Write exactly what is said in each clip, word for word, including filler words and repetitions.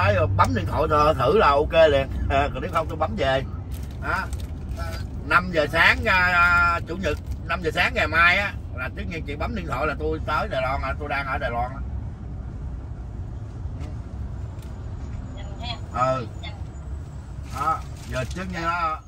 tới rồi bấm điện thoại thử là ok liền, à, còn nếu không tôi bấm về. Đó. năm giờ sáng à, chủ nhật năm giờ sáng ngày mai á là tất nhiên chị bấm điện thoại là tôi tới Đài Loan, à, tôi đang ở Đài Loan. Ừ. Đó, giờ trước như đó.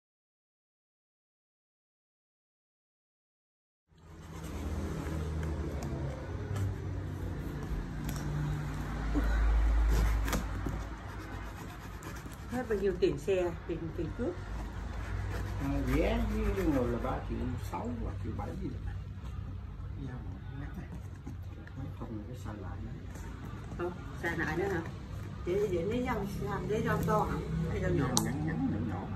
Hết bao nhiêu tiền xe, tiền tiền cước? À, vé với người là ba triệu sáu hoặc triệu bảy gì đó. Không là cái sai lại nữa. Không, sai lại nữa hả? Vậy vậy lấy rau làm lấy rau to hả? Hay rau nhỏ? Ngắn ngắn nhỏ nhỏ.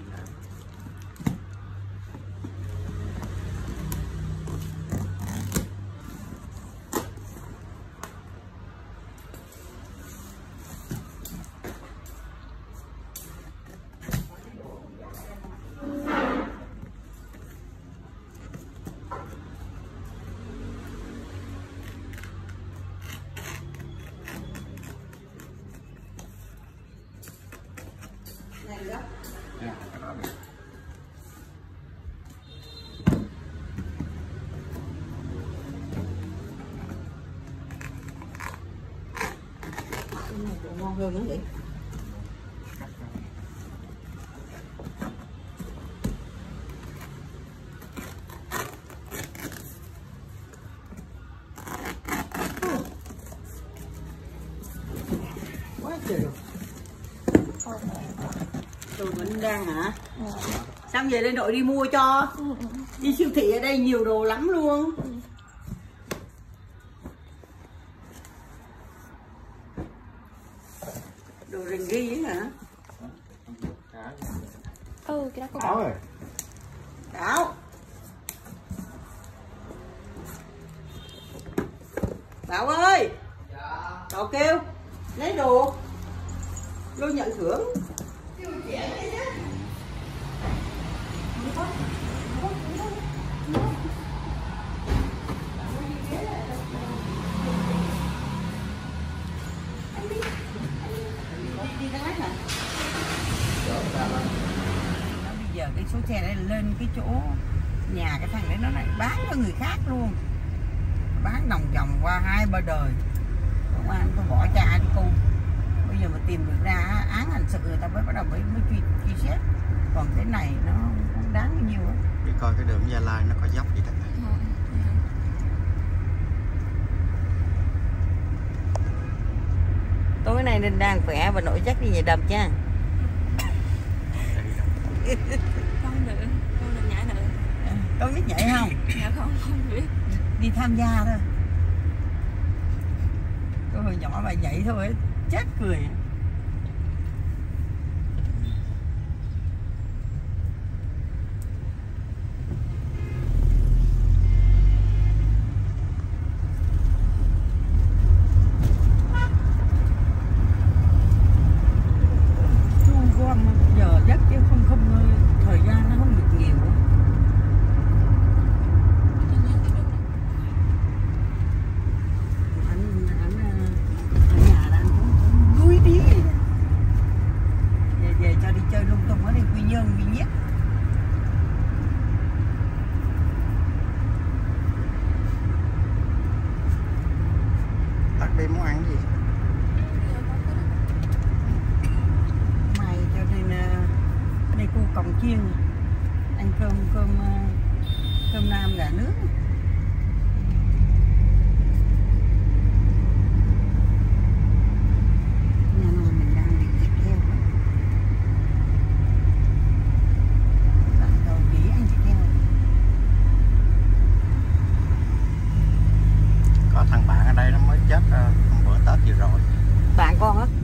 Này đó. À, cái đó này. Cái này cũng ngon hơn nữa vậy. Quá trời rồi. Tôi vẫn đang hả? Ừ. Sao về lên đội đi mua cho? Ừ. Đi siêu thị ở đây nhiều đồ lắm luôn. Ừ. Đồ rình ghi ấy hả? Ừ, cái đó có Bảo ơi. Bảo. Bảo ơi. Dạ. Cậu kêu lấy đồ. Lô nhận thưởng. Bây giờ cái số xe này lên cái chỗ nhà cái thằng đấy nó lại bán cho người khác luôn, bán đồng vòng qua hai ba đời. Công an tôi bỏ cha đi cô. Bây giờ mà tìm được ra án hình sự người ta mới bắt đầu mới, mới truy, truy xét. Còn cái này nó không đáng bao nhiêu á. Đi coi cái đường Gia Lai nó có dốc gì đó. Tối nay nên đang khỏe và nội chắc đi về đầm nha. con nữ, con được nhảy nữ. Con biết nhảy không? Dạ không, không biết. Đi tham gia thôi. Tôi hồi nhỏ mà nhảy thôi chết cười. Giờ giấc chứ không không thời gian nó không được nhiều. Anh anh ở nhà là anh cũng, cũng đuối tí về về cho đi chơi lung tung ở đây Quy Nhơn Quy Nhét. Tắt đi muốn ăn gì? Đây cô còng chiên ăn cơm cơm cơm nam gà nướng. Nhà mà mình đang bị thịt heo đó. Lần đầu nghỉ ăn thịt heo. Có thằng bạn ở đây nó mới chết hôm bữa Tết vừa rồi. Bạn con á?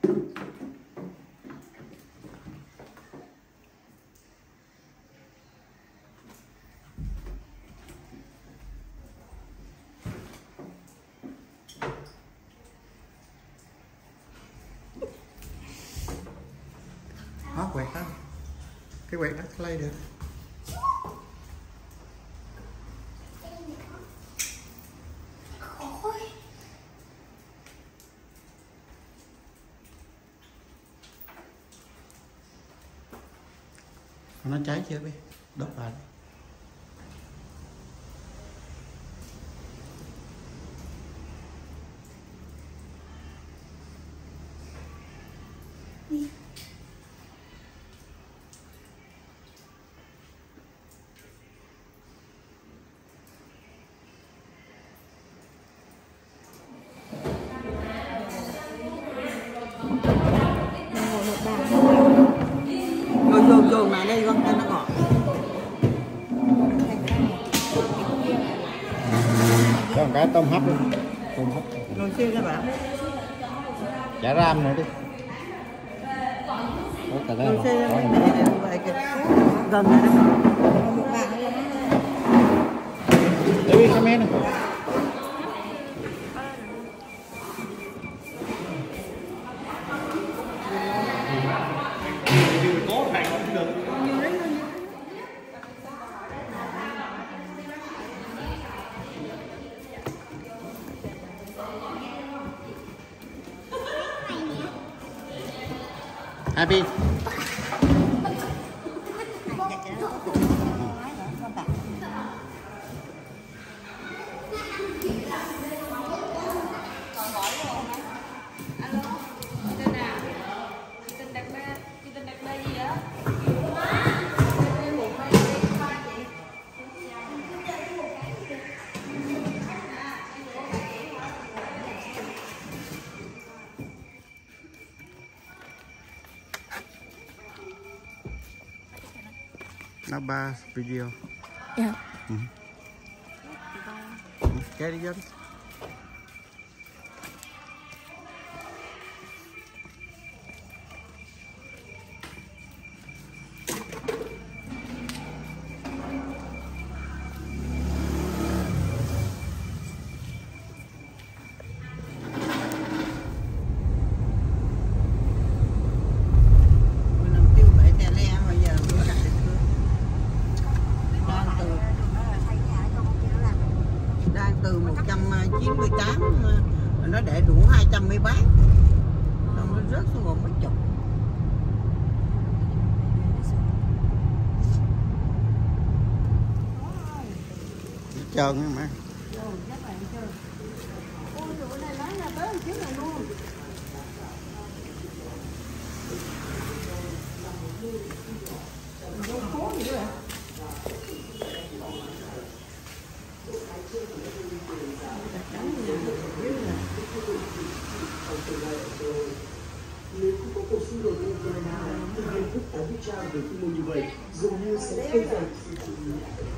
Hót quẹt đó, cái quẹt đó lấy được. Nó cháy chưa biết, đốt lại. Vô vô vô mà đây con cho nó ngọt. Có một cái tôm hấp luôn. Tôm hấp. Ngồi siêu các bạn. Chả ram nữa đi. Ngồi siêu các bạn. Để vậy kìa. Gần rồi đó. Một bạn. Để biết cái mé này. Happy. Nó ba video. Dạ. Ừ. Cái đi vô đi. Từ một trăm chín mươi tám nó để đủ hai trăm mấy bát, xong nó rớt xuống còn mấy chục. Trơn á má. Nếu không có cuộc xung đột Ukraine, thì hình thức tái vũ trang về quy mô như vậy dường như sẽ khơi dậy sự chú ý.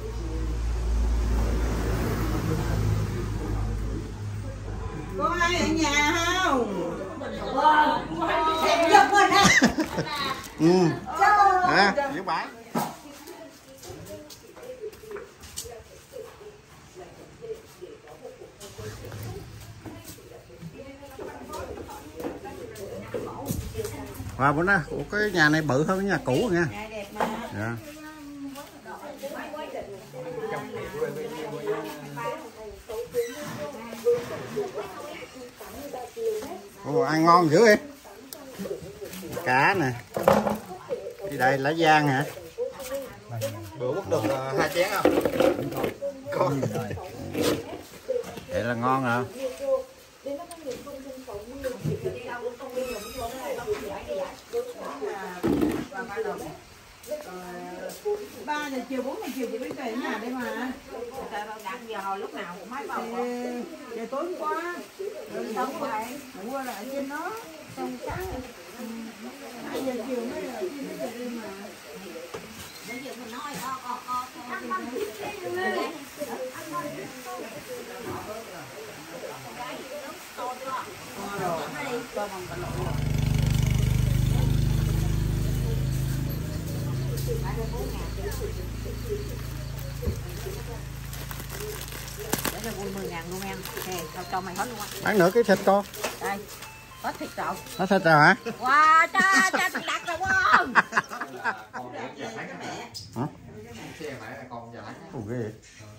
Có ai ở nhà không? Em giúp mình á. Ừ. À, giữ bãi. Và bữa nay cái nhà này bự hơn cái nhà cũ rồi nha. Dạ. Ồ, ăn ngon dữ vậy. Cá nè. Đi đây lá giang hả? Bữa quốc được uh, hai chén không? Con. Vậy là ngon rồi. Ba giờ chiều, bốn giờ chiều chị mới về nhà đây mà. Đặt giờ hồi lúc nào cũng máy vào. Giờ tối hôm qua rồi xong rồi mua lại trên nó xong sáng hai giờ chiều mới là mới về đây mà. Bây giờ mình nói o o o ăn ăn rồi, con bằng cà lộn. Để cho vui mười ngàn luôn em. Nè, tao cho mày hết luôn á. Bán nửa cái thịt con. Đây, hết thịt rồi. Hết thịt rồi hả? Wow, cha, cha thịt đặt rồi wow. Hả? Ủa ghê vậy?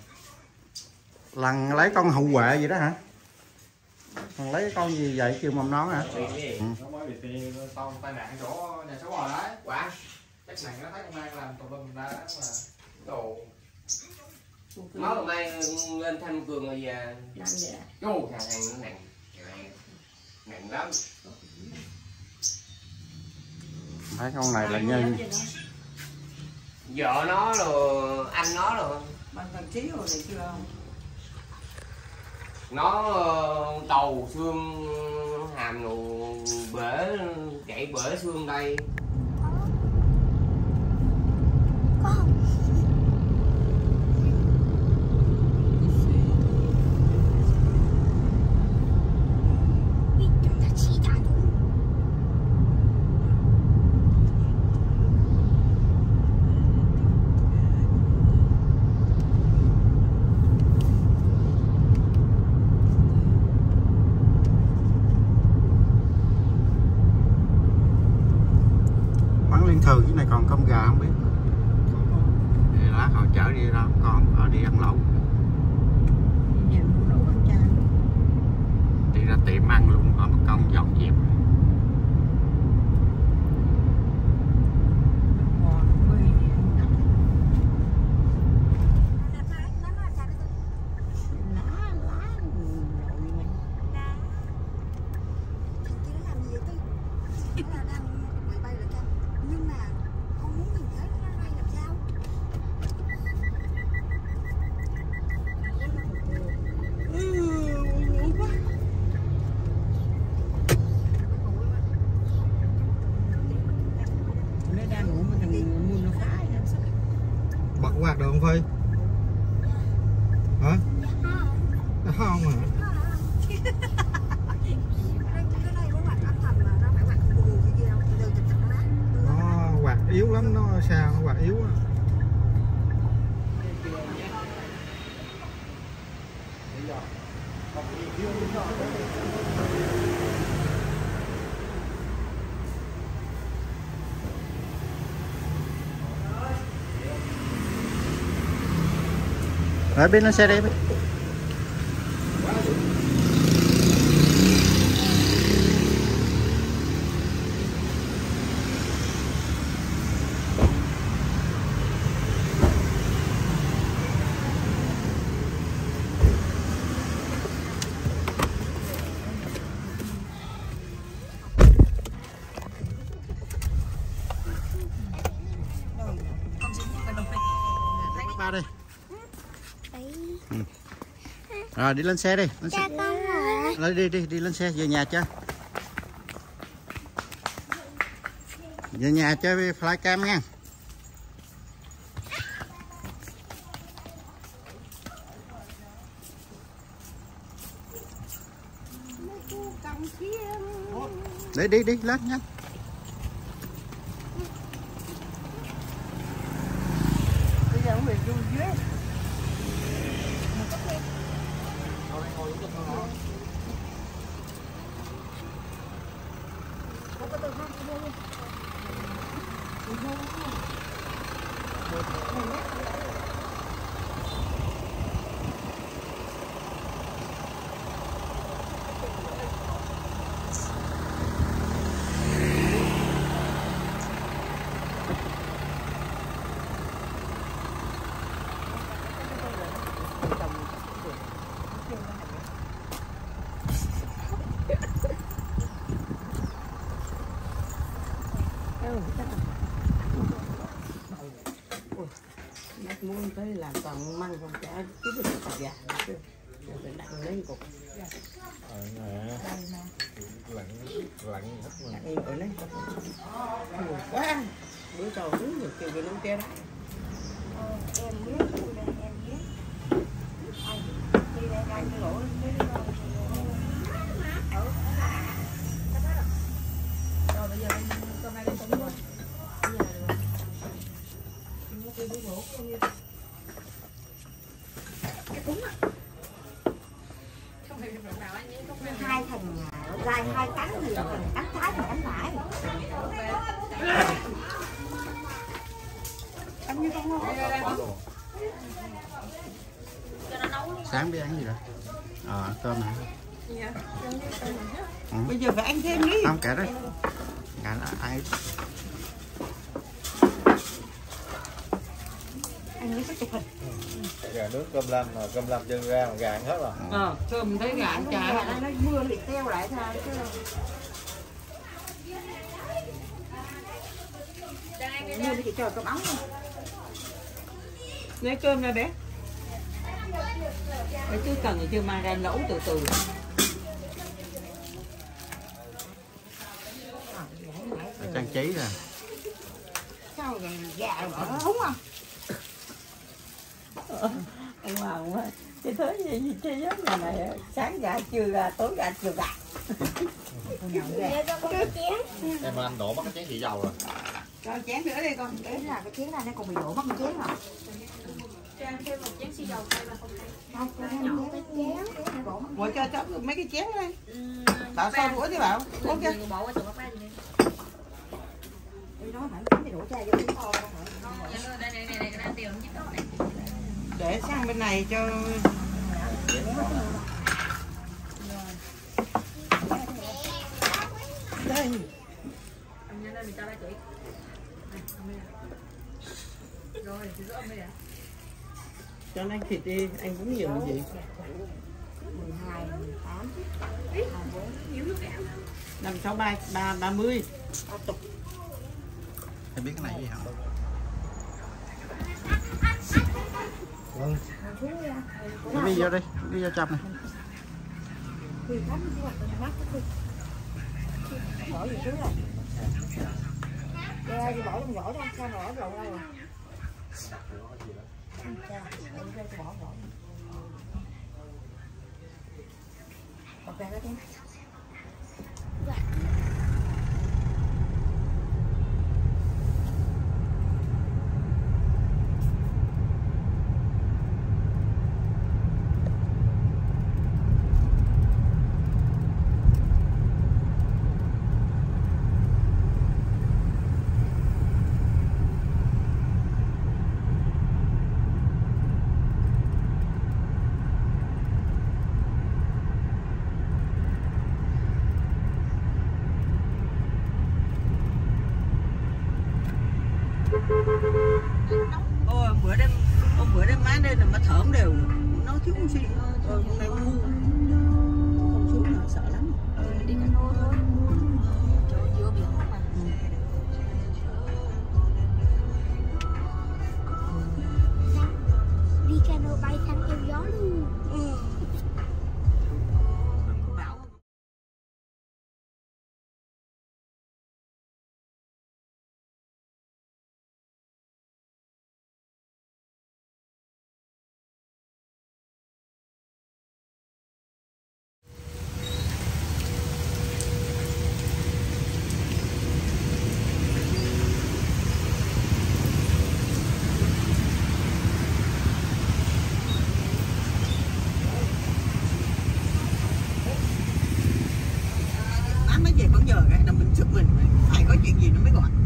Lần lấy con hậu huệ gì đó hả? Lần lấy con gì vậy kêu mầm non hả? Ừ. Nó mới bị con tai nạn chỗ nhà số bò đấy. Quả. Chắc này nó thấy công an làm tùm lum ra đó mà. Đồ. Máu hôm nay lên Thanh Cường rồi về. Chú thằng này nó nặng. Nặng lắm. Thấy con này là nhân. Vợ nó rồi, anh nó rồi. Bằng thằng Chí rồi này chưa không? Nó đầu xương hàm rồi bể, chạy bể xương đây. Thường cái này còn cơm gà không biết. Thì lát họ chở đi đâu còn họ đi ăn lẩu. Đi ra tiệm ăn luôn, họ mất công dọn dẹp. Bật quạt được không Phi? Hả? Nó không hả? Nó quạt yếu lắm, nó sao nó quạt yếu á. Rồi bên lên xe đi. Ba đây. Ừ. Rồi đi lên xe đi. Lên xe. Lên đi đi đi lên xe về nhà chơi. Về nhà chơi với flycam nha. Đi đi đi lên nhanh. Bây giờ mình vô dưới. Muốn tới làm toàn măng không cả chứ được cọc gà rồi nặng lấy cục lạnh lạnh hết rồi ở đấy quá bữa trầu đứng được kêu về nông tre đó em biết em biết đi đây đây cái lỗ rồi bây giờ con ai đi cũng luôn dài hai cánh thì cánh trái và cánh phải. Ăn như con ngon. Sáng biết ăn gì rồi? Ờ, cơm hả? Dạ. Ừ. Bây giờ phải ăn thêm đi. Không kệ đấy. Cả là ai Anh ấy có chụp hình. Gà nướng cơm lam mà cơm lam chân ra mà gà ăn hết rồi. Ờ, cơm thấy gà ăn trái. Nó mưa thì teo lại thôi chứ. Mưa thì chờ cơm ống luôn. Lấy cơm ra bé. Để chứ cần thì chưa mang ra nấu từ từ. trang trí rồi. Sao rồi gà bỏ nó húng không? Ông Hoàng ơi, chị thấy gì gì chứ giống nhà này sáng gà trưa gà tối gà chiều gà. Em anh đổ mất cái chén chị dầu rồi. Cho chén nữa đi con. Đấy là cái chén này nó còn bị đổ mất cái chén rồi. Cho em thêm một chén xì dầu đây mà không thấy. Không, cho thêm một cái chén. Bỏ cho cháu mấy cái chén đây. Bảo sao đũa thì bảo. Ok. Bỏ qua chỗ bác ba gì đi. Đi nói phải chén thì đổ chai vô cái kho đâu phải. Đây này này này cái tiêu giúp đó này. Để sang bên này cho đây. Ông nhanh lên mình cho ba chị. Rồi, chị giúp ông đi ạ. Cho anh thịt đi, anh cũng nhiều gì. mười hai, mười tám, năm sáu ba ba ba mươi. Em biết cái này gì không? Vâng. Đi vô đi, đi vô trong này. bỏ gì xuống rồi. Ra đi bỏ trong vỏ đó, sao bỏ lộn đâu rồi. Bỏ vỏ. Bật ra cái chén. Ôi bữa đêm hôm bữa đêm má đây là má thởm đều nó thiếu oxy. Ờ hôm nay ngu không xuống nữa sợ lắm. Đi cano thôi. Chỗ giữa biển mà. Đi cano bay thẳng theo gió luôn. Ừ. Mấy về khoảng giờ cái là mình sức mình phải có chuyện gì nó mới gọi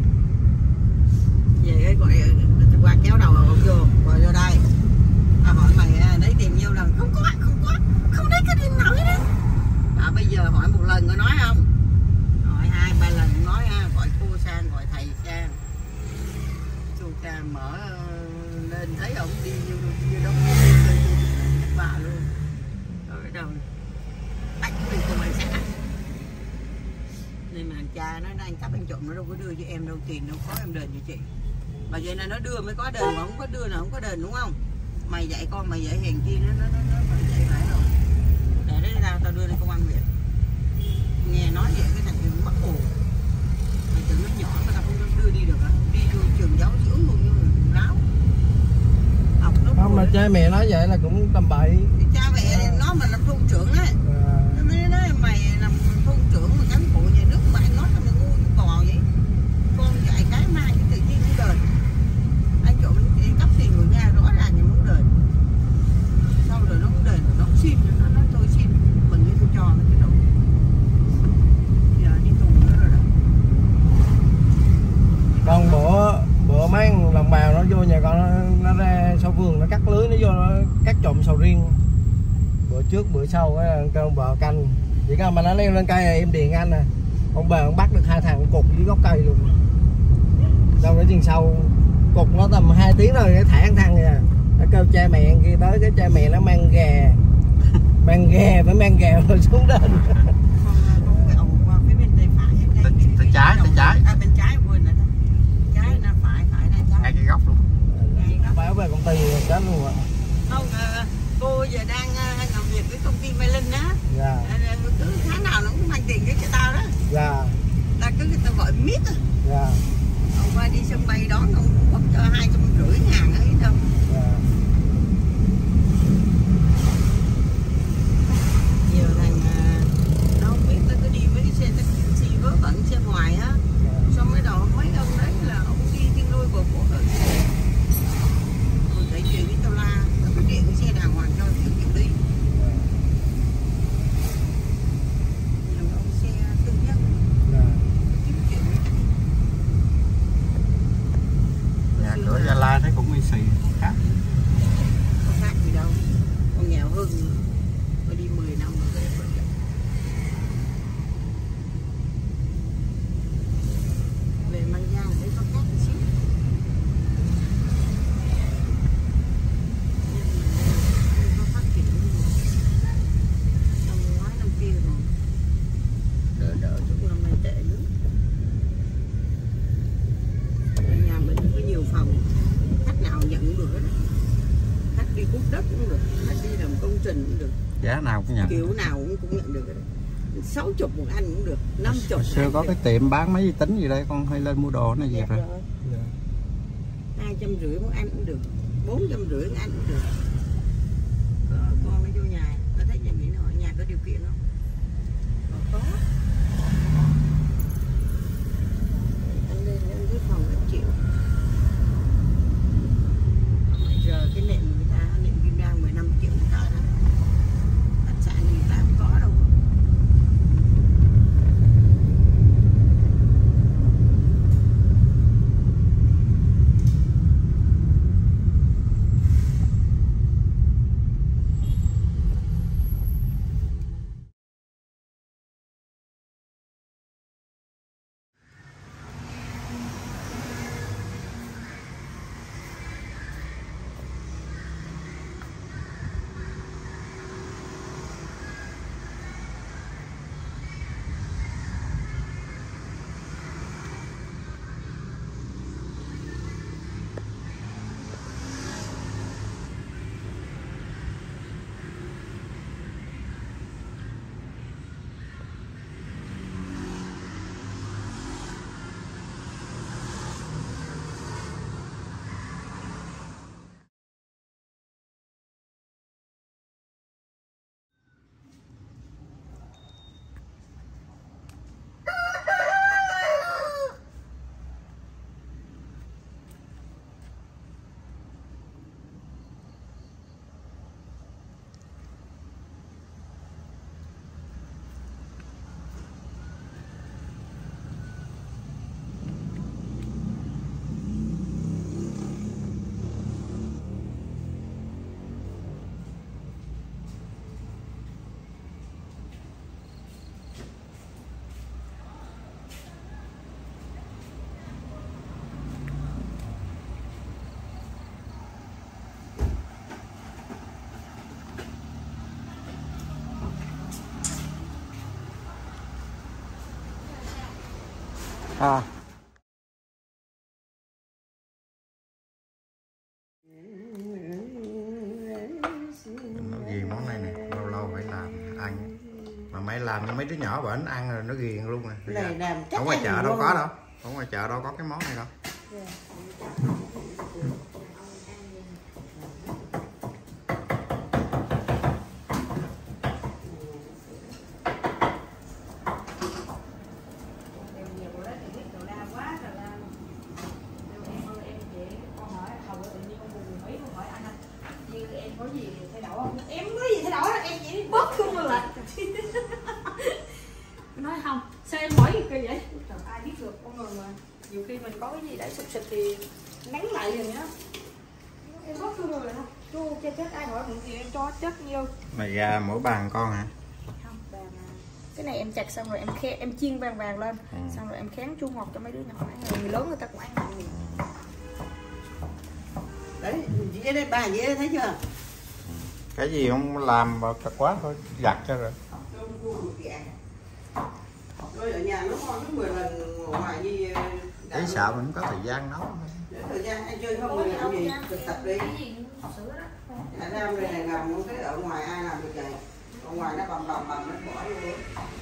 về gọi qua kéo đầu vô gọi vô đây à, hỏi mày lấy tiền nhiêu lần không có không có không lấy cái điện thoại đó à, bây giờ hỏi một lần có nói không hỏi hai ba lần nói ha gọi cô sang gọi thầy sang cô sang mở lên thấy ông đi như như đóng bà luôn rồi cái đầu bắt mình của mình sẽ nên mà cha nó đang cắp anh trộm nó đâu có đưa cho em đâu tiền đâu có em đền cho chị mà vậy là nó đưa mới có đền mà không có đưa là không có đền đúng không mày dạy con mày dạy hèn chi nó nó nó nó phải dạy phải rồi để đấy ra tao đưa lên công an huyện nghe nói vậy cái thằng nó mất hồn mày tưởng nó nhỏ mà tao không đưa đi được á đi vô trường giáo dưỡng luôn như ráo học nó Không là cha mẹ nói vậy là cũng tầm bậy. cha mẹ nó mà làm thôn trưởng á nó mới nói mày làm thôn trưởng mà cán bộ nhà nước mà anh nói là mày ngu như cò vậy con dạy cái mai cái tự nhiên cũng đền anh trộm cấp tiền người nhà rõ ràng là muốn đền sau rồi nó cũng đền nó cũng xin nó nói tôi xin mình với tôi cho nó cái đủ trước bữa sau á, kêu bờ canh chỉ cần mà nó leo lên cây em điện anh nè, ông bờ ông bắt được hai thằng cục dưới gốc cây luôn. Xong cái chừng sau cục nó tầm hai tiếng rồi cái thả thằng kìa, nó kêu cha mẹ kia tới, cái cha mẹ nó mang gà mang gà phải mang gà rồi xuống lên. Tay trái, tay trái. À, bên trái quên rồi đó. Trái nó phải, phải là trái. Ngay cái góc luôn. Báo về công ty chết luôn ạ. Không, cô giờ đang làm việc với công ty Mai Linh á. Dạ. Cứ tháng nào nó cũng mang tiền cho tao đó. Dạ. Ta cứ người ta gọi mít á. Dạ. Hôm qua đi sân bay đón ông bốc cho hai trăm rưỡi ngàn ấy đâu. Dạ. Nhiều thằng nó không biết, ta cứ đi với cái xe taxi vớ vẩn xe ngoài á. Xong cái đầu mấy ông đấy là ông đi thiên nuôi bồ quốc rồi. Rồi thấy chuyện với tao la, tao cứ điện cái xe đàng hoàng cho chịu chịu đi. Nhiều ông xe tư nhất. Nhà cửa Gia Lai thấy cũng y xì khác. Không khác gì đâu, con nghèo hơn nữa. Tôi đi mười năm rồi. Về Mang Giang thấy có khác một xíu. Nhưng mà không có phát triển nhiều. Năm ngoái năm kia rồi đỡ đỡ chút, năm nay tệ nữa. Ở nhà mình có nhiều phòng, khách nào nhận cũng được hết. Khách đi cuốc đất cũng được, khách đi làm công trình cũng được. Giá nào cũng nhận. Kiểu nào cũng, cũng nhận được hết. Sáu chục một anh cũng được, năm chục. Xưa có cái tiệm bán mấy vi tính gì đây, con hay lên mua đồ này về rồi. Hai trăm rưỡi một anh cũng được, bốn trăm rưỡi một anh cũng được. Có, con mới vô nhà, có thấy nhà nghỉ nào, nhà có điều kiện không? Còn có. Anh lên anh cái phòng anh chịu. Giờ cái nệm người ta, nệm Kim Lan mười lăm triệu một cái đó. Khách sạn người ta không có đâu. À. Nó ghiền món này nè, lâu lâu phải làm ăn. Mà mấy làm cho mấy đứa nhỏ bển ăn rồi nó ghiền luôn nè. Ở ngoài chợ đâu có đâu. Ở ngoài chợ đâu có cái món này đâu. Em có gì thay đổi, em chỉ bớt không rồi lại. Nói không, sao em hỏi gì kỳ vậy? Trời, ai biết được con người mà. Nhiều khi mình có cái gì để sụp xịt thì nắng lại liền á. Em bớt không rồi lại không? Chú chết chết ai hỏi mượn gì em cho chất nhiêu. Mày ra mỗi bàn con hả? Không, bà mà cái này em chặt xong rồi em khe em chiên vàng vàng lên, ừ. xong rồi em khén chua ngọt cho mấy đứa nhỏ ăn, người lớn người ta cũng ăn được. Đấy, dĩa đây bà dĩa thấy chưa? Cái gì không làm mà thật quá thôi, giặt cho rồi. Rồi ở nhà nó ngon nó mười lần ngoài như Thấy sợ mình không có thời gian nấu. thời gian anh chơi không người làm gì thực tập đi. Ở Nam đây này làm không thấy ở ngoài ai làm được vậy. Ở ngoài nó bầm bầm bầm nó bỏ luôn.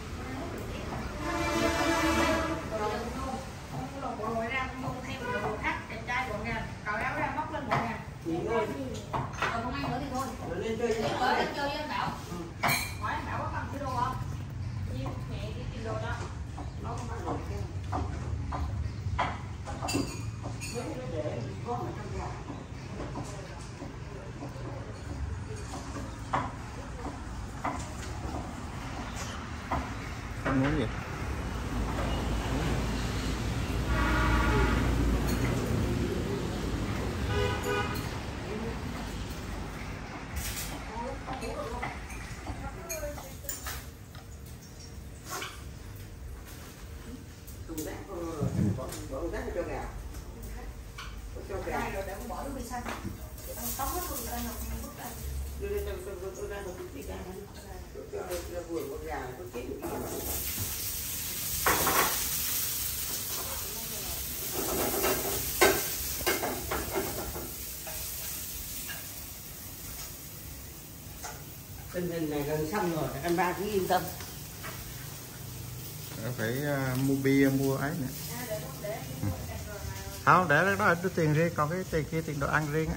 Ngồi ra không thêm đồ khác đẹp trai gọn gàng, cào áo ra móc lên gọn gàng. Nghỉ ngơi. Còn không ăn nữa thì thôi. Rồi lên chơi với Rồi lên chơi với anh Bảo. Hỏi anh Bảo có cần cái đồ không? Nhiêu mẹ đi tìm đồ đó. Nó không ăn đồ kia. Không muốn gì. Tình hình này gần xong rồi, anh ba cứ yên tâm. Phải uh, mua bia, mua ấy nữa. Ừ. Không, để đó là tiền riêng, còn cái tiền kia tiền đồ ăn riêng á.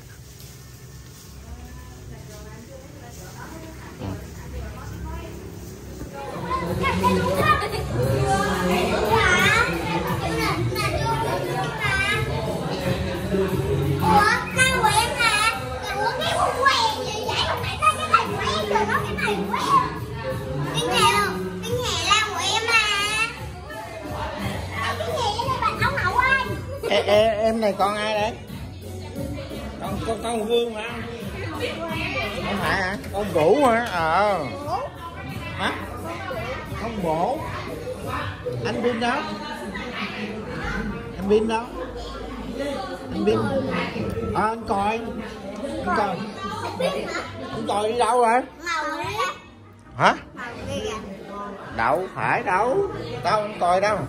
Ê, ê, em này con ai đấy? Con con con Vương mà. Không phải hả? Con Vũ hả? Ờ. Hả? Con Bổ. Anh Vin đó. Anh Vin đó. Anh Vin. À, anh Còi. Anh Còi. Anh Còi đi đâu rồi? Hả? Đâu phải đâu. Đâu anh Còi đâu?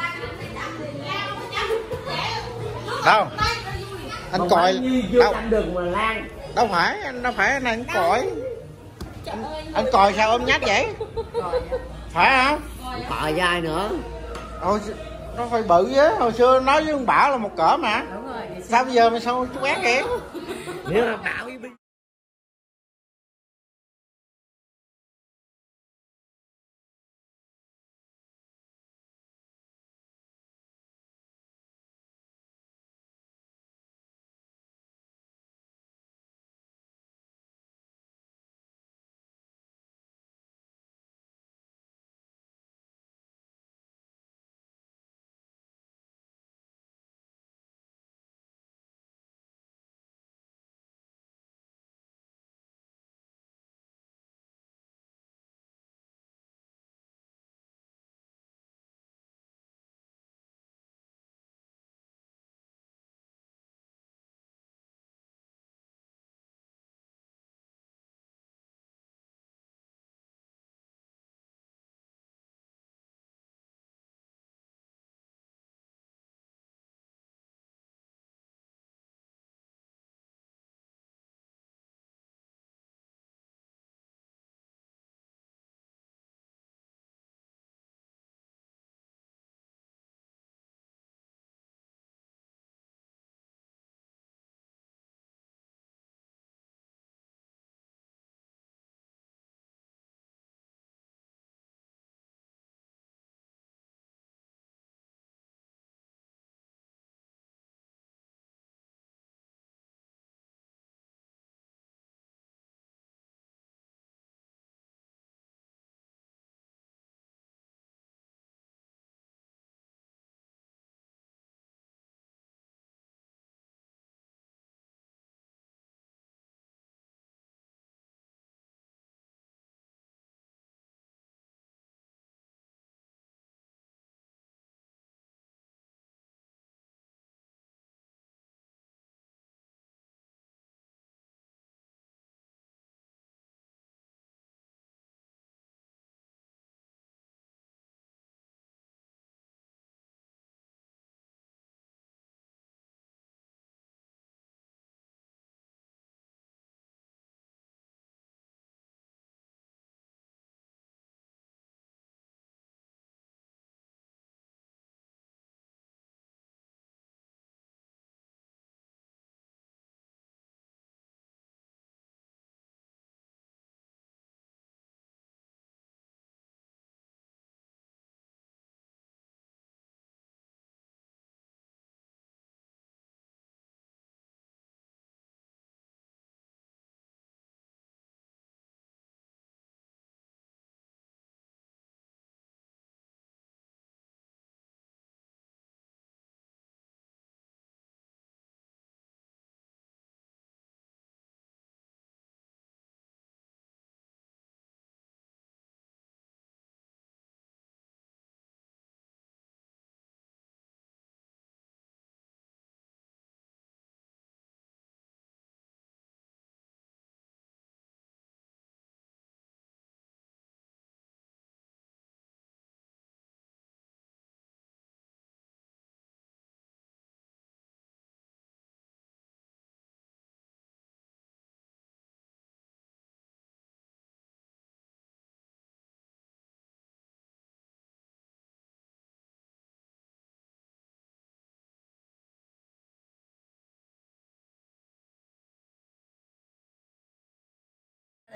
Đâu anh Còi đâu được mà lan đâu phải anh đâu phải anh anh Còi anh, anh Còi sao ôm nhách vậy phải không Còi dai nữa Ôi, nó phải bự chứ hồi xưa nói với ông Bảo là một cỡ mà sao bây giờ mà sao chú bé kìa nếu là Bảo với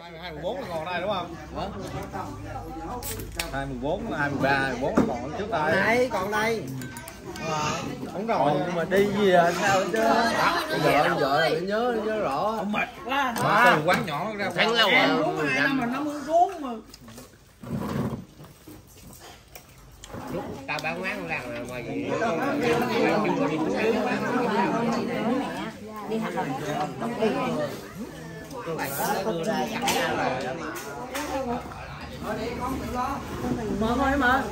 hai mười bốn là còn đây đúng không? hai mươi bốn, hai mươi ba, hai mươi bốn là còn trước đây. Đây, còn đây. Không còn nhưng mà đi gì à sao chứ? Vợ vợ để nhớ nhớ rõ. Mệt quá. À, từ quán nhỏ ra tháng lâu rồi. Mà nó muốn xuống mà. Lúc tao bán quán rằng là ngoài gì đi học Mở thôi mà.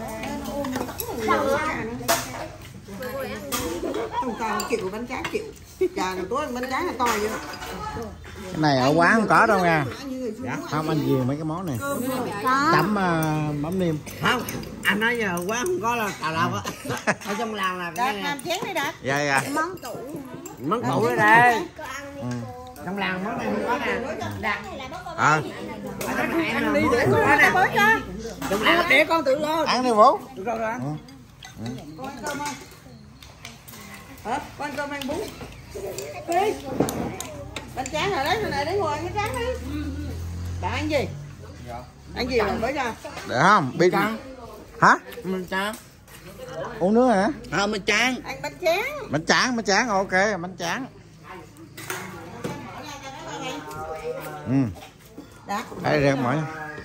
Không tao chịu bánh tráng chịu. Trời rồi tối bánh tráng là to vậy. Cái này ở quán không có đâu nha. Không, anh ghiền mấy cái món này. Chấm uh, mắm nêm. Không, anh nói giờ quán không có là tào lao á. Ở trong làng là cái này. Làm chén đi Đạt. Dạ dạ. món tủ Món tủ ở đây. Ừ. Trong làng món này không có nè. Đạt. À. Ăn đi để con nè. Trong làng để con tự lo. Ăn đi bố. Được rồi rồi. Ừ. Con ăn cơm không? Hả? Con ăn cơm ăn bún. Đi. Bánh tráng rồi đấy, hồi này để ngồi ăn cái tráng đi. Bạn ăn gì? Dạ. Ăn gì rồi mới ra? Được không? Biết hả? Bánh tráng. Uống nước hả? Không, bánh tráng. Ăn bánh tráng. Bánh tráng, bánh tráng ok, bánh tráng. Ừ. Đã. Đây ra mọi.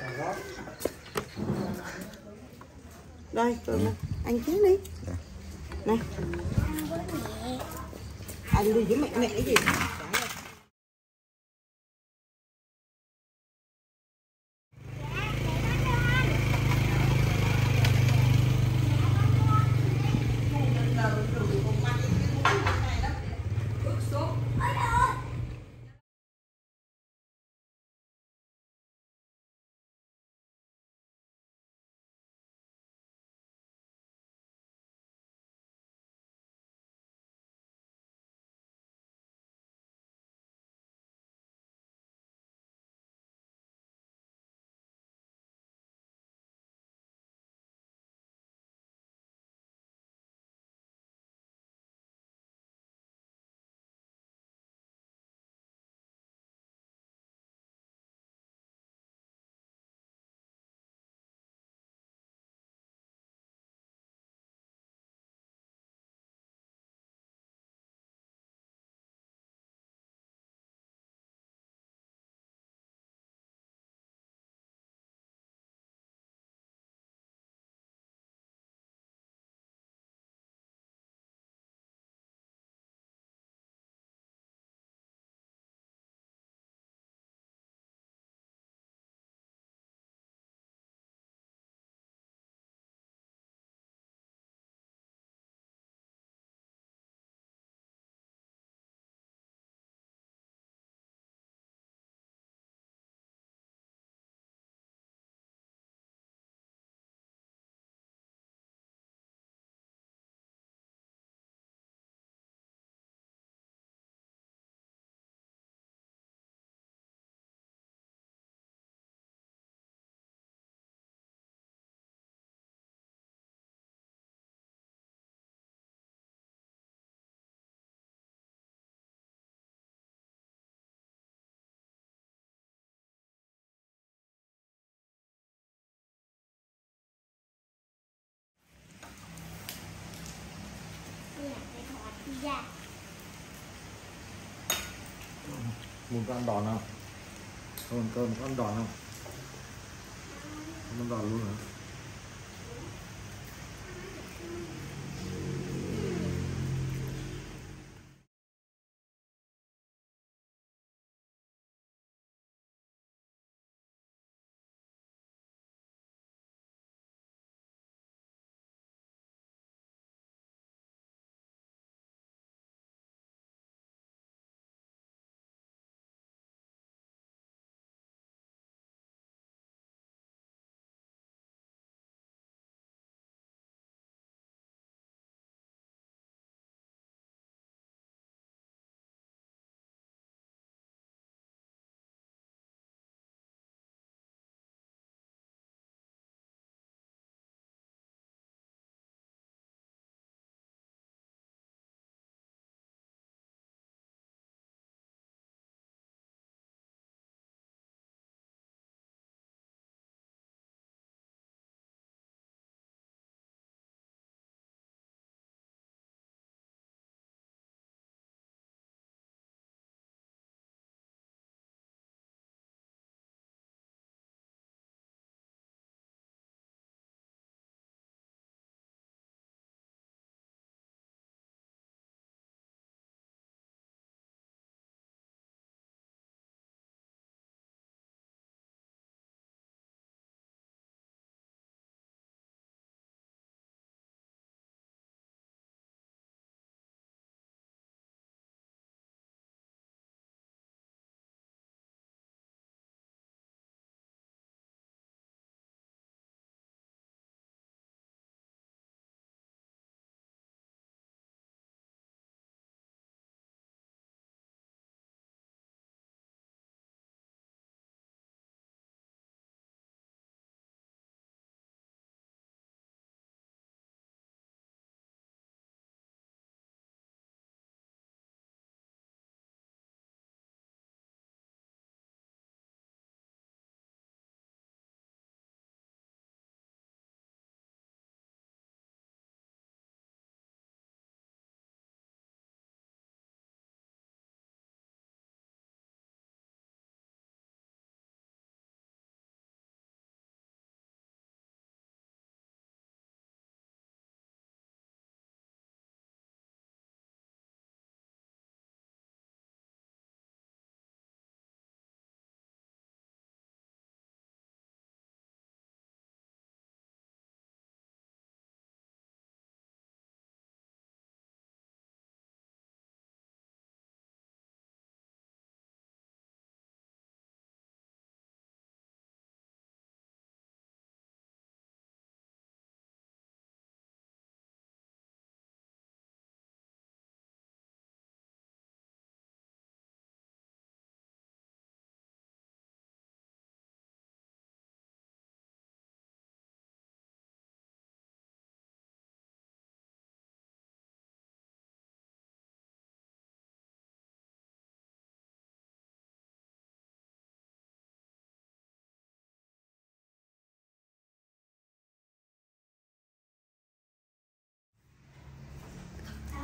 Đây, cơm ăn chén đi. Dạ. Này. Ăn đi với mẹ mẹ cái gì? Muốn có ăn đòn không? Không ăn cơm có ăn đòn không? Không ăn đòn luôn hả?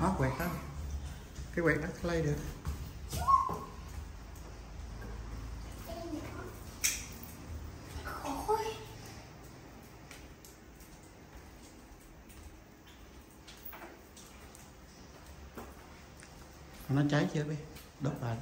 Hót quẹt đó. Cái quẹt đó lấy được. Nó cháy chưa bé? Đốt lại.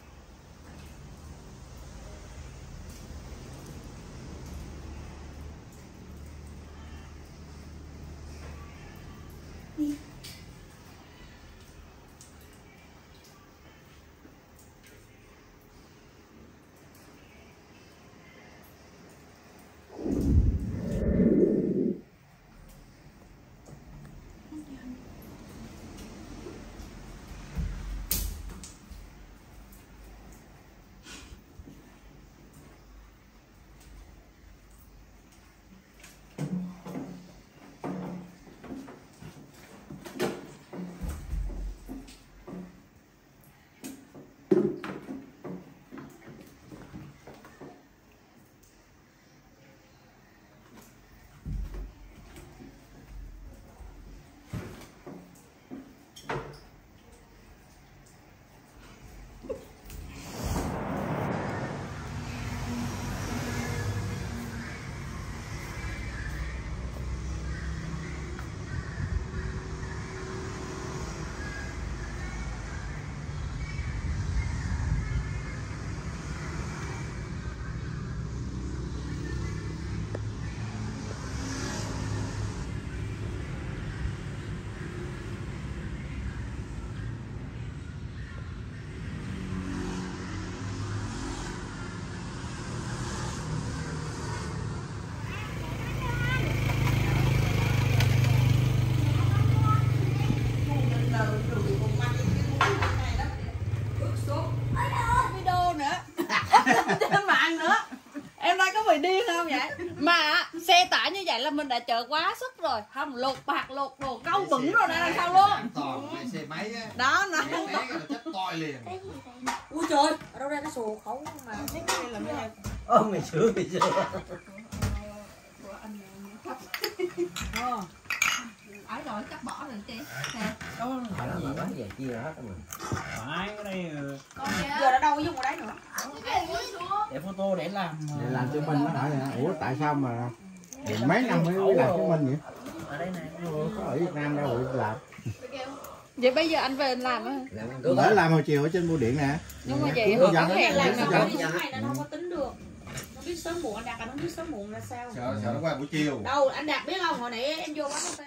Trên mạng nữa. Em đang có bị điên không vậy? Mà xe tải như vậy là mình đã chở quá sức rồi. Không, lột bạc lột đồ câu bẩn rồi đây là sao luôn. Toàn xe máy á. Đó nó. Chết toi liền. Ui trời, ở đâu ra cái sổ khẩu mà thấy cái này làm sao? Ơ mày sửa mày sửa. Ờ. Ấy rồi cắt bỏ rồi chị. Đó là bán về chia hết rồi mình. Phải cái này Giờ đã đâu có dùng ở đấy nữa. Để photo để làm để làm cho mình nó hỏi là ủa tại sao mà mấy năm mới làm cho mình vậy? Ở đây này. Có ở Việt Nam đâu bị làm. Vậy bây giờ anh về anh làm á? Để làm hồi chiều ở trên bưu điện nè. Nhưng mà vậy có có hẹn làm nào có cái này nó không có tính được. Nó biết sớm muộn, anh Đạt anh không biết sớm muộn là sao? Sợ sợ nó qua buổi chiều. Đâu, anh Đạt biết không? Hồi nãy em vô quán cà phê.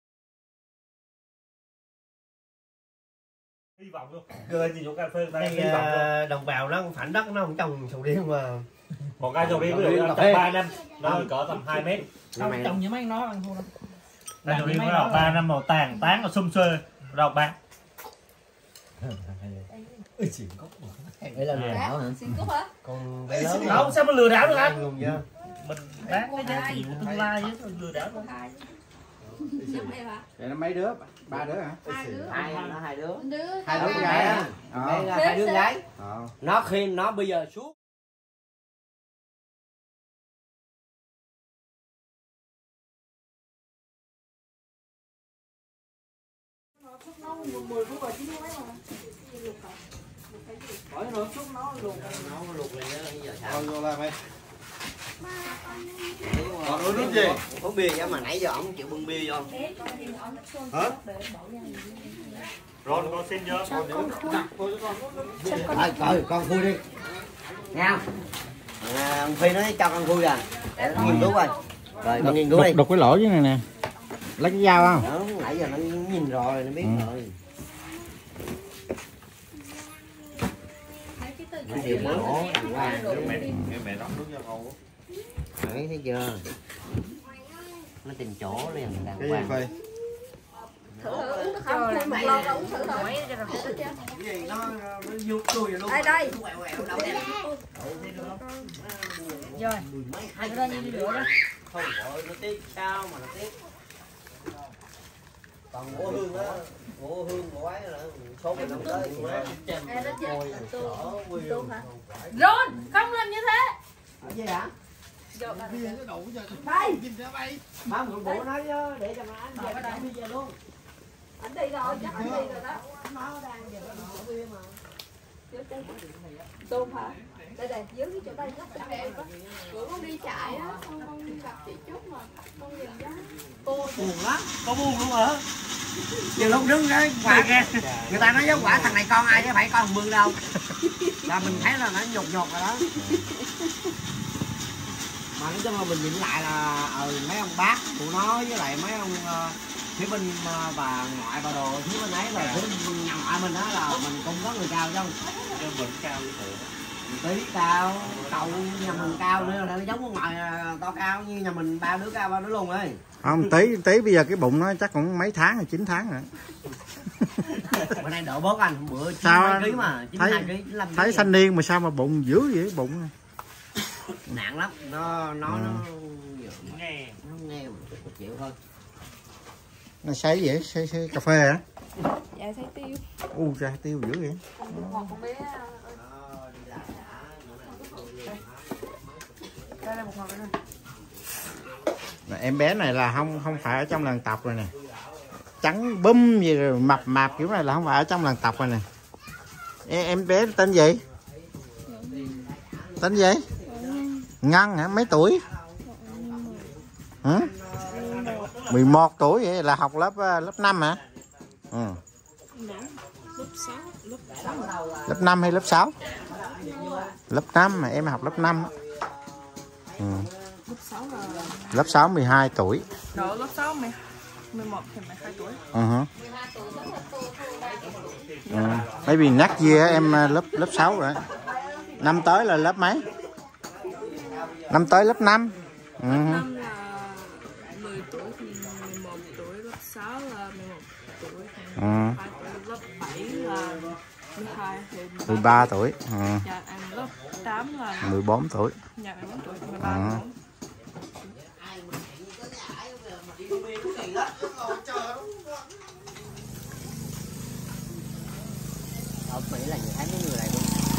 hy vọng luôn. Cơ gì chỗ cà phê ta đây hy vọng luôn. đồng bào nó phản đất nó không trồng sầu riêng mà. Một cây sầu riêng với tầm ba năm, nó cỡ tầm hai mét. Không trồng như mấy nó ăn thôi. Cây sầu riêng nó ba năm màu tàn tán nó xum xuê, rau bạc. Ơi xỉn cốc. Đây là lừa đảo hả? Xỉn cốc hả? Còn cái lớn Không, sao mà lừa đảo được anh? Luôn chưa? Mình bán cái giá trị của tương lai chứ lừa đảo thôi. Vậy nó mấy đứa? Ba đứa hả? Hai đứa. Hai nó hai đứa. Hai đứa gái á. Đây là hai đứa gái. Ờ. Nó khi nó bây giờ xuống. mười phút rồi chín mấy mà. Hỏi nó chút nó luộc nó luộc lên đó giờ sao? Thôi vô làm đi. Còn uống nước gì? Uống bia chứ mà nãy giờ ổng chịu bưng bia vô. Hả? Rồi con xin vô. Coi coi con khui đi. Nghe không? À, ông Phi nói cho con khui rồi. Để nó nghiên cứu coi. Rồi con nghiên cứu đi. Đục cái lỗ dưới này nè. Lấy cái dao không? Đó, nãy giờ nó nhìn rồi nó biết ừ. rồi. Nó thì lỗ đàng hoàng. Mẹ mẹ rót nước cho con. Đấy thấy chưa? Nó tìm chỗ liền đàng Cái gì hoàng. Phi? Thử thử uống nước không? Khui một lon uống thử thôi. Cái gì nó nó vô chui rồi luôn. Đây đây. Quẹo quẹo đâu đẹp. Rồi. Hai cái đó như đi rửa đó. Không gọi nó tiếc sao mà nó tiếc. Còn gỗ hương á, gỗ hương gỗ ấy là số mình không tới. Rồi, không làm như thế. Ở gì hả? Đây. Ba một bộ nói chứ để cho mà anh về cái đại bây giờ luôn. Anh đi rồi, chắc anh đi rồi đó. Tôm hả? Đây đây, dưới cái chỗ đây nhất cho em á. Bữa con đi chạy á, con con đi gặp chị Trúc mà con nhìn đó. Cô buồn lắm, có buồn luôn hả? Nhiều lúc đứng cái quả nghe người ta nói với quả thằng này con ai chứ phải con thằng Mương đâu. Là mình thấy là nó nhột nhột rồi đó. Mà nói chung là mình nhìn lại là ừ, mấy ông bác của nó với lại mấy ông uh, phía bên uh, bà ngoại bà đồ phía bên ấy là phía bên nhà ngoại mình đó là mình cũng có người cao chứ không? Mình cao Tí cao, cậu nhà mình cao nữa là nó giống con ngoại to cao như nhà mình ba đứa cao ba đứa luôn ấy. Không, tí tí bây giờ cái bụng nó chắc cũng mấy tháng rồi, chín tháng rồi. Bữa nay đỡ bớt anh, bữa chín sao ký mà, chín hai ký, chín lăm ký. Thấy thanh niên mà sao mà bụng dữ vậy bụng? Nặng lắm, nó nó ừ. nó nghe, nó nghe một chịu thôi. Nó sấy vậy, sấy, sấy cà phê hả? Dạ sấy tiêu. U ra tiêu dữ vậy. Còn con bé đây là một hộp nữa. Em bé này là không không phải ở trong làng tộc rồi nè, trắng bum gì rồi mập mạp kiểu này là không phải ở trong làng tộc rồi nè. Em, em bé tên gì? Tên gì? Ngân hả? Mấy tuổi? Hả? mười một tuổi, vậy là học lớp lớp năm hả? Ừ. Lớp năm hay lớp sáu? Lớp năm mà em học lớp năm. Ừ. Lớp sáu mười hai tuổi. Đó, lớp sáu mười một thì mười hai tuổi. Uh-huh. Ừ. Maybe next year em lớp lớp sáu rồi. Năm tới là lớp mấy? Năm tới lớp năm. Uh-huh. Năm là mười tuổi thì mười một tuổi, lớp sáu là mười một tuổi thì mười hai tuổi, lớp bảy là mười hai thì mười ba tuổi. Ừ. Dạ, em lớp tám là mười bốn tuổi. Dạ, mười bốn tuổi, mười ba, mười bốn. Ở Mỹ là nhiều thấy mấy người này luôn.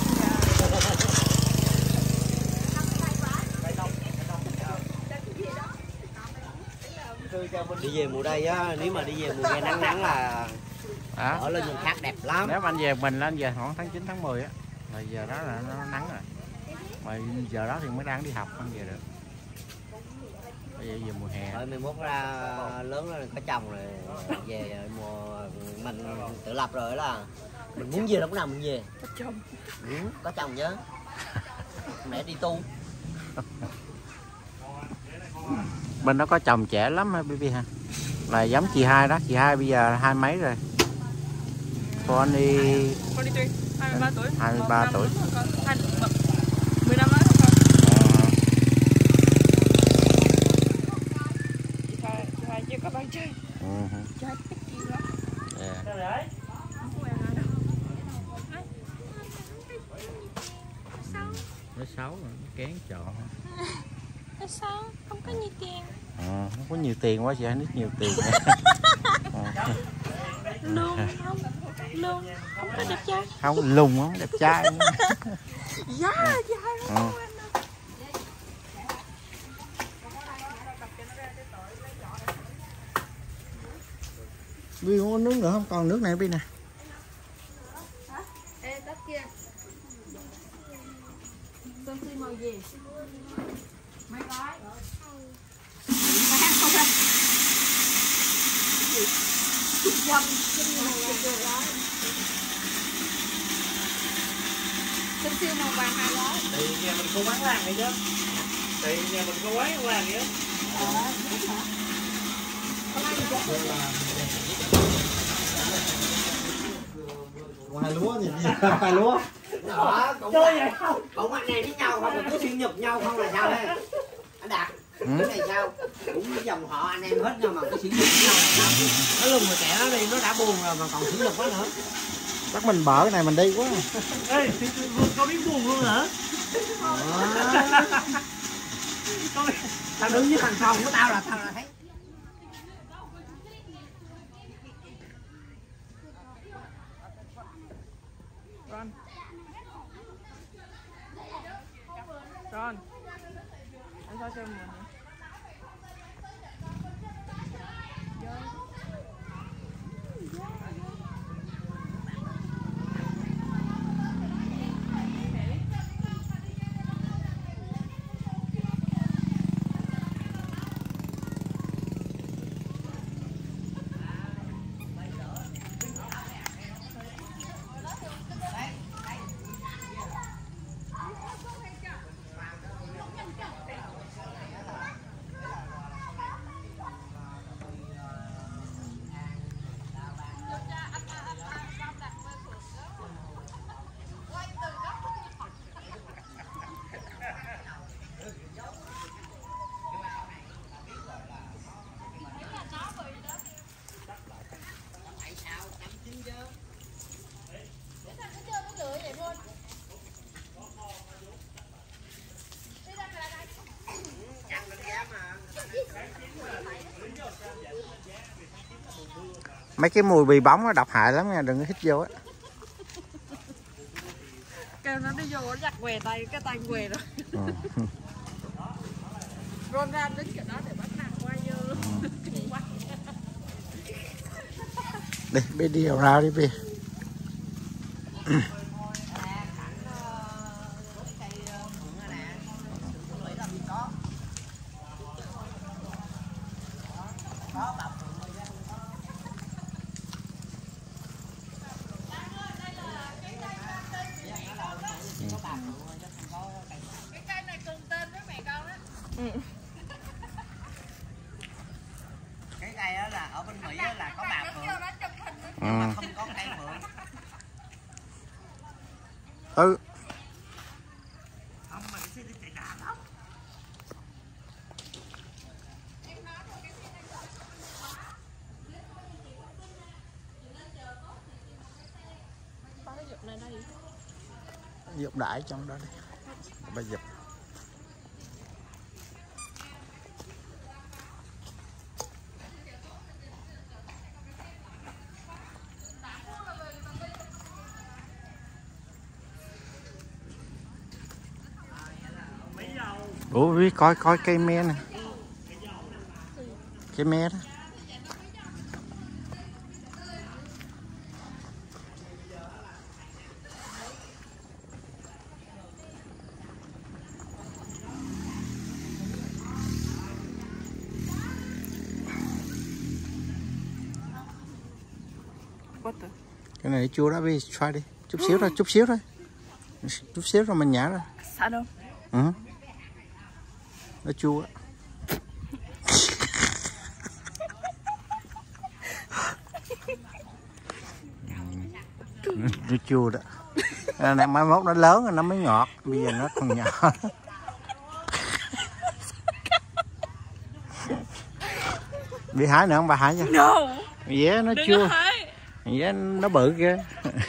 Đi về mùa đây á, nếu mà đi về mùa hè nắng nắng là à? Ở lên vùng khác đẹp lắm. Nếu mà anh về mình lên về khoảng tháng chín tháng mười á, là giờ đó là nó nắng rồi. Mà giờ đó thì mới đang đi học anh về được. Bây giờ về mùa hè. Rồi mười mốt ra lớn rồi có chồng rồi về mùa mình tự lập rồi là mình muốn về lúc nào mình về. Có chồng. Ừ, có chồng chứ. Mẹ đi tu. Bên đó có chồng trẻ lắm ha baby ha. Là giống chị hai đó, chị hai bây giờ hai mấy rồi. Con đi hai mươi ba tuổi. hai mươi ba tuổi. mười năm đó. Chị hai, chị hai chưa có bạn trai. Ừ. Chị hai thích chị lắm. Yeah. Nó xấu rồi, nó kén chọn. Nó xấu, không có nhiều tiền. À, không có nhiều tiền quá chị Nít nhiều tiền. À. Luôn không, luôn không có đẹp trai. Không lùn không đẹp trai. Dạ, dạ không. Bi không có nước nữa không? Còn nước này Bi nè. Ê, tóc kia. Con xin màu gì? Mấy gói. Không ra. Dâm, xin màu gói. Xin siêu màu vàng hai gói. Thì nhà mình có quán làng này chứ. Thì nhà mình có quán làng vậy. Ờ, biết hả? Có ai gì chứ? Ngoài lúa gì ngoài lúa. Đó, cũng chơi vậy không? Cũng anh em với nhau không, cứ sinh nhục nhau không là sao đây? Anh Đạt, cái này sao? Cũng dòng họ anh em hết nhưng mà cứ sử dụng nhau là sao? Nó lùng người trẻ nó đi, nó đã buồn rồi mà còn sử dụng quá nữa. Chắc mình bở cái này mình đi quá. Ê, có biết buồn luôn hả? Tao đứng với thằng phòng của tao là tao là thấy. Ron. Ron. Anh sao cho em mình. Yeah. Mấy cái mùi bì bóng nó độc hại lắm nha, đừng có hít vô á. Kêu nó đi vô nó giặt què tay, cái tay què rồi. Ừ. Rôn ra đến kiểu đó để bắt nạt qua vô. Đi, đi đi ra đi đi. Cái cây này cùng tên với mẹ con á. Cái cây đó là ở bên Mỹ là có bạc phượng, Ừ. mà không có cây phượng. Ừ. Ông Mỹ sẽ đi chạy đà lắm. Dục đại trong đó đi. Bây giờ ủa biết coi coi cây me nè, cây me đó. Cái này chua đó, đi try đi, chút xíu thôi, chút xíu thôi, chút xíu rồi mình nhả ra. Sao đâu? Ừ. Nó chua á. Nó chua đó. À, này mai mốt nó lớn rồi nó mới ngọt, bây giờ nó còn nhỏ. Bị hái nữa không bà, hái chưa? No. Dế nó Đừng chua. hái. Dế nó bự kìa.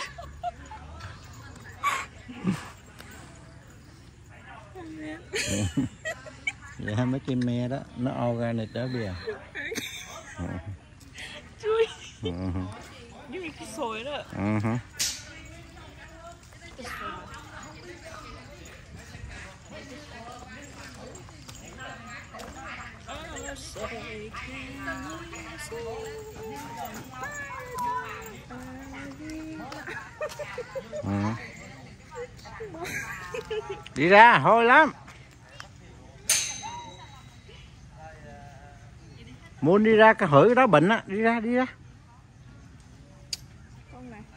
Vậy mấy cây me đó nó organic đó bây giờ. Chui. Như cái sồi đó. Uh-huh. Ừ. Đi ra hôi lắm. Muốn đi ra cái hửi cái đó bệnh á, đi ra đi ra. Con này.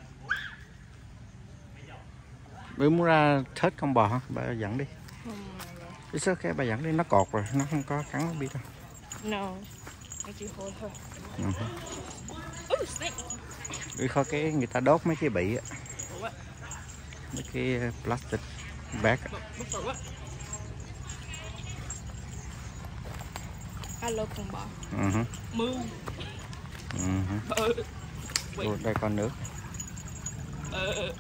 Bà muốn ra thết con bò hả? Bà dẫn đi. Cái số cái bà dẫn đi, nó cột rồi, nó không có cắn nó biết đâu. No. Nó chỉ hôi thôi. Ừ. Ooh, snake. Đi kho cái người ta đốt mấy cái bị á. Mấy cái plastic bag á. Alo con bò. Uh-huh. Mưa. Uh-huh. Ừ. Ủa, đây con nước. Ừ.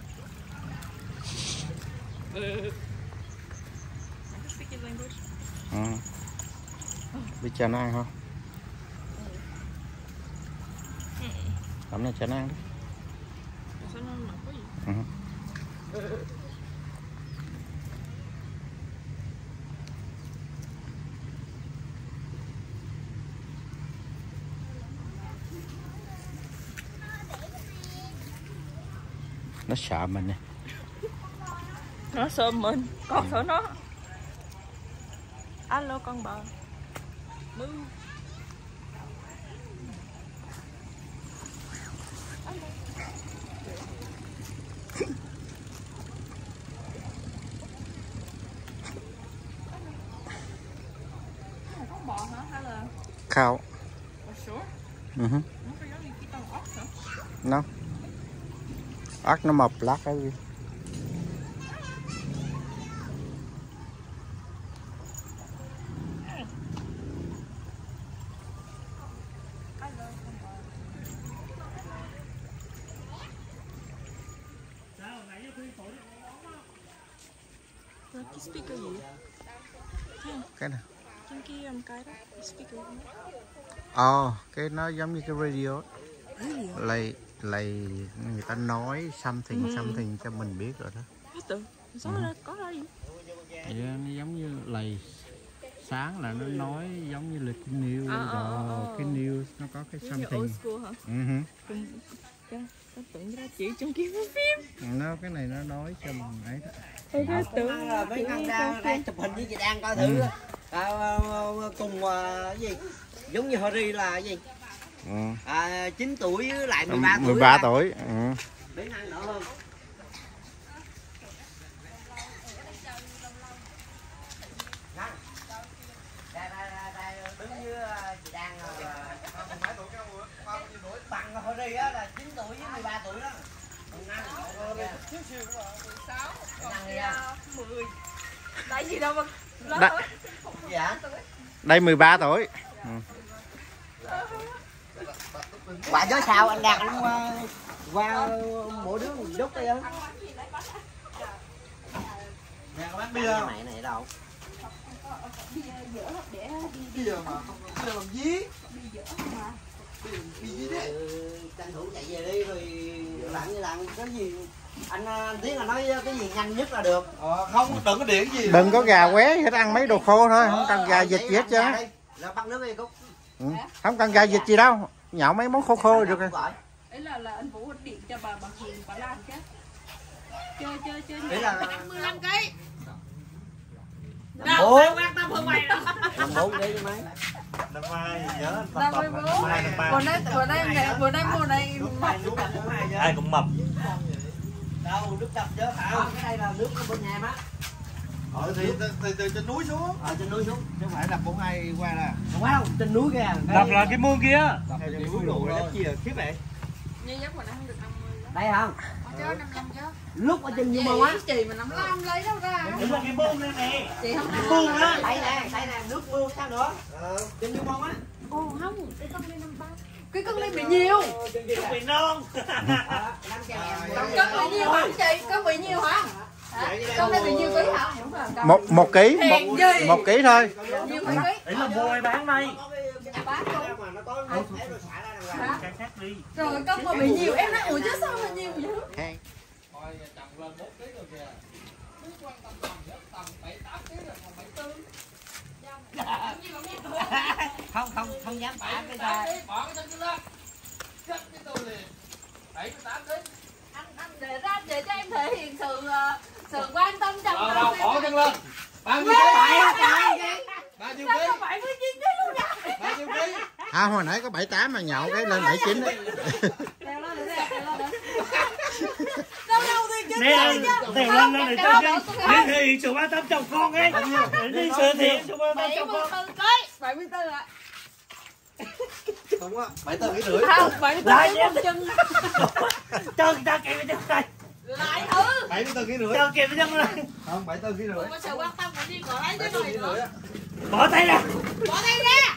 Ừ. Speak your language. Ừ. Biết cho nó ăn không? Ừ. Hôm nay cho nó ăn đi. Sao nó mặc cái gì? Uh-huh. Ừ. Nó sợ mình nè. Nó sợ mình, con sợ nó. Alo con bò. Mưa. Con bò hả hay là Cow. sure? Uh-huh. Nó có giống như cái con ốc hả? No. Ốc nó mập lát cái gì. Rồi cái speaker gì? Cái này. Trên kia um, cái đó, cái speaker. Ồ, oh, cái nó giống như cái radio. Lầy lầy người ta nói something Ừ. something cho mình biết rồi đó. Có từ sao Ừ. nó có ra gì? Vậy đó, nó giống như lầy sáng là nó nói giống như là cái news À, à, rồi à, à. cái news nó có cái Giống như something. old school hả? Ừ hử. Cái cái tưởng ra chỉ trong kia phim. Nó cái này nó nói cho mình ấy đó. Tôi cái tưởng Rồi mấy ngăn ra đang chụp hình với chị Đan coi thử. Ừ. À, à, cùng à, cái gì giống như Harry là cái gì Ừ. à, chín tuổi với lại mười ba tuổi. mười ba tuổi. Ừ. Mấy ngăn nữa hơn. Đứng với chị Đan bằng Harry á là chín tuổi với mười ba tuổi đó. mười. Tại gì đâu mà Đa- Dạ. Đây mười ba tuổi. Ừ. Quả gió sao anh Đạt anh qua qua mỗi đứa một chút đi á. Nè có bán bia không? Này này đâu? Bia mà không bia làm gì? Tranh thủ chạy về đi rồi làm như làm cái gì anh Tiến là nói cái gì nhanh nhất là được. Ờ, không đừng có điện gì. Đừng có gà qué hết, ăn mấy đồ khô thôi, không cần gà vịt gì hết chứ. Là bắt nước đi Cúc. Ừ. Không cần gà vịt gì đâu, nhậu mấy món khô khô được rồi. ấy là là anh Vũ điện cho bà bà Huyền bà Lan chứ. Chơi chơi chơi. Đấy là mười lăm cây. Đâu, Đâu, quan tâm hơn mày đâu. làm bốn đi mấy. Năm mai nhớ Năm mươi bốn. Bữa nay bữa nay ngày bữa nay mùa này ai cũng mập. Đâu nước đập chứ phải không? Cái đây là nước ở bên nhà má. Ờ thì từ, từ, từ trên núi xuống. Ở trên núi xuống. Chứ không phải đập bốn ai qua nè. Không phải đâu, trên núi kìa. Đập là cái mương kia. Đập là cái núi rồi đất chia khiếp vậy. như giấc mà nó không được năm mươi đó. Đây không? Chứ năm mươi chứ. Lúc ở trên mương á. Chị mà năm mươi lăm lấy đâu ra. Đúng là cái mương đây nè. Chị không Cái mương á. Đây nè, đây nè, nước mương sao nữa? Ờ, trên mương mông á. Ồ không, cái con ly năm ba. Cái con ly bị nhiều. Bị non. Con bị nhiều hả chị? Con bị nhiều hả? Hả? Con đây bị nhiều ký hả? Đúng rồi. con. Một một ký, một, Hèn gì? một ký thôi. Nhiều mấy ký? Đấy là mua ai bán đây. Bán luôn. Mà nó có nó thể rồi xả ra đằng ngoài. Cái khác đi. Rồi con mà bị nhiều em nói ủa chứ sao mà nhiều vậy? Không không không dám bả cái ra. Anh anh để ra để cho em thể hiện sự sự quan tâm trong Đâu tâm đâu em. bỏ chân lên. Bao nhiêu Sao ký? mà bảy ký? Bao nhiêu Sao ký? mà bảy mươi chín ký luôn vậy? Bao nhiêu ký? À hồi nãy có bảy tám mà nhậu cái lên bảy chín đấy. Đeo lên để đeo lên để. Đâu đâu thì chứ. Nè, đèo lên lên để cho đi. Đi thì sự quan tâm chồng con ấy. Đi sự thiện sự quan tâm bảy chồng mươi con. tư ký. bảy mươi tư ạ. Không á, bảy tờ ký rưỡi. Không, bảy mươi tư Lại ký một chân. Chân ta kịp chân đây. Lại thử. bảy mươi tờ ký rưỡi. Chân kịp chân đây. Không, bảy tờ ký rưỡi. Có sự quan tâm của đi gọi lấy cái này nữa. Bỏ tay ra. Bỏ tay ra.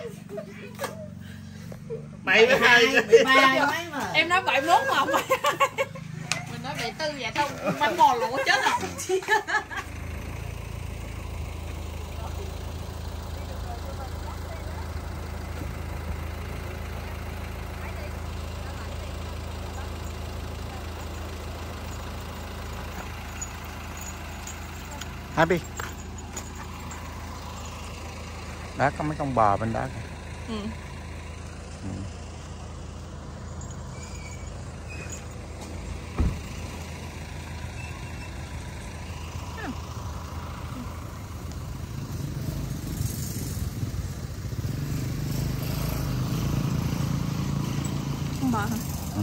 bảy mươi hai. Em nói bảy mươi mốt mà không phải. Mình nói bảy mươi tư vậy thôi, bánh bò lỗ chết rồi. Happy. Đó có mấy con bò bên đó kìa. Ừ. Ừ. Con bò hả? Ừ.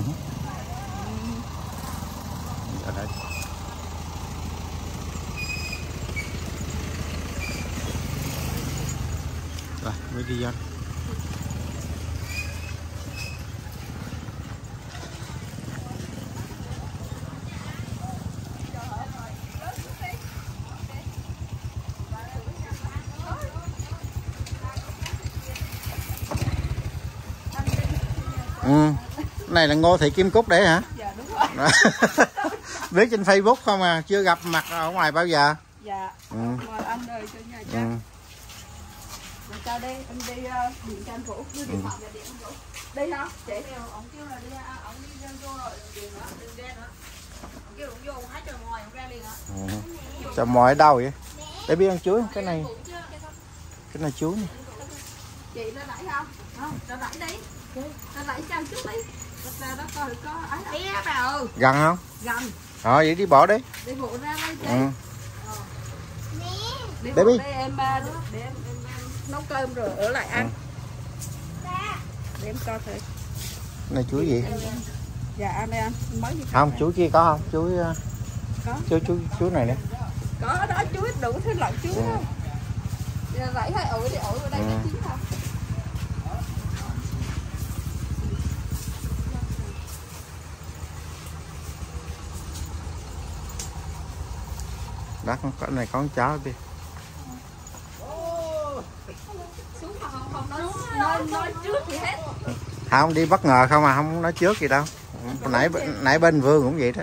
Ở đây. Rồi, mới đi vô. Ừ. Này là Ngô Thị Kim Cúc đấy hả? Dạ đúng rồi. Biết trên Facebook không à, chưa gặp mặt ở ngoài bao giờ. Dạ. Ừ. Mời anh đời cho nhà Ừ. chắc. Mà cho đi, em đi uh, điện cho anh Vũ, đưa điện thoại về điện anh Vũ. Đi không? Chị kêu ông kêu là đi, ông đi vô rồi, điện nữa, đừng ra nữa. Ông kêu ông vô hái trời mồi, ông ra liền hả? Ừ. Trời mồi ở đâu vậy? Để biết ăn chuối, cái này. Cái này chuối này. Chị nó đẩy không? Không, nó đẩy đi. Nó đẩy cho anh chút đi. Ra đó coi có ấy ấy vào. Gần không? Gần. Rồi vậy đi bỏ đi. Đi bộ ra đây chị. Ừ. Đi Baby. bộ đây em ba nữa để em, em, em nấu cơm rồi ở lại ăn. Ừ. Để em coi thử. Này chuối gì? Em, em. Dạ ăn đây anh. Mới gì không, chuối kia có không? Chuối có. Chuối chuối chuối này nè. Có đó, chuối đủ thứ loại chuối Ừ. không? Rảy hay ổi thì ổi ở đây Ừ. nó chín không? Đó, cái này có con chó đi. Xuống mà không, không nói, nói, nói trước gì hết. Không, đi bất ngờ không à, không nói trước gì đâu. Nãy nãy bên Vương cũng vậy đó.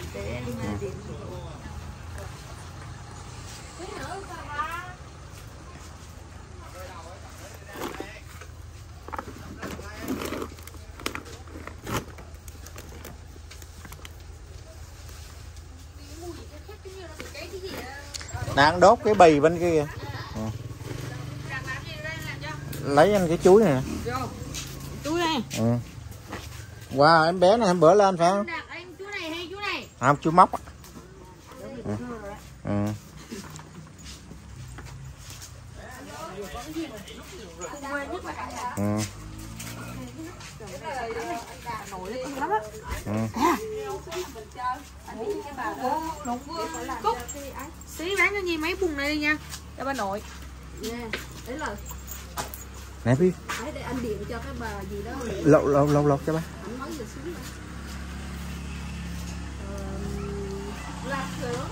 Đang đốt cái bì bên kia kìa. Ừ. Lấy anh cái chuối này nè. Chuối này. Ừ. Wow, em bé này em bữa lên phải không? Chuối này hay chuối này? Không, chuối móc. Ừ. Ừ. Ừ. Cúc xí bán cho Nhi mấy bùng này đi nha, cho bà nội nha. Đấy là Nè biết đấy, để anh điện cho cái bà gì đó lột lột lột lột cho ba. anh nói giờ xuống lạc sữa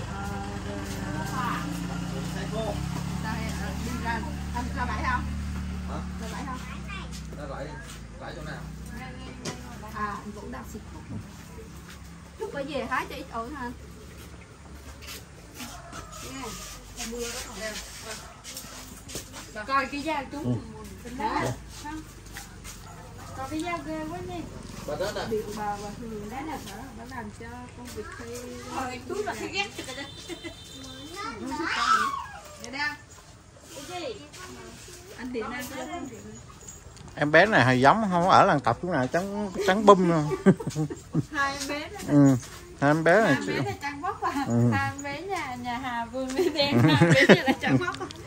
đi ra anh ra bãi không? Hả? Ra bãi không? Ra bãi bãi chỗ nào? À anh cũng đang xịt thuốc. Chút có về hái cho ít ổi hả? Nha. Coi cái da chúng. Ừ. Coi cái da ghê quá nha. Bà đến nè. Điện bà bà thường đấy nè, bà làm cho công việc thi. Thôi chú là cái ghét rồi đó. Để đây. Cái gì? Anh điện anh cho anh điện. Em bé này hơi giống không ở làng tập chỗ nào trắng trắng bum luôn. Hai em bé đó. Ừ. Hai em bé này. Hai em bé là trắng bóc à. Ừ. Hai em bé nhà nhà Hà Vương đi đen, hai em bé nhà là trắng bóc à.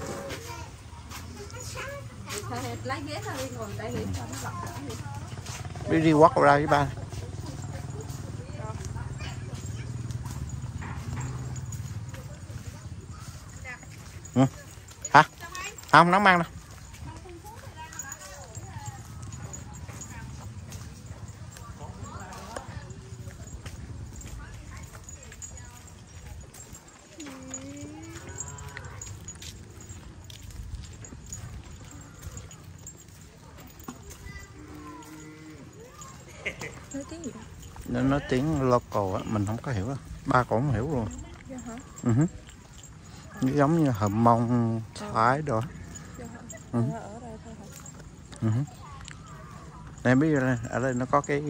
Thôi lấy ghế ra đi ngồi tại hiểm cho nó lọc đỡ đi. Đi đi quất ra với ba. Ừ. Hả? Không, nấu ăn đâu. Nói tiếng gì? Nó nói tiếng local á, mình không có hiểu á. Ba cũng không hiểu luôn. Dạ hả? Ừ. Nó giống như hầm mông Thái đồ. Dạ hả? Ừ. Ở đây thôi hả? Ừ. Này biết rồi, ở đây nó có cái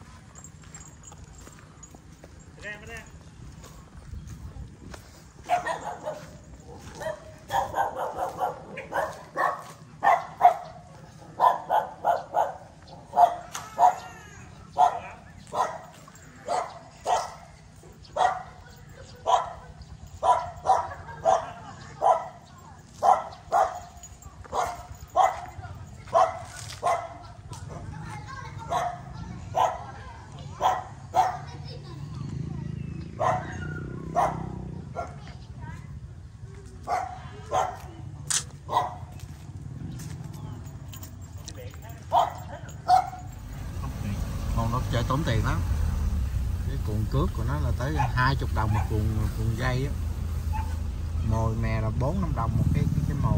con nó chơi tốn tiền lắm. Cái cuộn cước của nó là tới hai chục đồng một cuộn cuộn dây á. Mồi mè là bốn năm đồng một cái cái, cái mồi.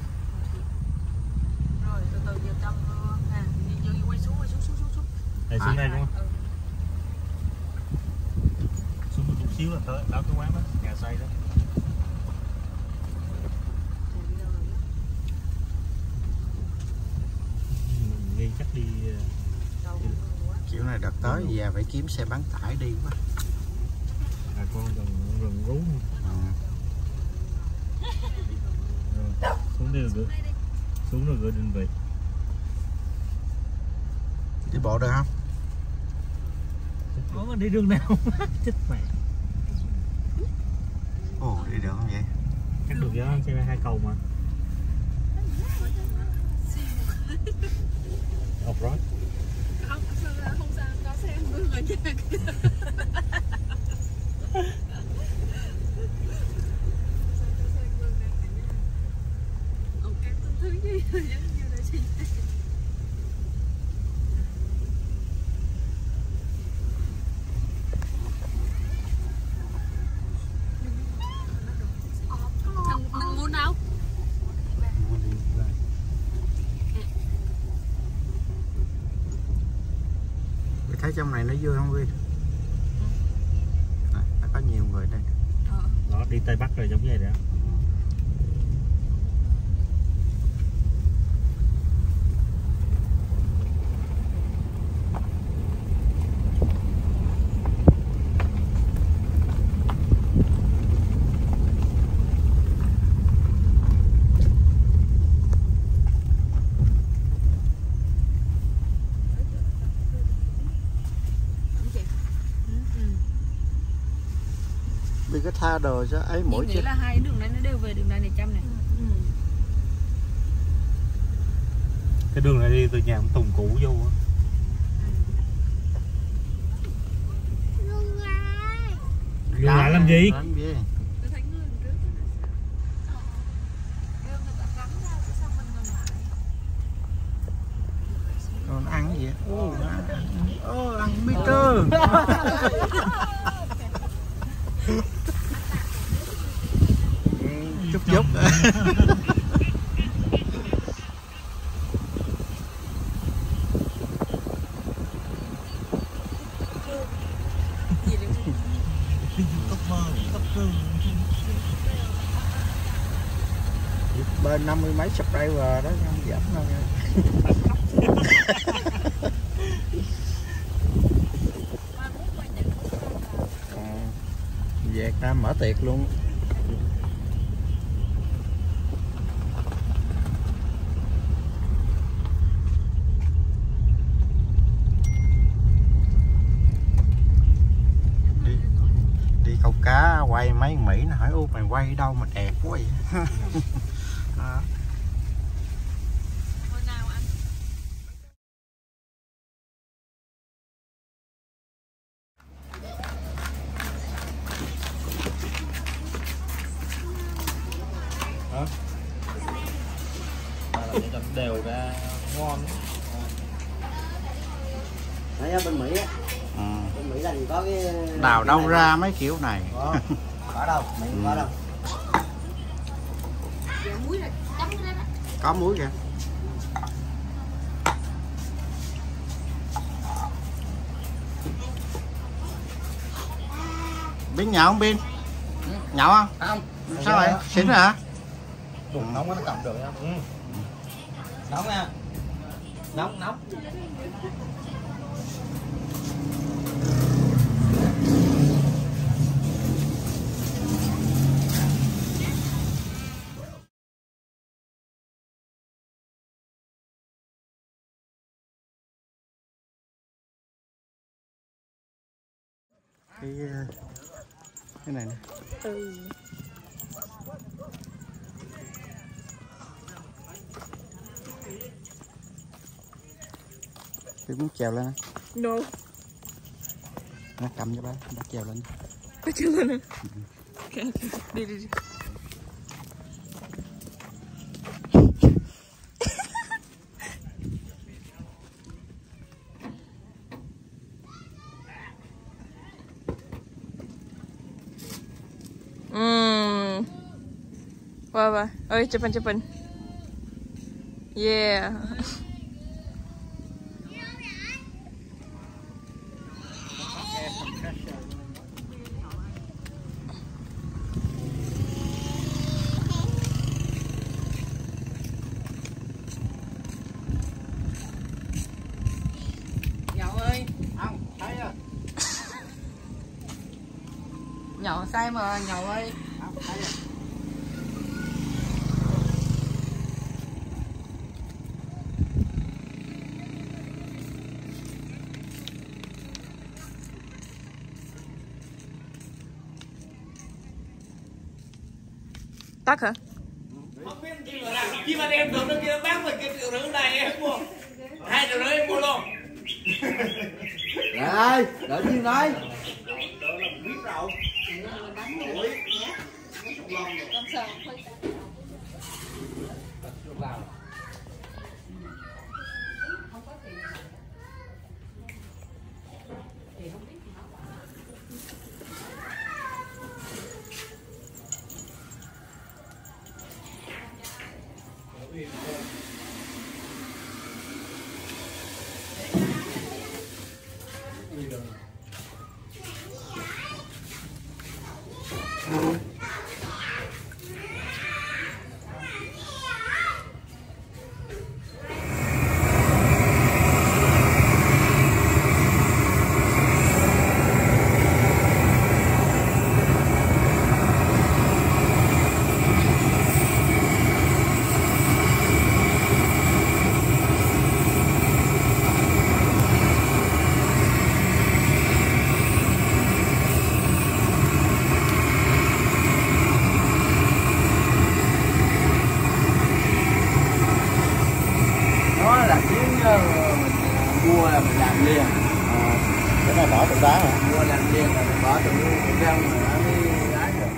Rồi từ từ giờ trong à, vô quay xuống quay xuống xuống xuống xuống. Này xuống đây đúng không? Xuống một chút xíu là tới đó cái quán đó, nhà xây đó. đi chắc đi kiểu này đợt tới về phải kiếm xe bán tải đi quá. À, con gần gần rú. À. Rồi, xuống đây rồi xuống rồi gửi định vị. Đi bộ được không? Có đi đường nào chết mẹ. Ồ, đi được không vậy? Chắc được chứ, xe hai cầu mà. Off-road. Không, không sao, có xe mưa rồi chứ. Thứ gì giống như là gì? Thằng thằng muốn đâu? Thấy trong này nó vui không Vi? À, nó có nhiều người đây. Đó, đi Tây Bắc rồi giống vậy đó. Vì cái tha đồ cho ấy mỗi nghĩ là hai đường này nó đều về đường này này trăm này. Ừ. Cái đường này đi từ nhà ông Tùng cũ vô á. Dừng lại làm gì? Làm gì? Còn ăn gì? Ô, ô ăn mít tơ. Chút chút. Bên năm mươi mấy subscriber đó không giảm đâu nha. Việt Nam mở tiệc luôn. Đi, đi câu cá quay mấy Mỹ nó hỏi: "Ô mày quay đâu mà đẹp quá vậy?" Đó. Hả? À, để cho đều ra ngon. Đấy bên Mỹ á. Ừ. Bên Mỹ là có cái Đào đâu ra mấy kiểu này. Có, có đâu, Mỹ không có đâu. Có muối kìa. Bin nhậu không Bin? Nhậu không? Không. Sao vậy? Xỉn rồi hả? Đủ nóng nó cầm được nha. Ừ. Nóng nha. Nóng nóng. Cái cái này nè. Ừ. Tôi muốn trèo lên. No. Nó cầm cho ba, ba trèo lên. Ba trèo lên. Ok, ok. Đi đi đi. Hmm. Wah, wah. Oi, cepat cepat. Yeah. nhậu say mà nhậu ơi. Tắt hả? Không biết chi mà làm chi mà đem được nó kia bán mình cái triệu rưỡi này em mua hai triệu rưỡi em mua luôn. Rồi, đợi Duyên nói. Mua là mình làm liền. À, cái này bỏ tụi đá hả? Mua làm liền là mình bỏ tụi rau mà nó mới đá được.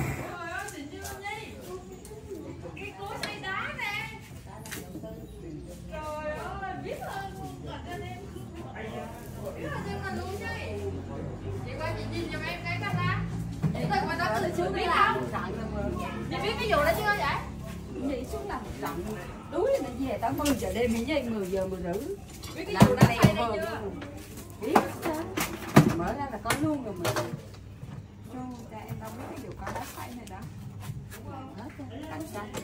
Chị biết ví dụ đó chưa vậy? Chị xuống làm rộng túi mình về tới mười giờ đêm với mười giờ mười rưỡi. Biết cái vụ đó hay đây chưa? Biết sao? Mở ra là có luôn rồi mình. Cho cha em đâu biết cái vụ có đá phải này đó. Hết rồi, cạnh tranh.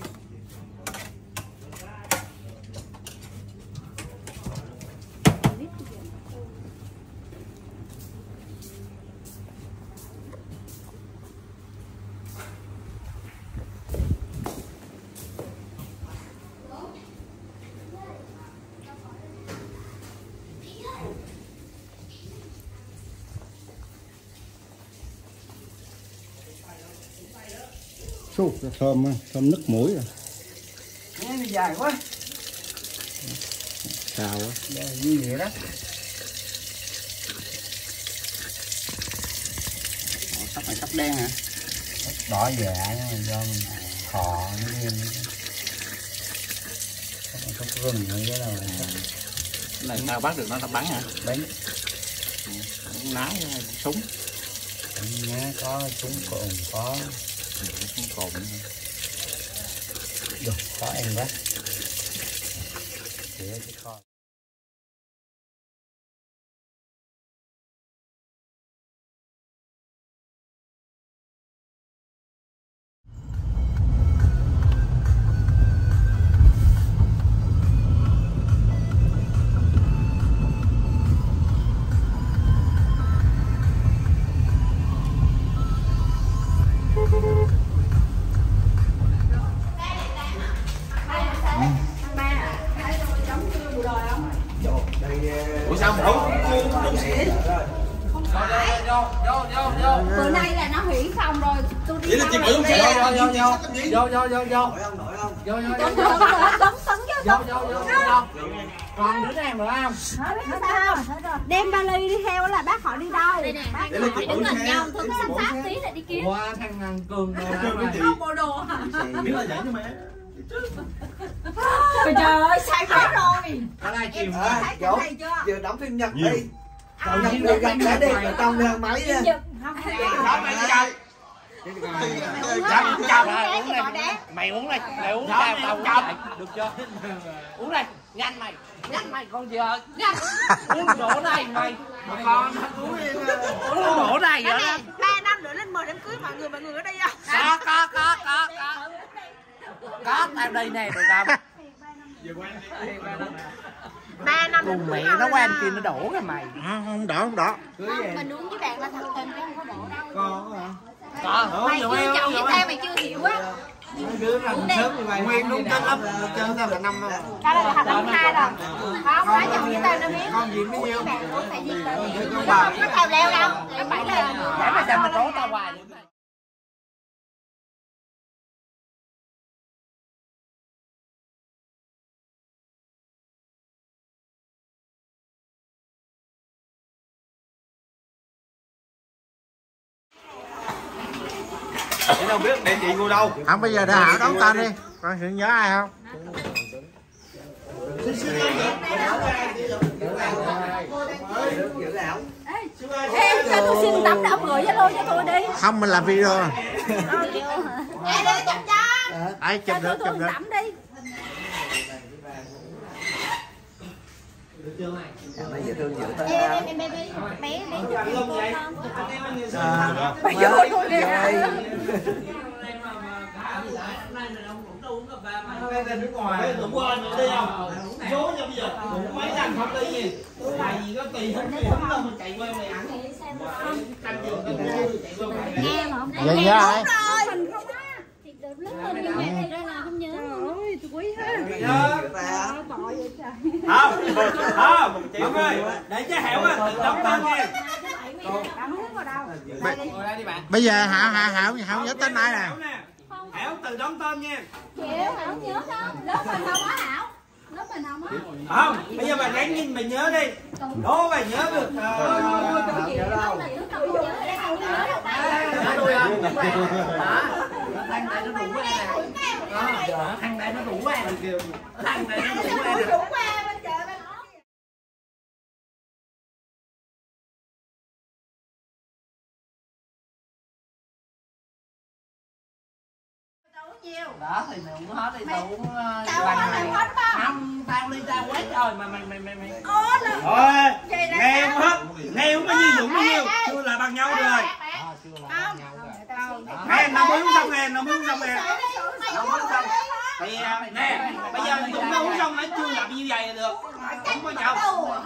Xù, thơm thơm nức mũi rồi. Nghe nó dài quá. Xào quá. Như vậy đó. Sắp này sắp đen hả? Đỏ dạ do mình khò nó đen. Sắp rừng nữa cái nào. Cái này sao bắt được nó, tao bắn hả? Bắn. Nái súng. Nhá, có súng cồn có. Súng cồn nữa. Được, có em quá. Để cái kho. Bữa nay là nó hủy xong rồi, tôi đi chị bự vô vô vô vô vô vô vô vô còn đứa nào nữa không? Đem vali đi theo là bác họ đi đâu? Đây nè, hai người phải đứng gần nhau, thôi sắp sát tí lại đi kiếm. Qua thằng thằng Cường không bộ đồ hả? biết là vậy chứ mẹ. Trời ơi, sai quá rồi. Ở đây chìm à, Dỗ, giờ đóng phim Nhật đi. Cậu Nhật được gặp đã đi ở trong thang máy nha. Mày uống đây, mày uống tao tao uống đây. Được chưa? Uống đây, nhanh mày, nhanh mày con vợ, nhanh. Uống đổ này mày. Mà con uống đổ này vậy đó. ba năm nữa lên mời đám cưới mọi người, mọi người ở đây không? Có có có có có. Có tao đây nè được không? ba năm cùng mẹ nó qua anh kia nó đổ cái mày. Không đổ không đổ. Không, mình uống với bạn là thật tình chứ không có đổ đâu. Con hả? Mày chưa chậu với tao mày chưa hiểu á. Nguyên đúng tên lắm, chơi tao là năm đâu. Đó là thằng năm hai rồi. Không, nói chồng với tao nó biết. Con gì mấy nhiêu? Nó tao leo đâu. Nó phải là Để mà sao mà trốn tao hoài. Chị đâu biết địa chị ngồi đâu. Không, bây giờ để Hảo đón tên đi. Con hiện nhớ ai không? Ê, cho tôi xin tấm đọc gửi Zalo cho tôi đi. Không, mình làm video. Ê, đi chụp cho. Ai chụp được, chụp được. Tấm đi. Mấy dễ thương dữ tới. Em em em bé bé bé chụp cho tôi không? Bây giờ tôi đi. Đây là nước ngoài, tụi quên nữa đi không? Số cho bây giờ, tụi mấy lần không đi gì? Tại vì có tiền không đi, không đâu mình chạy qua mày ăn. Em hả? Vậy nhớ ai? Mình không á. Thì từ lớn lên như vậy thì ra là không nhớ. Ôi, tôi quý ha. Không, không, chị ơi, để cho Hẻo á, tự đóng tên nha. Bây giờ Hảo Hảo Hảo Hảo nhớ tên ai nè? Hẻo tự đóng tên nha. Chịu, Hảo nhớ đâu. Lớp mình đâu á Hảo. Lớp mình không á. Không, bây giờ bà ráng nhìn bà nhớ đi. Đố bà nhớ được. Thằng này nó đủ que nè. Thằng này nó đủ que nè. Thằng này nó đủ que nè. Đó thì mày uống hết đi, tao uống vài ngày. Không, tao đi tao quét rồi mà mày mày mày mày. Thôi, nghe uống hết, nghe uống bao nhiêu dụng bao nhiêu, chưa là bằng nhau rồi. Nghe, nó mới uống xong nghe, nó mới uống xong nghe. Nó mới uống xong. Thì nè, bây giờ chúng nó uống xong nó chưa làm như vậy là được. Không có nhau.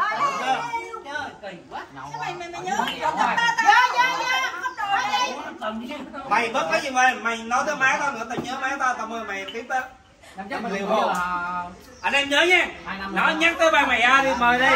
Kỳ quá. Mày mày mày nhớ. Dạ dạ dạ, không đổi đi. Mày bớt cái gì mày, mày nói tới má tao nữa, tao nhớ má tao, tao mời mày tiếp tới. Liều không? Anh em nhớ nha. Nó nhắc tới ba mày a đi, mời đi.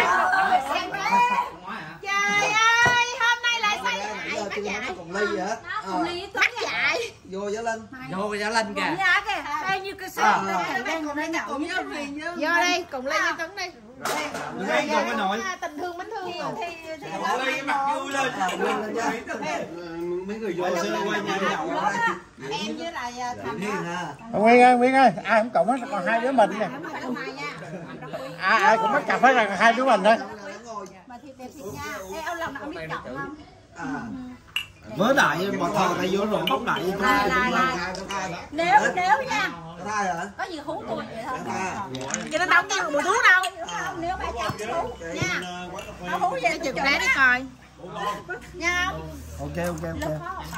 Trời ơi, hôm nay lại say Giờ chưa có còn ly gì hết. Còn ly bắt chạy. Vô với Linh. Vô với Linh kìa. Dạ kìa, bao nhiêu cái xe đang còn đang nhậu với Huyền. Vô đây, cùng ly với Tuấn đi. Đừng ăn cùng cái nội. Tình thương mến thương thì thì Ly cái mặt vui lên. Mấy người vô sơ quay nhà nhậu rồi. em với lại Thành Nguyên ơi, Nguyên ơi, ai cũng cộng hết, còn hai đứa mình nè. À, ai cũng bắt cặp hết là hai đứa mình thôi. mà thiệt đẹp thiệt nha. Ê, ông lần nào ông biết chọn không? Với đại bọn thờ tay vô rồi bóc đại. Lại lại lại. Nếu nếu nha. Ai hả? Có gì hú tôi vậy thôi. Vậy nó đâu có mùi thuốc đâu. Nếu mà chọn hú nha. Nó hú vậy chừng lá đi coi. Nha không? Ok ok ok.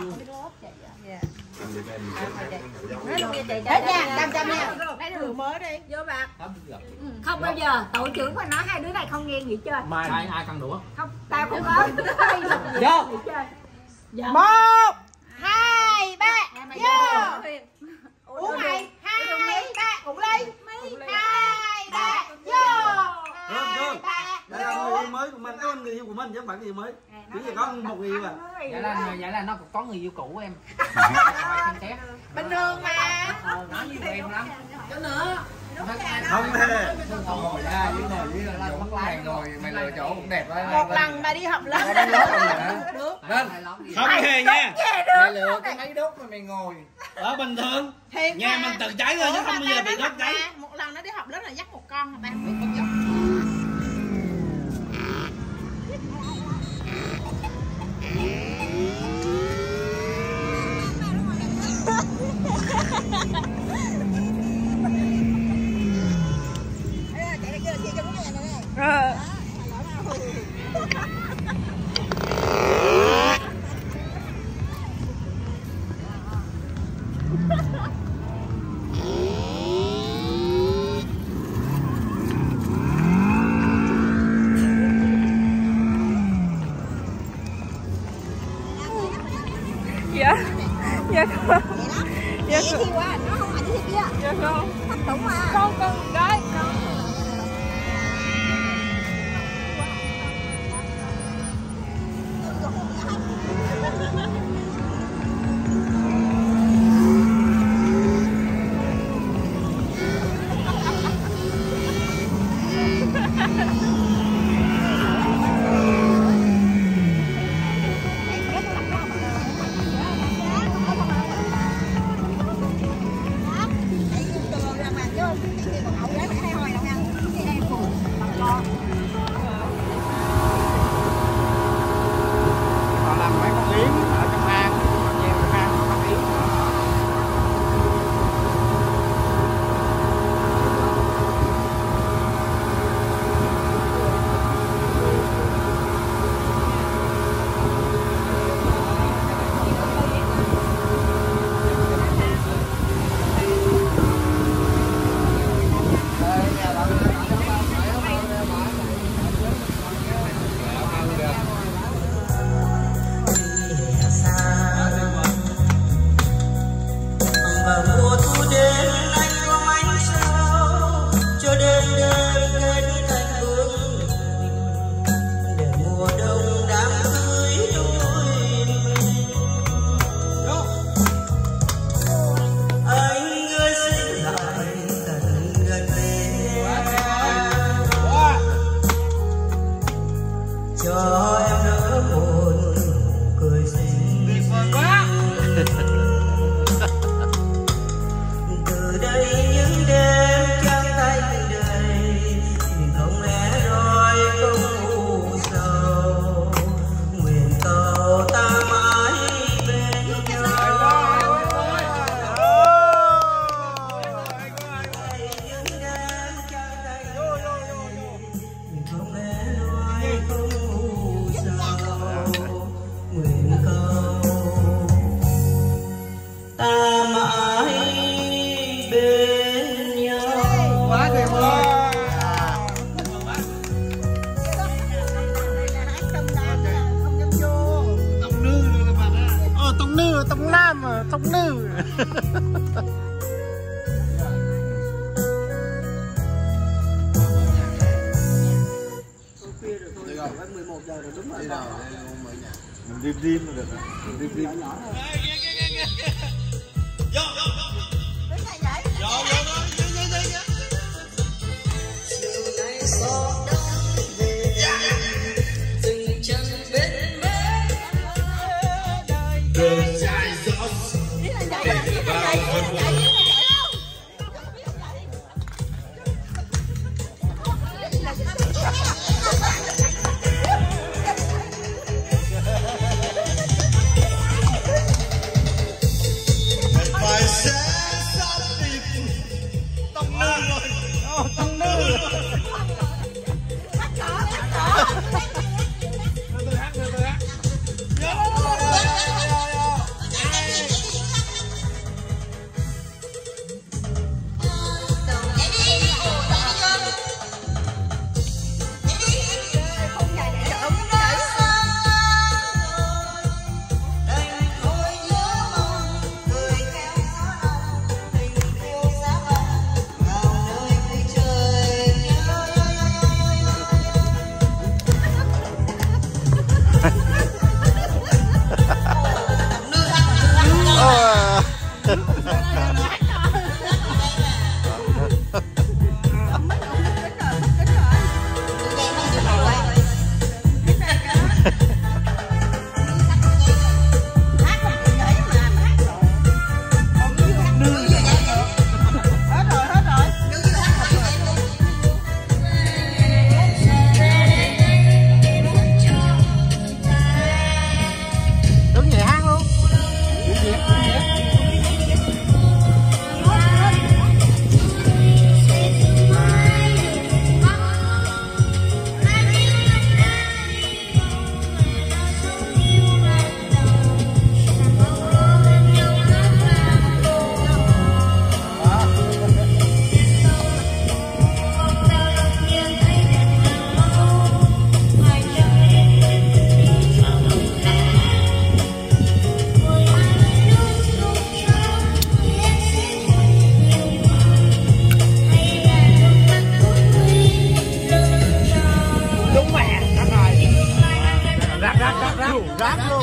Đấy nha, trăm trăm nha. Đây là mới đi. Vô bạc. Không bao giờ tổ trưởng mà nói hai đứa này không nghe nghỉ chơi. Mai ai ai cần đũa? Không, tao không có. Vô. Một, hai, ba. Vô. Uống mày. Hai, ba. Cũng ly. Hai, ba. Vô. Cơm cơm. Đây là người yêu mới của mình, có người yêu của mình chứ không phải người yêu mới. Chỉ là có một người yêu à. Vậy là vậy là nó cũng có người yêu cũ em. Bình thường mà. Nói như vậy em lắm. Cho nữa. Không hề. Ngồi ra với ngồi với là bắt lái ngồi mày lựa chỗ cũng đẹp đó. Một lần mà đi học lớp. Được. Không hề nha. Mày lựa cái máy đốt mà mày ngồi. Ở bình thường. Nhà mình tự cháy thôi chứ không bao giờ bị đốt cháy. Một lần nó đi học lớp là dắt một con mà ba bị con dốc. cho em đỡ buồn cười xinh tuyệt vời quá. Từ đây những đêm trắng tay đầy mình không lẽ rồi không u sầu nguyện cầu ta mãi bên nhau. Tông Nam à, Tông Nữ. mười một giờ rồi đúng rồi. Mình đêm đêm là được rồi. Đêm đêm. Vô vô vô. Đứng này vậy. Vô vô vô. Vô vô vô. Chiều nay gió đông về. Dừng chân bên bến. Đời dài gió. Để vào phần buồn. Rác luôn.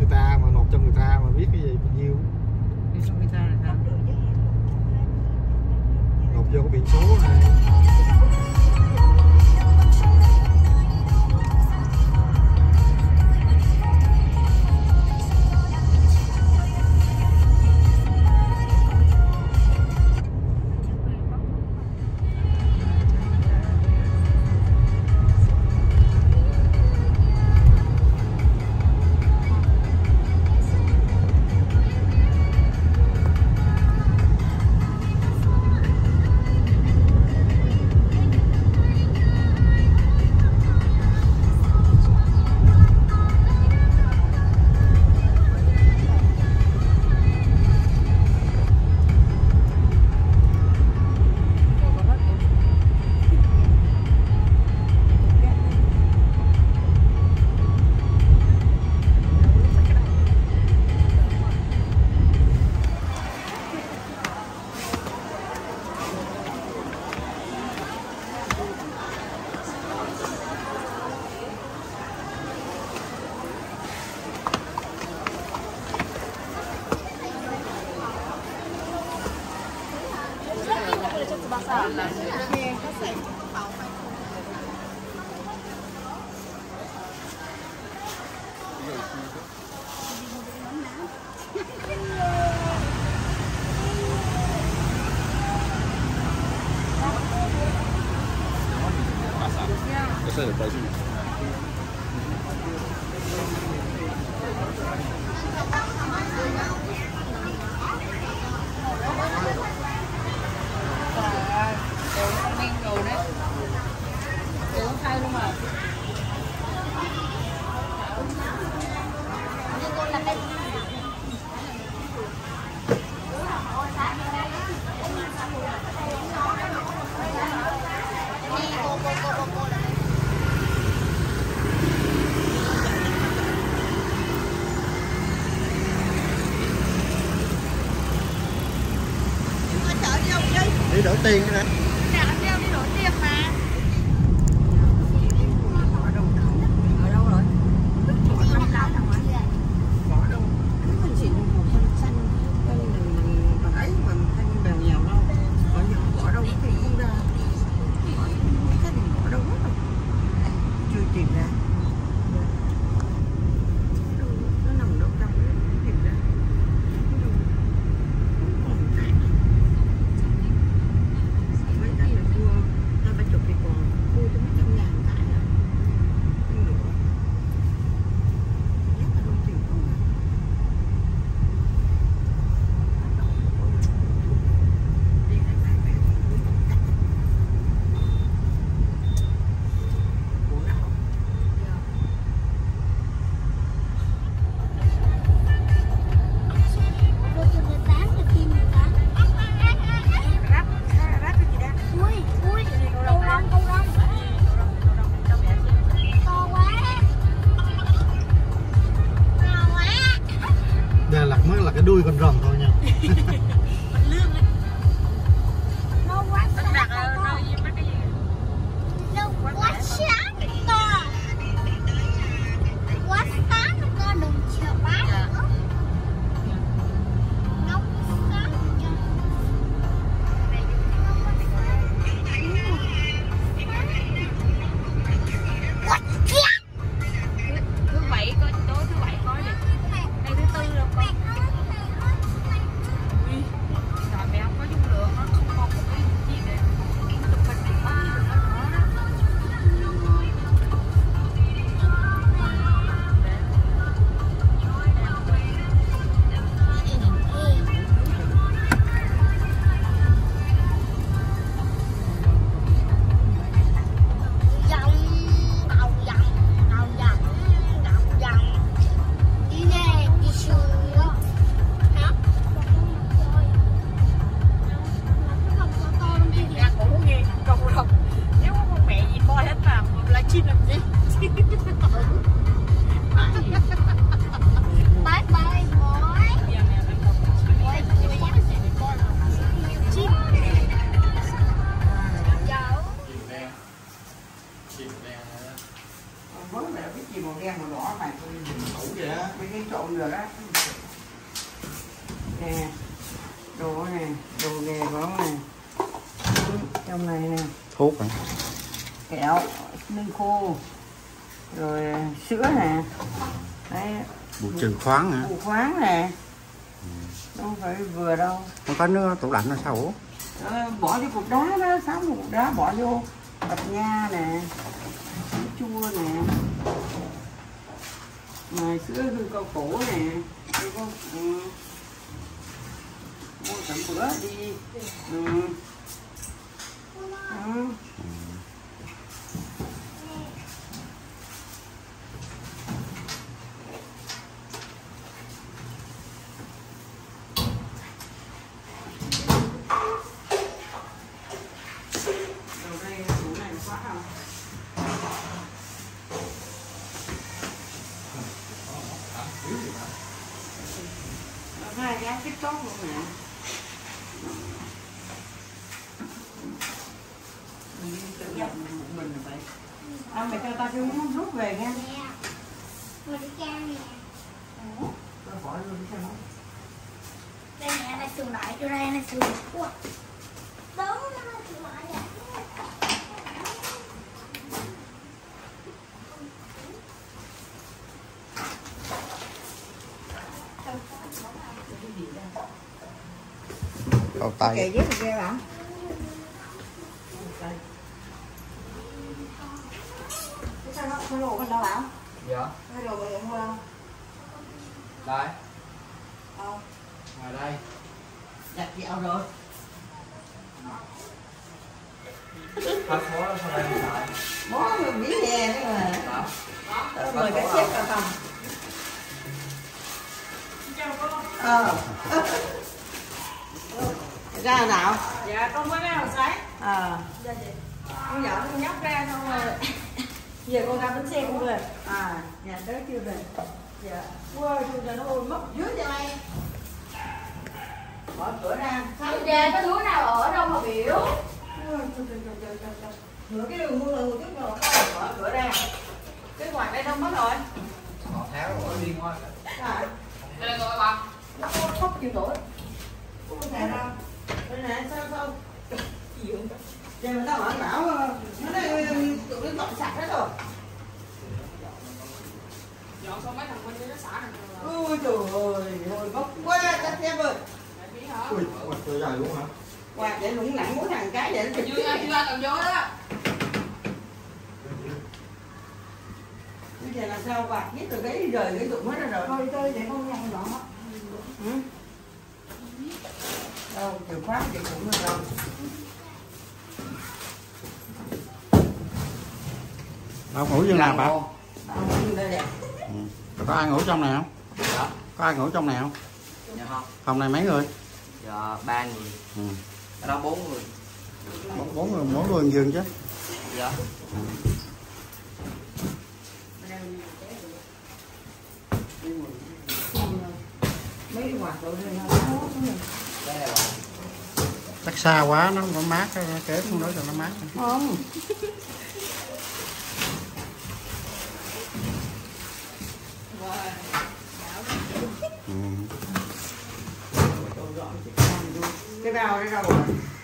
ta mà nộp cho người ta mà biết cái gì bao nhiêu. Đi cho người ta là sao? Nộp vô cái biển số này. Đi đổi tiền nữa nè. Dạ, đi đổi tiền mà. Ở đâu rồi? Bỏ đâu đâu rồi? Bỏ đâu? Mình chỉ một xanh xanh con mình còn ấy mà thanh bèo nhèo đâu. Bỏ nhỏ bỏ đâu thì đi ra. Cái này bỏ đâu hết rồi. Chưa tìm ra. Nó nằm đâu trong đấy tìm ra. Mấy cái này mua hai ba chục thì còn mua cho mấy trăm ngàn tại à. Không được. Nhất là không chịu không à. Đi ra ngoài về thì cũng không cắt. Bố nào? Cô cho người bán cho kim người ta. Ráp, ráp cái gì đó? Ui, ui, câu lông, câu lông. To quá. To quá. Đây là mới là cái đuôi con rồng thôi nha. Nó quá sáng. Đặt nó gì mấy cái gì? Nó quá sáng to. Quá sáng to đừng chịu bán nữa. Nó sáng cho. Thứ bảy coi tối thứ bảy coi đi. Đây thứ tư rồi con. này Đủ vậy á. mấy cái trộn được á. Nè, đồ nè, đồ nghề của nó nè. Trong này nè. Thuốc hả? Kẹo, nước khô, rồi sữa nè. Đấy. Bột trừ khoáng hả? Bột khoáng nè. Không phải vừa đâu. Không có nước tủ lạnh là sao ủa? Đó, bỏ vô cục đá đó, sáu cục đá bỏ vô. Bạch nha nè, sữa chua nè, mà sữa hương cao cổ nè. Ừ. Mua tầm bữa đi. Ừ. Ừ. Hai cái tiktok luôn nè. Mình đi tự dập một mình là vậy. À, mày cho tao kêu muốn rút về nha. Mình đi trang nè. Tao bỏ luôn cho nó. Đây nè, này sườn lại cho đây, này sườn. Đúng, nó là sườn lại vậy. Cầu tay. Kệ với kia bạn. Cái sao nó cái đồ bên đâu bảo? Dạ. Cái đồ bên mua không? Đây. Không. Ngoài đây. Đặt dạo rồi. Hết phố đó sao đây mình xài? Bó mình biết nghe đó mà. Đó. Mời cái xếp vào phòng. Ờ. Ra nào? Dạ con mới ra hồi sáng. Ờ. Dạ chị. Con dọn con nhóc ra xong rồi. Giờ con ra bến xe con về. À, nhà tới chưa về. Dạ. Wow, chung giờ nó ôi mất dưới cho đây. Mở cửa ra. Không về có đứa nào ở đâu mà biểu. Nửa cái đường mua là một chút rồi. Mở cửa ra. Cái quạt đây đâu mất rồi. Họ tháo rồi đi ngoài. À. Đây rồi bà. Nó có khóc chịu nổi. Không thể đâu. Đây nè, sao sao? Giờ người ta bảo bảo nó đây tụi nó dọn sạch hết rồi. Dọn xong mấy thằng Minh nó xả này. Ôi trời ơi, hồi bốc quá chắc em ơi. Ui, quạt trời dài luôn hả? Quạt để lủng lẳng mỗi thằng cái để nó Chưa ra chưa ra cầm vô đó. bây giờ làm sao quạt biết từ cái rời cái dụng hết rồi. Thôi tôi để con nhăn gọn đó. Ừ. Đâu, chịu khóa chịu cũng được đâu. Đâu ngủ như nào bà? Đâu ngủ đây đẹp. Ừ. Có ai ngủ trong này không? Dạ. Có ai ngủ trong này không? Dạ không. Phòng này mấy người? Dạ ba người. Ừ. Ở đó bốn người. Bốn, bốn người, mỗi người giường chứ. Dạ. Ừ. Mấy quạt rồi đây Đây là Chắc xa quá nó không có mát, kế không nói cho nó mát. không. Ừ. Cái bao đấy đâu rồi?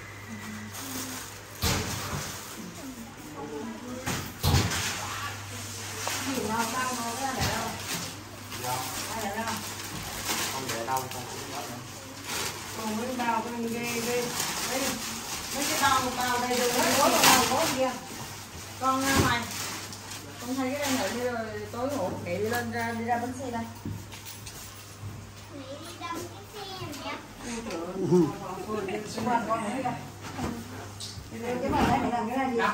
Gì nào bao nó ra để đâu? dạ. Để đâu? Không để đâu con cũng có nữa. Còn mấy bao cái cái cái mấy mấy cái bao bao đây rồi mấy cái bao có kia. Con mày, con thấy cái đây nữa như rồi tối ngủ mẹ đi lên ra đi ra bến xe đây. Mẹ đi đâm cái xe mẹ. Con con nữa đây. Cái bàn đây làm cái này gì?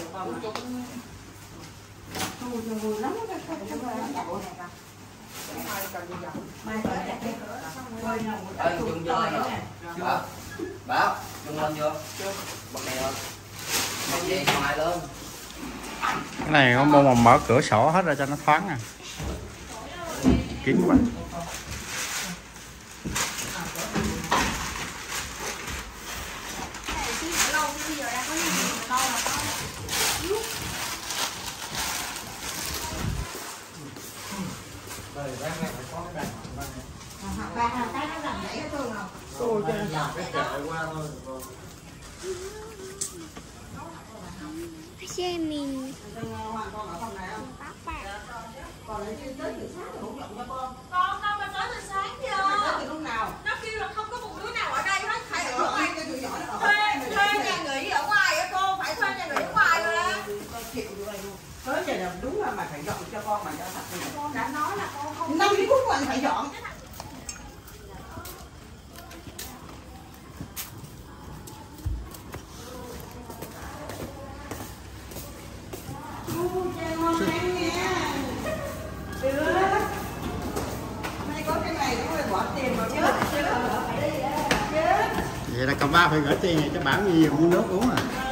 Ôi trời ơi, lắm cái cái cái cái bộ này cả. Mai còn đi dọn. Mai còn chặt cái cửa xong rồi nào. Ơi chung vô rồi. Chưa. Bảo, chung lên chưa? Chưa. Bật đèn lên. Bật đèn ngoài lên. Cái này có mua mà mở cửa sổ hết ra cho nó thoáng à. Kín quá. Rồi bán này phải có cái bàn. Ba cái nó làm vậy hết trơn không? Ôi trời ơi, cái chợ qua thôi. Xem mình. Còn lại chưa tới từ sáng hỗ trợ cho con. Con đâu mà tới từ sáng chưa? Tới từ lúc nào? Nó kêu là không có một đứa nào ở đây hết. Phải ở ngoài cho tụi nhỏ nó ở. Thuê, thuê nhà nghỉ ở ngoài á cô. Phải thuê nhà nghỉ ở ngoài rồi đó. Con chịu như vậy luôn. Tới giờ là đúng là mày phải dọn cho con mà cho thật. Con đã nói là con không. năm phút mà phải dọn. Vậy là cậu ba phải gửi tiền này cho bạn nhiều mua nước uống à.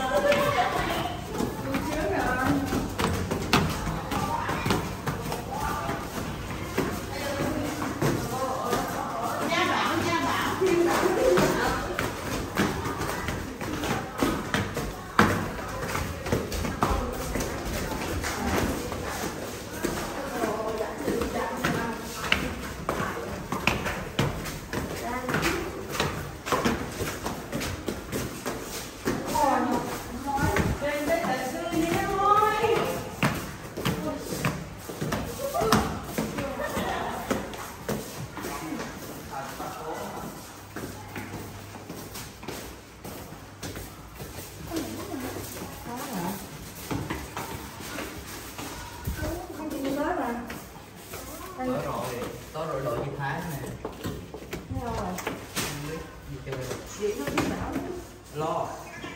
Tối rồi, tối rồi đội Diệp Thái nè. Thấy đâu rồi? Gì kêu Vậy nó biết bảo lo.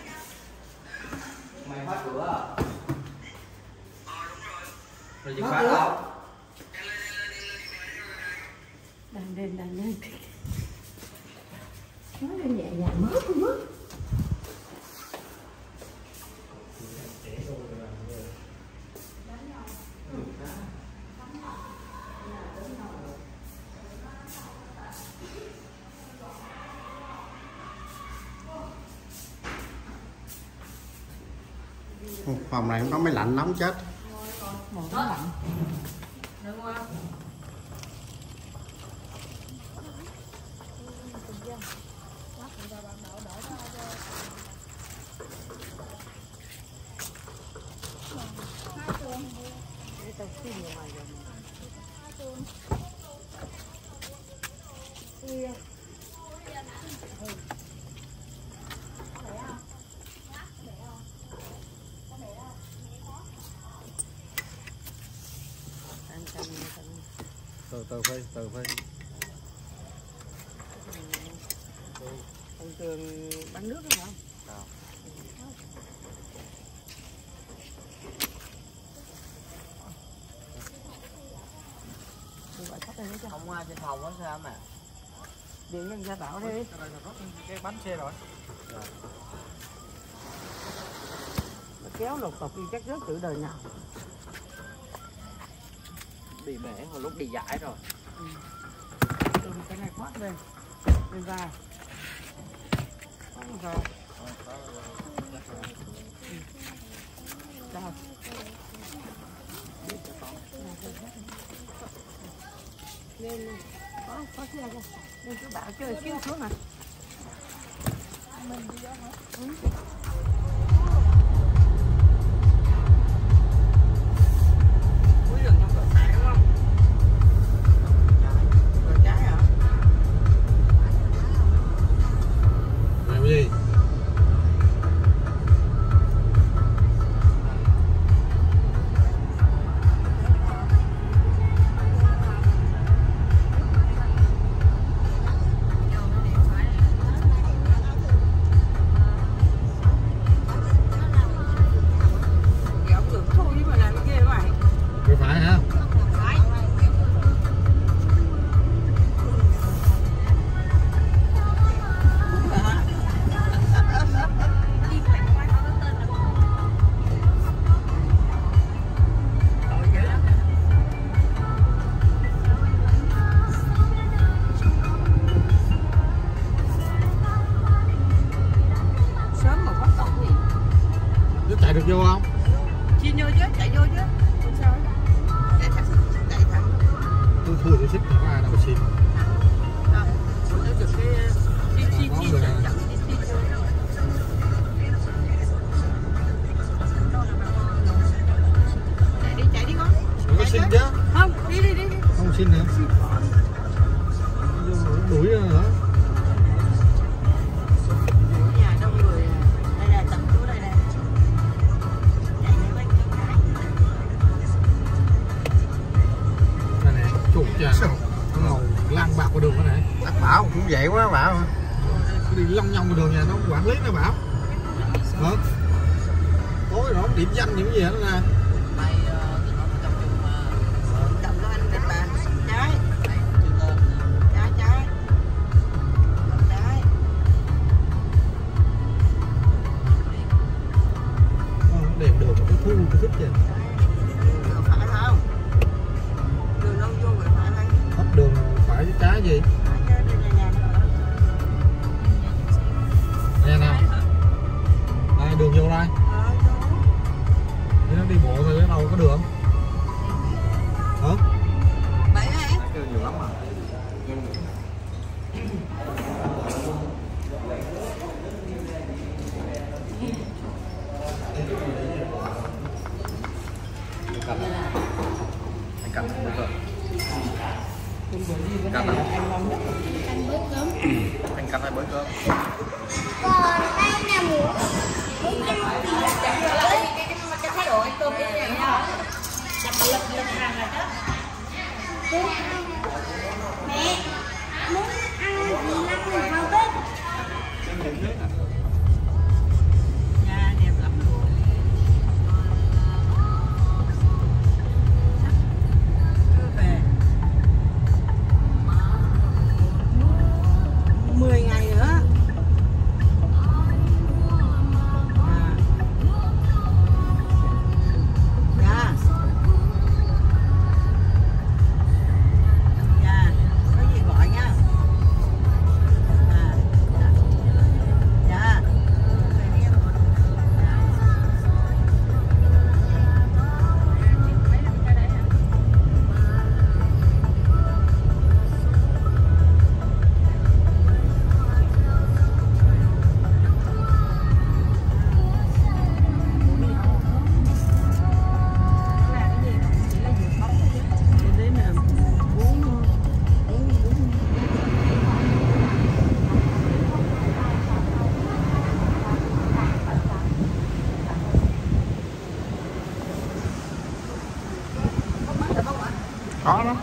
Mày khóa cửa. Rồi Diệp Thái đâu? Đang lên, đang lên. Nói lên nhẹ nhàng mớp không mớp. Phòng này không có máy lạnh nóng chết. Một nó lạnh. Được không? Từ từ phi, từ phi. Thường thường bán nước đó không? Không qua trên phòng đó sao mà. Điện lên ra bảo đi. Cái bánh xe rồi. Nó kéo lục cọc đi chắc rớt tự đời nào. Bị bể hồi lúc đi giải rồi. Ừ. Từ cái này khoác lên. Lên vai. Khoác lên vai. Đâu? Lên luôn. Có, có xe kìa. Lên chú bảo chơi xíu xuống nè. Mình đi vô hả? Ừ. thui tôi xích có ai đâu xin. Đi chạy đi con. Có xin chứ? Không, đi đi đi. Không xin nữa. Đuổi nữa. Nhà đông người. Đây là tập chú đây nè. Chạy đi bên cái cái. Đây nè, chuột chà. Nó ngồi lang bạc qua đường đó này. Bác Bảo cũng vậy quá Bảo. Đi long nhong qua đường nhà nó quản lý nó Bảo. Hả? Tối nó điểm danh những gì đó nè. Mày cầm nó anh đẹp bà. Trái. Trái trái. Trái. Đèn đường mà cái thu cái thích vậy. Phải không? Đường đâu vô rồi phải không? Hết đường phải cái trái gì? Nghe nào? Đây đường vô đây. Nó đi bộ thôi đâu có đường. Hả? Vậy hả? Kêu nhiều lắm mà. Anh cầm bữa cơm. Cầm à? Ăn bữa cơm. Anh cầm hai bữa cơm. Còn đây là mũ. Cái thái độ ăn cơm như thế nào nha. Chặt lực lực hàng rồi đó. Mẹ muốn ăn gì lắm thì vào bếp. Nhà đẹp lắm luôn. Cứ về mười ngày nữa. Dạ. Dạ. Có gì gọi nha. Dạ. Dạ. Có đó.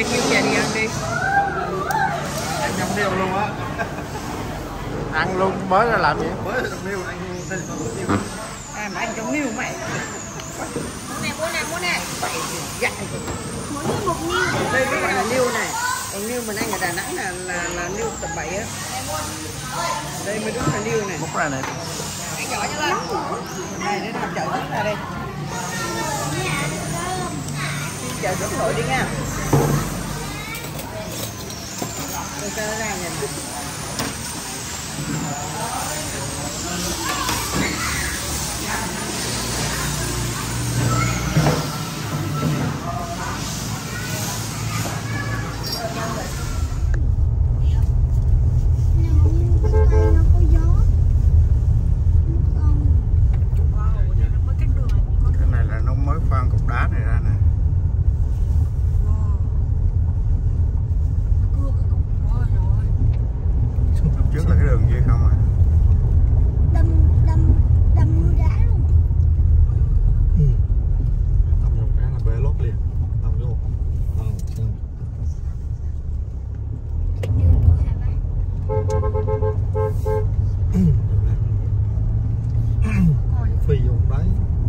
kêu về đi ăn đi. Ăn trong niêu luôn á. Ăn luôn mới ra làm gì? Mới trong niêu ăn thêm trong niêu. À mà ăn trong niêu mày. Muốn nè, muốn nè, muốn nè. Vậy dạy. Mỗi người một niêu. Đây cái này là niêu này. Còn niêu mình ăn ở Đà Nẵng là là là niêu tầm bậy á. Đây mới đúng là niêu này. Múc ra này. Cái nhỏ như lên. Này để làm chợ rất ra đây. Chợ rất nổi đi nha. Tôi cho nó ra nhìn. Cái này là nó mới khoan cục đá này ra nè. Lúc trước là cái đường kia không à. Đâm đâm đâm núi đá luôn. Ừ. Tông một cái là bể lốp liền. Tông vô. Ờ, xong. Phi vô đấy.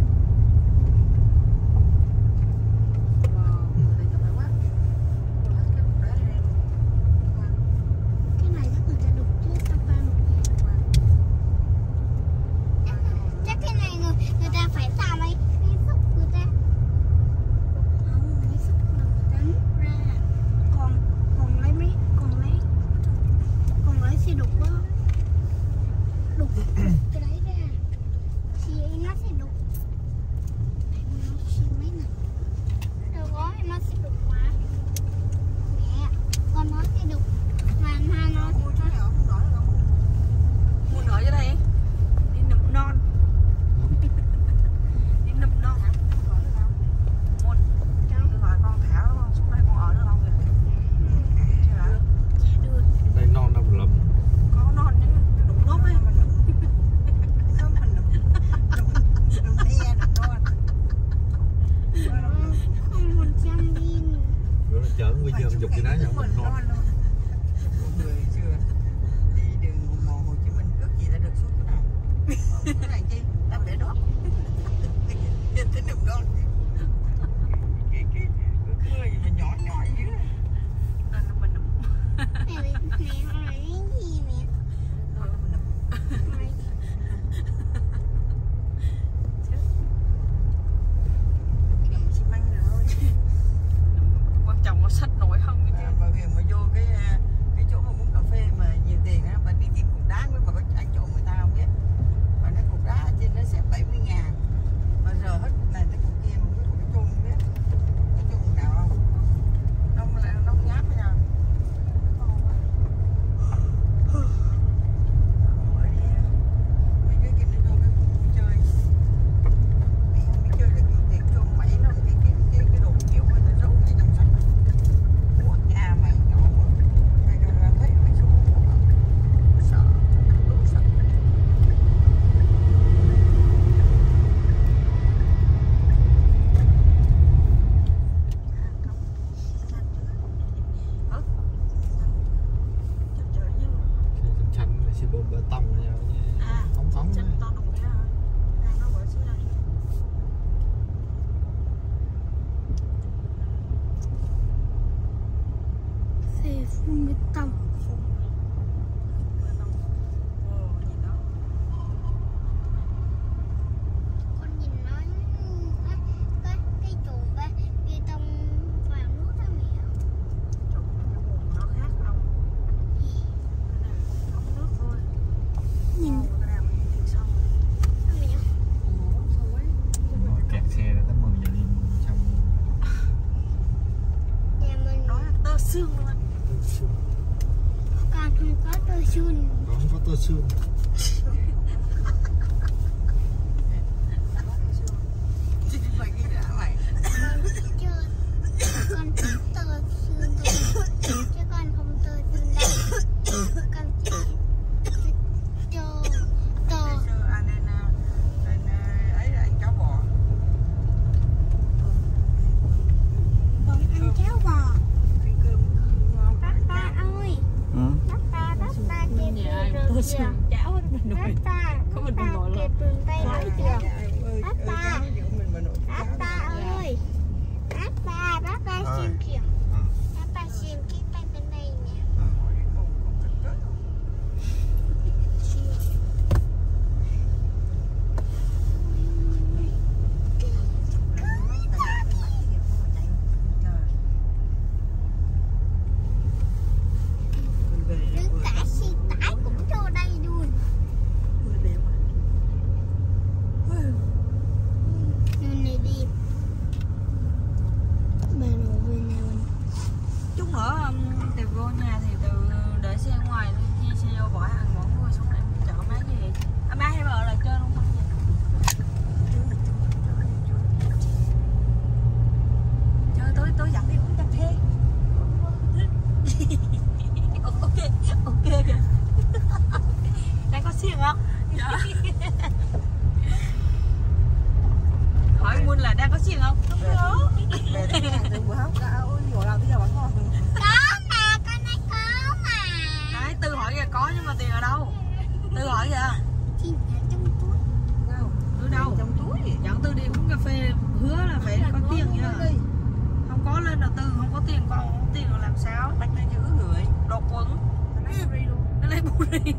Cái này chắc người ta đục chứ sao ba một chắc cái này người, người ta phải tạo mấy cái xúc người ta không mấy xúc là người ta múc ra còn còn lấy mấy còn lấy còn lấy xe đục á đục cái đấy ra thì nó sẽ đục nó sẽ mấy này đâu có nó sẽ đục quá mẹ con nó sẽ đục mà mà nó Mua cho nhỏ không nổi đâu. Mua nổi cho đây. Đi nụm non. Đi nụm non hả? Không nổi nữa đâu. Mua rồi con thả nó con xuống đây con ở nữa không kìa. Chưa hả? Đây non đâu lắm. Có non nhưng đụng nốt ấy. Không mình đụng đụng đụng đe đụng non. không một trăm pin Rồi nó chở bây giờ mình dục cái đá nhau mình non. Người chưa đi đường mòn Hồ Chí Minh ước gì đã được xuống cái này. Cái này chi? Tao để đó. Tính đụng non. Cái cái cái người gì mà nhỏ nhỏ dữ. Nên nó mình đụng. mẹ mẹ không nói cái gì mẹ xi măng rồi. Quan trọng là sách nổi không cái chứ. Mà khi mà vô cái cái chỗ mà uống cà phê mà nhiều tiền á, bạn đi tìm cục đá mới mà có ăn chỗ người ta không biết. Mà nó cục đá ở trên nó xếp bảy mươi ngàn. Mà giờ hết cục này tới cục kia mà cái cục cái chung không biết. Cái chung nào không? Nó lại nó nháp với nhau. Mở đi. Mấy cái kia nó vô cái khu vui chơi. Mẹ không biết chơi được nhiều tiền cho mày nó cái cái cái cái đồ kiểu người ta giấu ngay trong sách. Ủa nhà mày nhỏ mà. Hay là thấy mày sợ. Sợ. Đúng sợ. Xanh xanh này sẽ bơm bê tông với nhau. Phóng phóng đấy. xe phun bê tông con nhìn nó cái cái cái trụ bê bê tông vào nước đó mẹ Nó khác không? Không nước thôi. nhìn Cái nào mình đi xong. mẹ Kẹt xe đã tới mười giờ đi xong. nhà mình Nói là tơ xương luôn. còn không có tôi xun Có không có tơ xương. Mày ghi đã mày. chưa con tơ xương thôi chứ con không tơ xương đâu con chỉ cho tơ Sơ à nên nên ấy là anh cháu bò. con ăn cháo bò Anh kìa. cháo hết mình Áp ta, có mình ta ngồi kìa lên tường tay lái này chưa kìa. Áp ta, áp ta ơi. Áp ta, áp ta xem kìa. Áp ta xem cái tay bên đây nè. Đứng cả xe tải cũng vô đây luôn. Nơi này đi. Bà nội bên này mình. chút nữa um, từ vô nhà thì từ để xe ngoài chia xe vô bỏ hàng mọi người xuống đây chợ má gì vậy à, má hay vợ là chơi luôn không vậy chơi tối tối dẫn đi uống cà phê ok ok kìa đang có xiên không dạ. hỏi Mun là đang có xiên không không có từ bữa không có ngồi làm bây giờ vẫn ngon Có mà, con này có mà. đấy Tư hỏi kìa có nhưng mà tiền ở đâu Tư hỏi kìa Tiền ở trong túi. đâu Tư đâu trong túi dẫn Tư đi uống cà phê hứa là phải có tiền vậy không có lên đầu Tư không có tiền con không có tiền rồi làm sao bắt nó giữ người đột quần nó lấy buri luôn nó lấy buri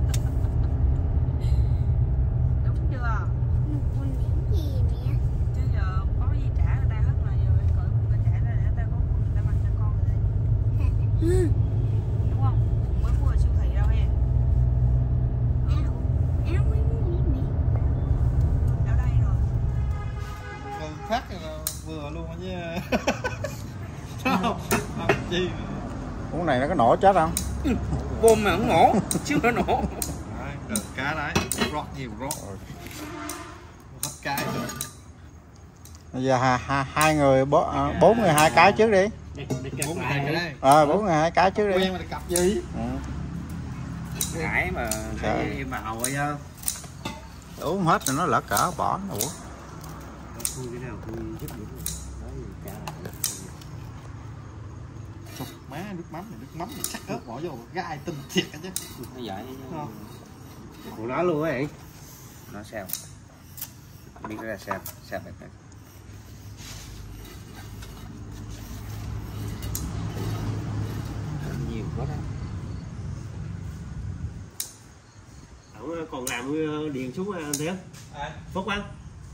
đúng chưa Con những gì mẹ? chứ giờ không có gì trả người ta hết mà giờ phải cởi người ta trả ra để người ta có người ta mặc cho con rồi Ừ. đúng không mới mua ở siêu thị đâu em Áo, áo mới mua mẹ. ở đây rồi Còn phát là vừa luôn á chứ. Sao? Làm gì? Uống này nó có nổ chết không? Bom mà không nổ, chứ nó nổ. Đấy, cần cá đấy, rót nhiều rót. Hết cái rồi. Bây giờ hai, hai, hai người bốn, à, bốn người hai cái trước đi. Bốn người cái đấy. Ờ à, bốn người hai cái trước đi. Quen mà cặp gì? Ừ. Hải mà Trời. em mà hầu ấy chứ. Uống hết rồi nó lỡ cỡ bỏ nó ủa. Thui cái nào thui giúp được. Chục má nước mắm này, nước mắm này chắc ớt bỏ vô gai tinh thiệt á chứ. Nó vậy không? Của nó luôn á. Nó sao? Biết ra sao? Sao vậy? Nhiều quá đó. Ổng còn làm điền xuống anh thấy không? À. Phúc anh.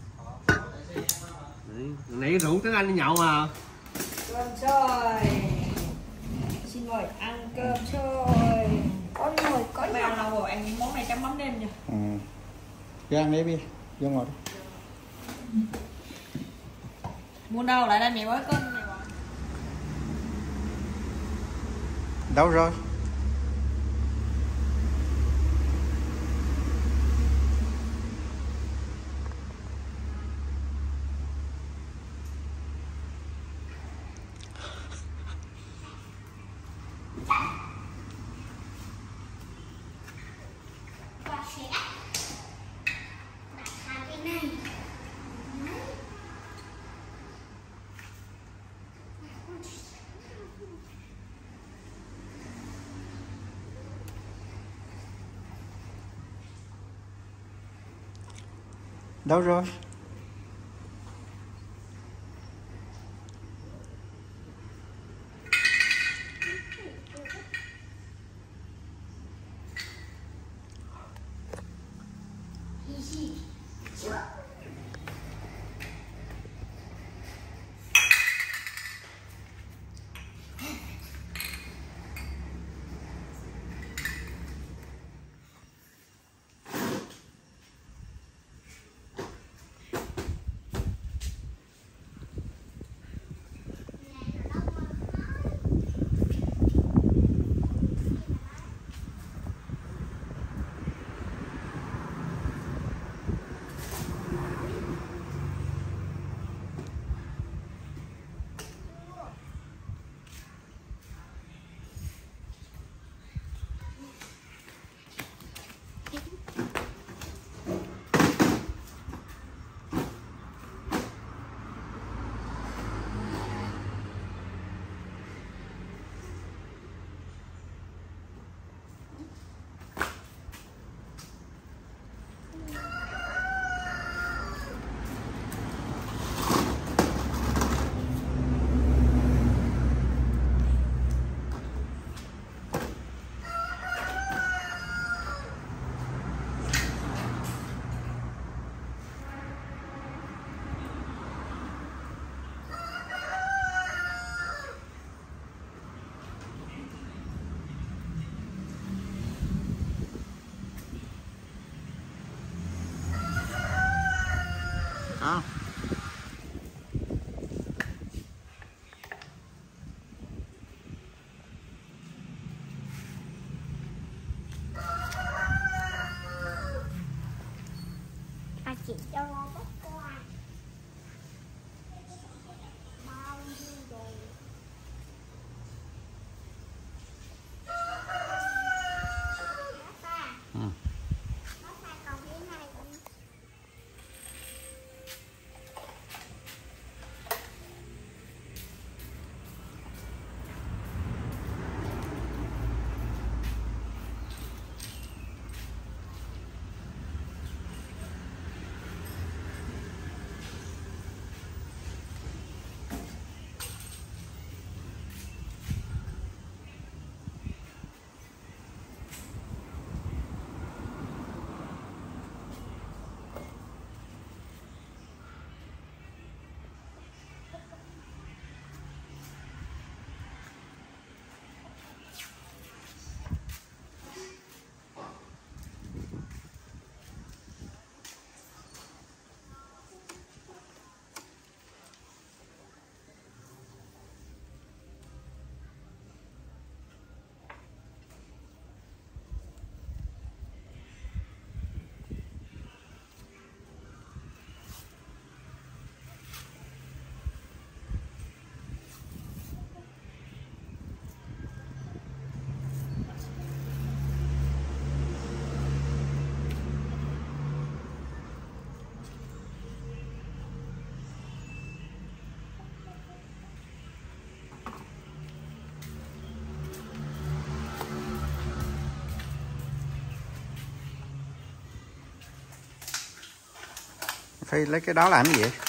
Nãy rủ các anh đi nhậu mà. Cơm trôi. Xin mời ăn cơm trôi. Có ngồi có bao lâu rồi ăn món này chấm mắm nêm nha Ừ. Ra ăn đi Bi, vô ngồi đi. Muốn đâu lại đây mẹ mới cơm này bọn. Đâu rồi? Và sẽ đặt hai cái này. Đâu rồi? Phải lấy cái đó làm cái gì vậy?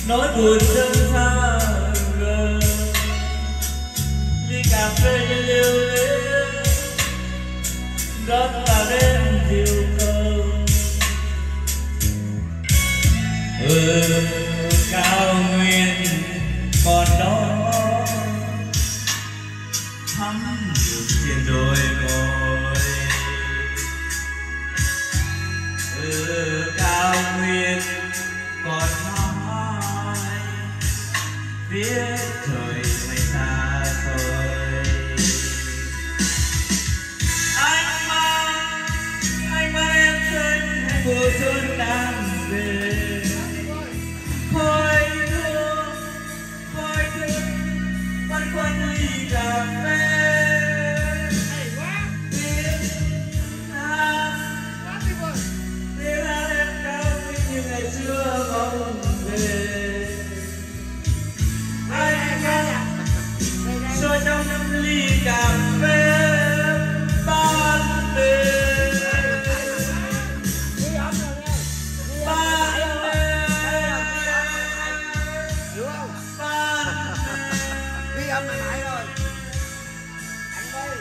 nỗi buồn dâng xa gần ly cà phê như liêu luyến đó là đêm chiều cầu ừ cao nguyên còn đó thắm được trên đôi môi ừ cao nguyên còn mãi phía trời mây xa xôi anh mang anh mang em trên mùa xuân đang về khói hương khói hương quanh quanh ly cà phê tiếng hát tiếng hát em cao như ngày xưa bóng về anh hát cho trong ly cà phê ban đêm ban Ghi âm lại rồi. Anh ơi.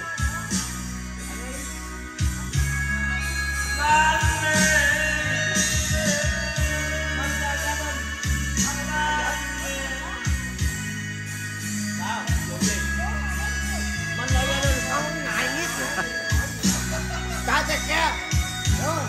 Mình là gia đình không ngại nhất. Cá chặt kia. Đúng.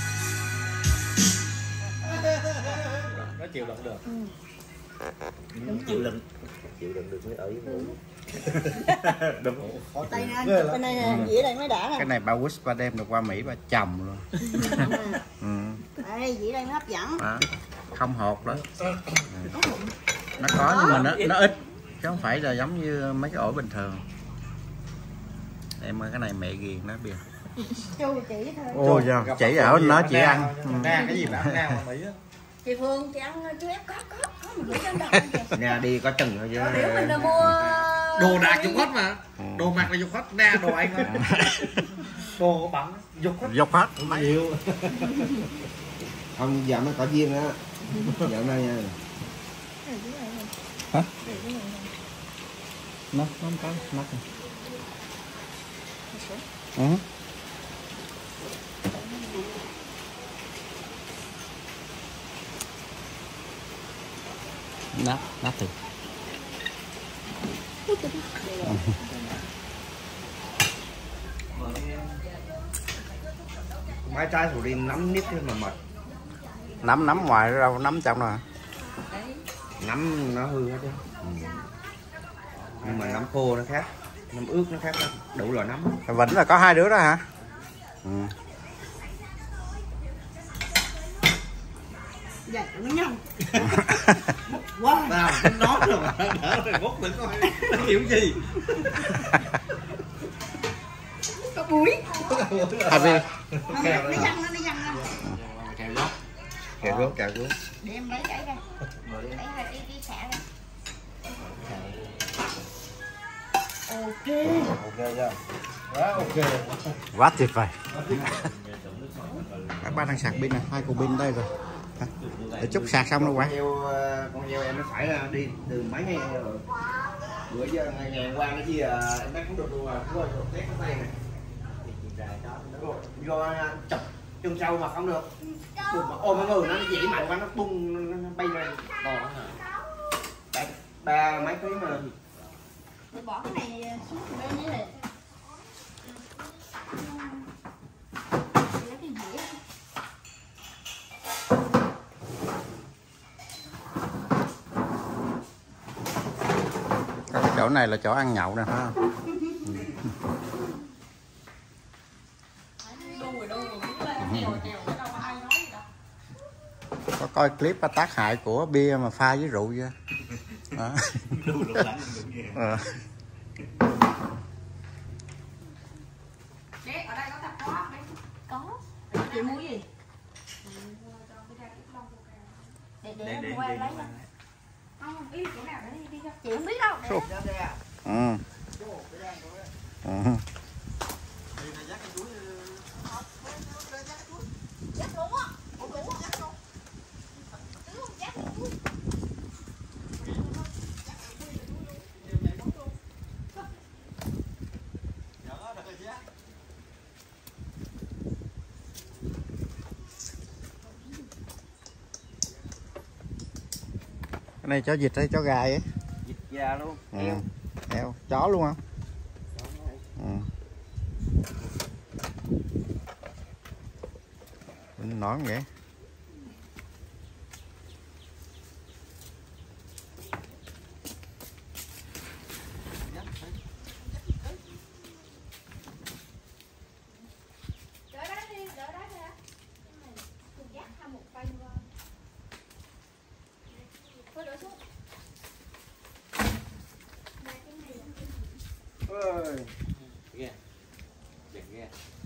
Nó chịu đựng được. Đúng chịu đựng chịu đựng được mới ở với ngủ. Đúng. Đây nè, bên đây nè, dĩa đây mới đã nè. Cái này ba wish ba đem được qua Mỹ ba chồng luôn. Ừ. Đây, dĩa đây mới hấp dẫn. À, không hột đó. Ừ. Nó có nhưng mà nó nó ít chứ không phải là giống như mấy cái ổi bình thường. Em ơi, cái này mẹ ghiền nó bìa. Chu chỉ thôi. Ôi dạ, chỉ ở nó chỉ ăn. Nga cái gì mà ăn Nga mà Mỹ á. Chị Phương chị ăn chú ép có có có một bữa trong đầu kìa. Nhà đi có chừng thôi chứ. Biểu mình là mua Đồ đạc dục hết mà. Đồ mặc là dục hết, nè đồ anh mà. Đồ bắn dục hết. Dục hết. Nhiều. Ông giờ mới có duyên á. Dạo này nha. Hả? Nó nó không có nắp này. Ừ. Nắp, nắp thử. Mấy trái sầu riêng nấm nít mà mệt. Nấm nấm ngoài đâu, nấm trong rồi hả? Nấm nó hư hết á. Ừ. Nhưng mà nấm khô nó khác, nấm ướt nó khác, đủ loại nấm. Vĩnh là có hai đứa đó hả? Ừ. Dạ, nó nhông. Quá nào cũng nói rồi mà đỡ rồi bút đừng coi nó kiểu gì. Có búi. Hai bên. Nó dăng nó nó dăng nó. Kèo gốc. Kẹo gốc, kẹo gốc. Để em lấy cái ra. Lấy hai cái cái xả ra. Ok. Ok chưa? Quá ok. Quá tuyệt vời. Các bạn đang sạc pin này, hai cục pin đây rồi. Để chút sạc xong đâu quá. Con heo, con heo em nó phải đi từ mấy ngày rồi. Bữa giờ ngày ngày qua nó chi à, em bắt cũng được luôn à. Rồi, test cái tay này. Do chọc chân sâu mà không được. Bụng mà ôm cái người nó dễ mạnh quá nó bung nó bay ra. Còn ba, ba mấy ký mà. Để bỏ cái này xuống bên dưới này. Cái chỗ này là chỗ ăn nhậu nè, phải không? Có coi clip tác hại của bia mà pha với rượu chưa? Đó. À. Đấy, ở đây có tạp hóa đấy. Có. Chị mua gì? Để để em qua lấy ra. Không biết chỗ nào để đi cho. Chị không biết đâu. Ừ. Ừ. Cái này chó vịt hay chó gà vậy? Vịt gà luôn. Ừ. Heo, chó luôn hả? Ừ. Mình nón vậy. Ơi. Ghê. Đẹp ghê.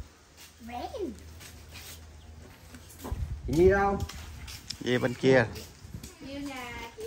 Chị Nhi đâu? Về bên kia. Như nhà chị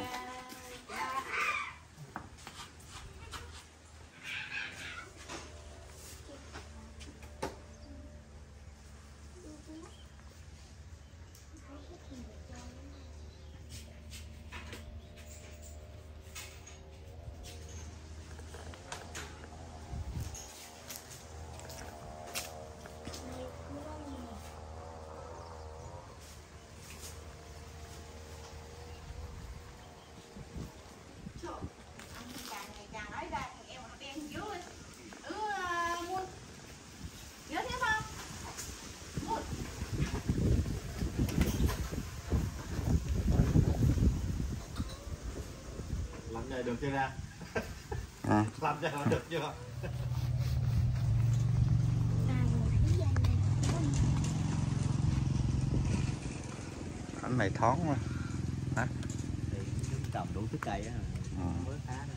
Làm này được chưa ra? À. Làm cho được chưa? Anh này thoáng quá. Hả? Thì trồng đủ thứ cây á. Ừ. Mới phá nó.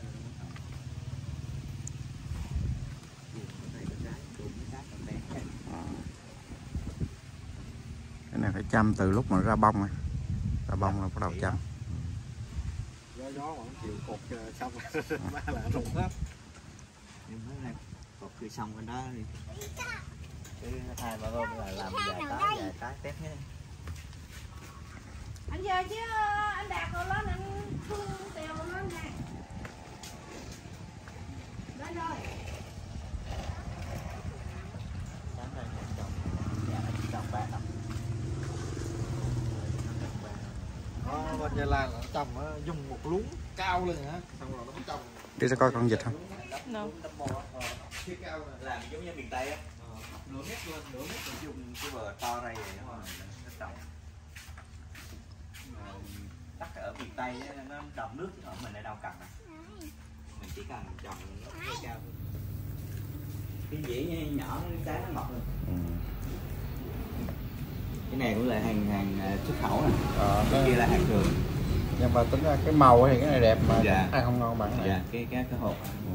Cái này phải chăm từ lúc mà ra bông rồi. Ra bông là bắt đầu chăm. Gió gió mà chịu cột xong má là rụng hết. Nhưng mới này cột cười xong bên đó đi. Cái hai ba hôm là làm vài trái vài trái tép hết. anh giờ chứ anh Đạt rồi lên anh thương tèo lên nè. Lên rồi. Trồng ba năm. Nó bên Gia Lan là nó trồng nó dùng một luống cao lên hả? Xong rồi nó mới trồng. Đi sẽ coi con vịt không? No. Làm giống như miền Tây á. Nửa mét luôn, nửa mét mình dùng cái bờ to đây vậy nó nó trồng. Tất cả ở miền Tây á, nó trồng nước ở mình lại đâu cần à. Mình chỉ cần trồng nó cao. Cái dĩa nhỏ trái nó mọc luôn. Ừ. Cái này cũng là hàng hàng xuất khẩu nè. Ờ, cái kia là hàng thường. Nhưng mà tính ra cái màu thì cái này đẹp mà dạ. ăn không ngon bạn này. Dạ, cái cái cái hộp. Ừ.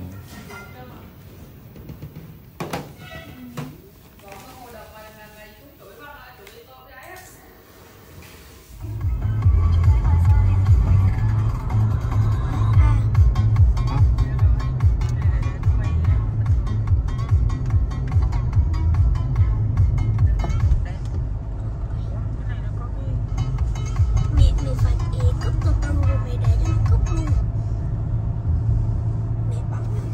Cúp luôn. Mẹ bắn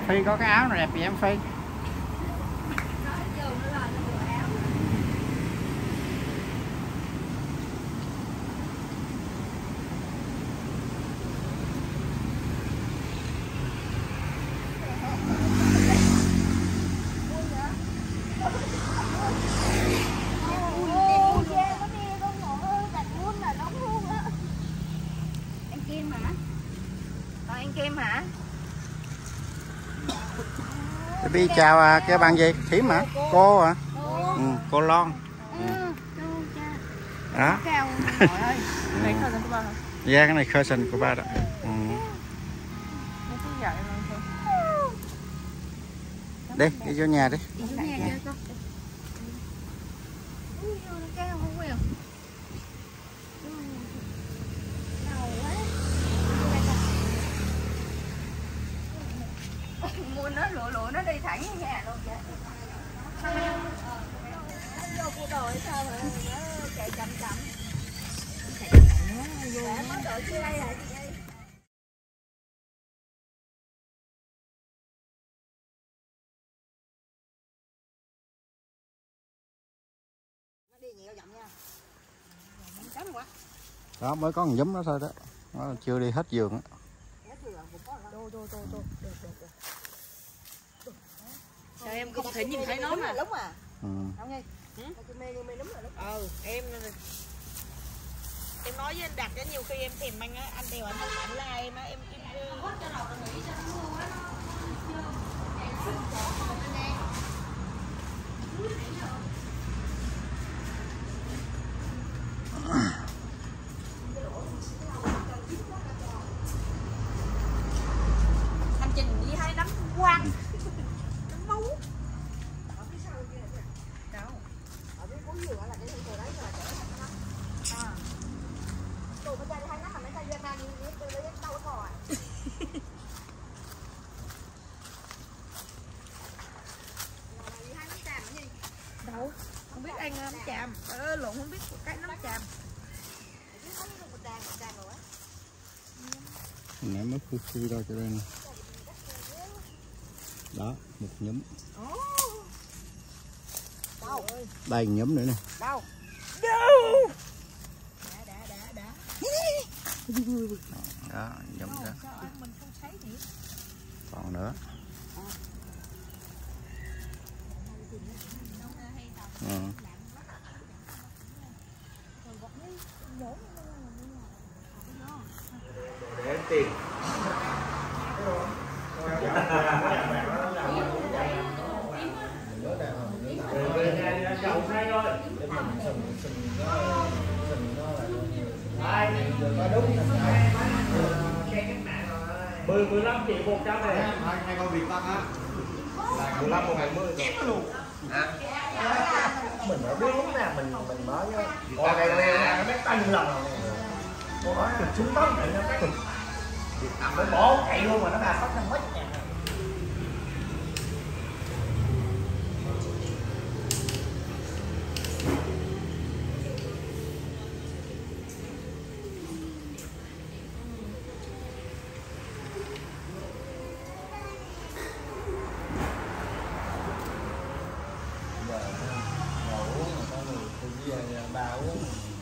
Phi có cái áo này đẹp vậy em Phi. Anh Kim hả? Ờ, anh Kim hả? Đi chào à, cái bạn gì? Thím hả? Cô hả? Ừ, cô Lon. Ừ. Đó. Dạ cái này cousin của ba đó. Ừ. Đi, đi vô nhà đi. Mua nó lụa lụa nó đi thẳng vào nhà luôn kìa. Nó vô cô đội sao mà nó chạy chậm chậm. Chạy chậm chậm nó vô. Nó đội dưới đây hả chị ơi? Nó đi nhiều dặm nha. Cấm quá. Đó mới có một giấm đó thôi đó. Nó chưa đi hết giường á. Đô, đô, đô, đô. Được, được, được. Sao em không thể nhìn thấy nó mà. Đúng à? Ừ. Không nghe. Ừ, em em nói với anh Đạt á, nhiều khi em thèm anh á, anh đều anh không ảnh la em á, em em anh Trình đi hai nắm quăng nắm máu. Ở phía sau kia nè. Đâu? Ở phía cuối dừa là cái từ đấy là để nó. À. Tụi bên đây hai nắm mà mấy tay ra như như tôi lấy đâu có cò. Đâu? Không biết ăn nắm chàm. Ờ lộn không biết cái nắm chàm. Nãy mới phu phu ra cho đây nè. Đó, một nhúm. Đâu? Đây nhúm nữa nè. Đâu? Đâu? Đã đã đã đã. Đó, nhúm đó. Sao ăn mình không thấy nhỉ? Còn nữa. Ừ. Để tiền. Về nhà chồng hai rồi. Mười mười lăm triệu một trăm này. Hai hai con vịt tăng á. Là mười lăm một ngày mươi rồi. Luôn. Mình đã biết lúc nào mình mình mới con này này nó biết tăng lần rồi. Cô nói là chúng tóc này nó cái nó bỏ chạy luôn mà nó là phát năm mấy ngàn. Bà uống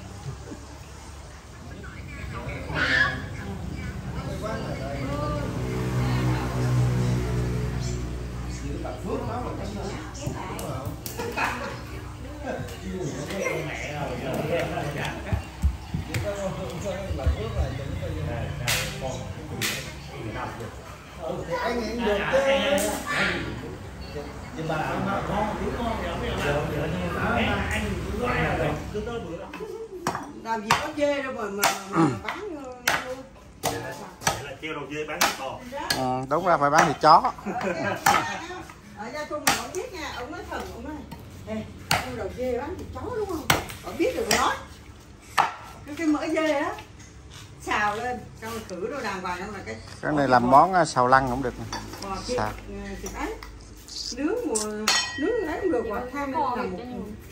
anh nghĩ được chứ. Thì bà mà con đứa con thì anh cứ tới bữa đó. Làm gì có dê đâu mà mà, mà bán luôn. Là treo đầu dê bán bò. Ừ, đúng ra phải bán thịt chó. Ở Gia Trung mà ông biết nha, ông nói thần ông nói ê, con đầu dê bán thịt chó đúng không? Ông biết được nói. Cái cái mỡ dê á xào lên, xong rồi khử đồ đàng hoàng, là cái cái này làm món xào lăng cũng được nè. Xào. Thịt ấy. Nướng mùa nướng ấy cũng được, hoặc tham lên làm một.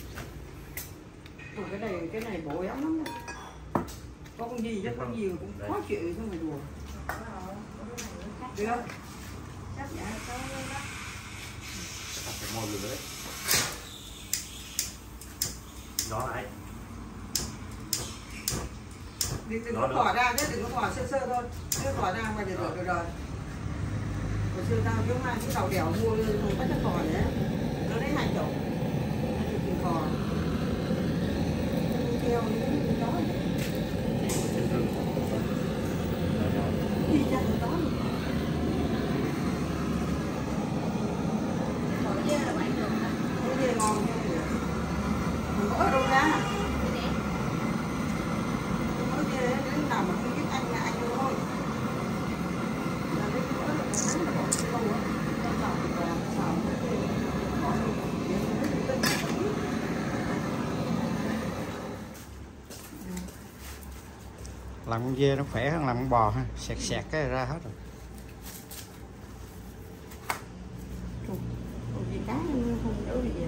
Cái này cái này bộ ấm lắm. Có con gì chứ con gì cũng khó chịu chứ mà đùa. Được không? Chắc dạ có đó. Cái mồi lửa đấy. Đó lại. Đừng, đừng có bỏ ra nhé, đừng có bỏ sơ sơ thôi. Cứ bỏ ra mà để rồi rồi. Hồi xưa tao giống ai cái đầu đẻo mua không bắt nó cò nữa. Nó lấy hai chậu. Hai chậu tiền cò. Theo những đó. Đi ra từ đó. Cái gì ngon nha. Mình có đâu ra. Cái gì đến nào mà không biết ăn là ăn thôi. Là cái đó là hắn là bỏ cái câu á. Nó vào thì vào, xào cái gì. Bỏ làm con dê nó khỏe hơn làm con bò ha, sẹt sẹt cái ra hết rồi. Còn gì cá không đâu gì vậy.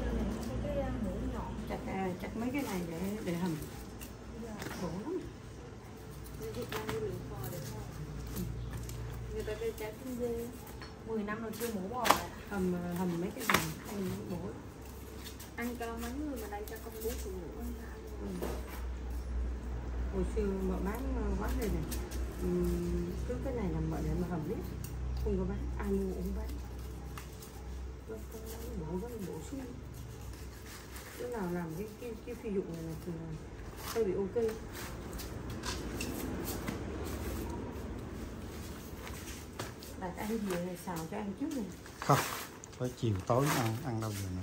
Chặt chặt mấy cái này để để hầm. Khổ lắm. Người ta đi chặt con dê mười năm rồi chưa mổ bò à. Hầm hầm mấy cái này ăn bổ. Ăn cho mấy người mà đây cho con bú phụ nữ ăn hả? Ừ. Hồi xưa mà bán quán đây này, uhm, cứ cái này làm mọi để mà hầm biết, không có bán, ai mua cũng bán. Nó có bổ rất là bổ sung. Cái nào làm cái cái cái phi dụng này thì hơi bị ok. Đặt ăn gì này xào cho ăn trước này. Không, tới chiều tối ăn ăn đâu giờ nữa.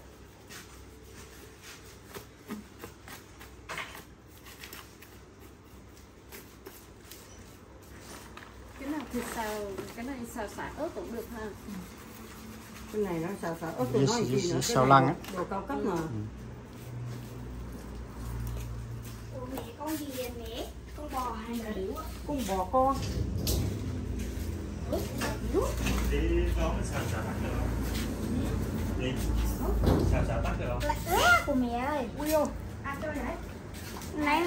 Cái nào thịt xào, cái này xào xả ớt cũng được ha. Cái này nó xào xào ớt từ nó gì nữa. Xào lăng á. Đồ cao cấp mà. Ừ. Ủa mẹ con gì vậy mẹ? Con bò hay là điểu? Con bò con. Đi con xào xả tắt được không? Đi. Xào xả tắt được không? Là ế của mẹ ơi. Ui ô. À tôi đấy. Này.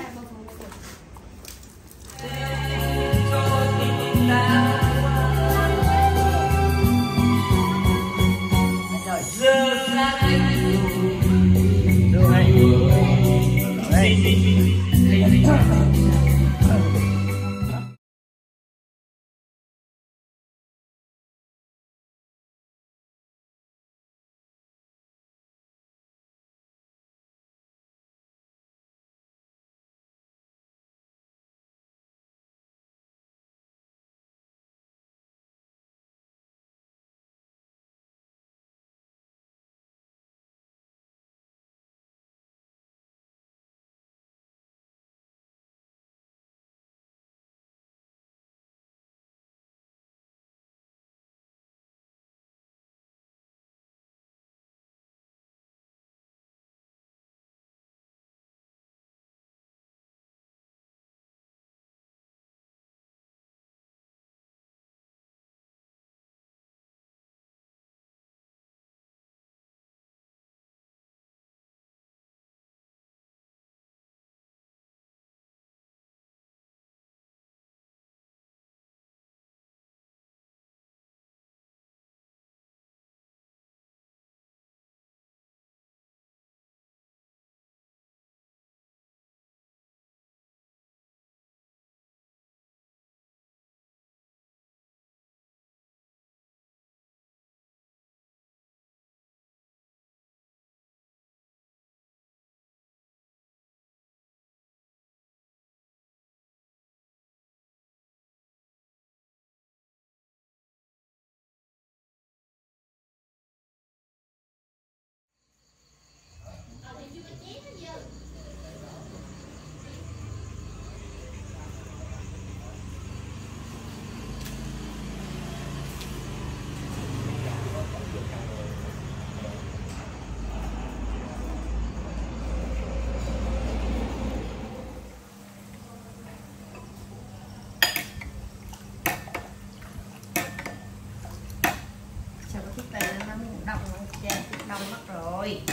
đông mất rồi.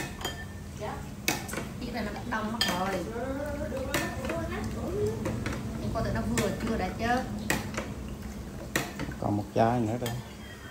Chiếc này nó đã đông mất rồi. Nhưng coi tụi nó vừa chưa đã chứ. Còn một chai nữa đây.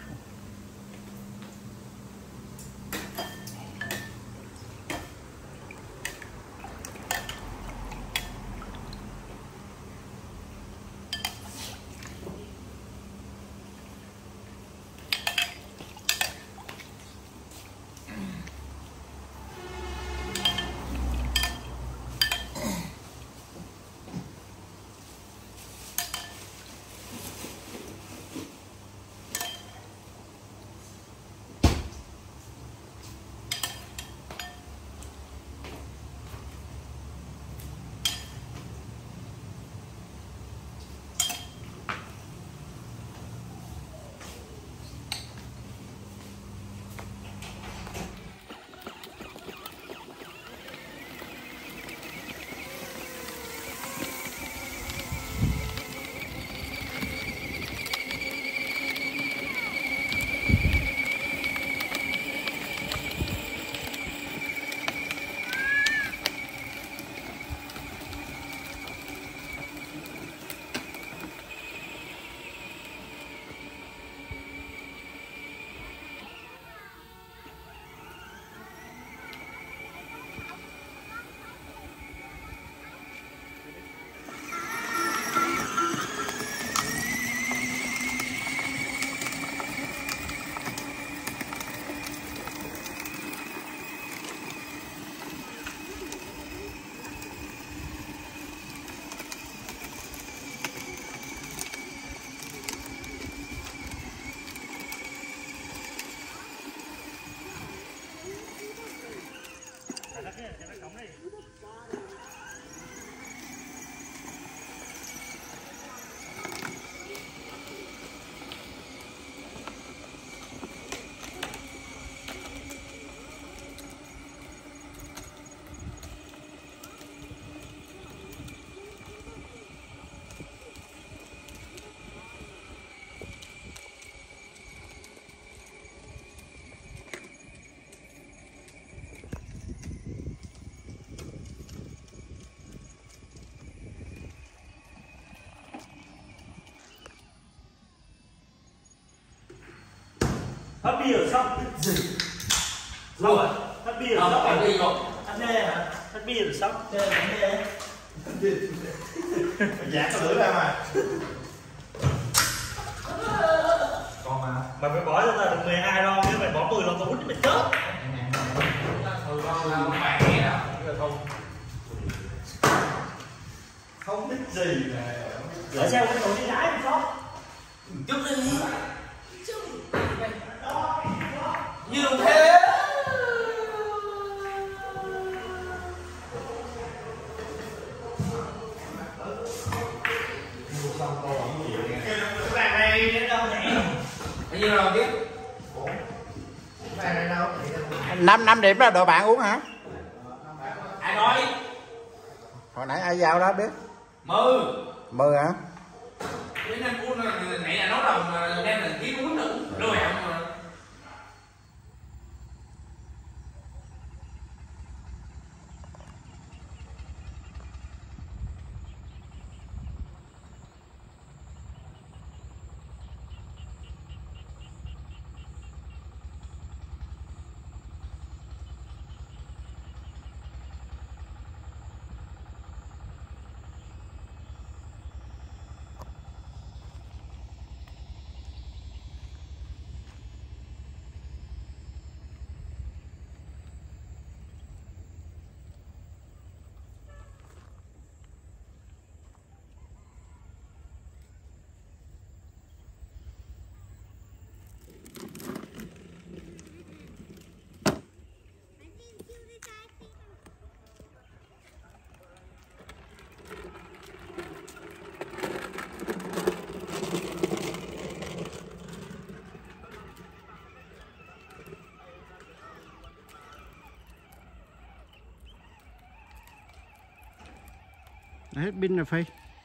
Phát bia xong gì? Rồi, phát bia xong anh đi rồi. Anh nghe hả? Phát bia rồi xong. Chơi anh nghe. Dạ có lưỡi ra mà. Còn mà mày phải bỏ cho ta được mười hai đo, nếu mày bỏ mười lon tao hút mày chết. Thôi con là bạn nghe đó. Không. Không biết gì nè. Ở sao cái đồ đi lái đi Phó? Chút đi. Nhiều thế. Bạn này đến đâu nhỉ? Bao nhiêu rồi chứ? Bạn này đâu? năm năm điểm là đội bạn uống hả? Ai nói? Hồi nãy ai giao đó biết? Mười. Mười hả? Cái năm uống này là nói đồng đem là ký uống nữa. Rồi ạ mà. Hết pin rồi Phi.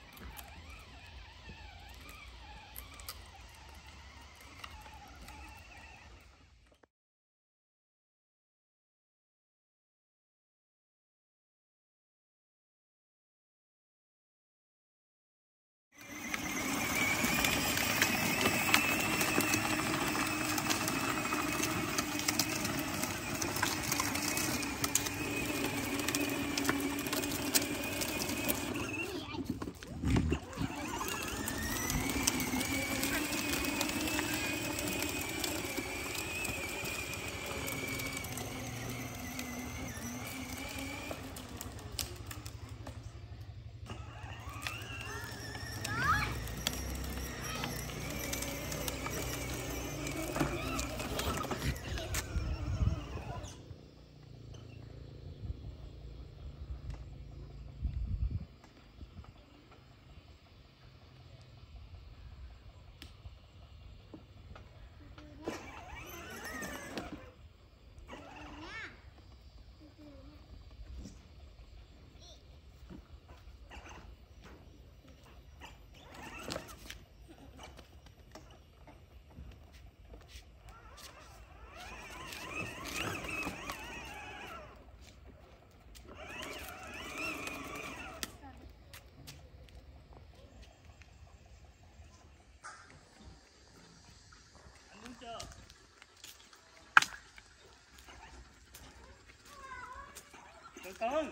Từ từ.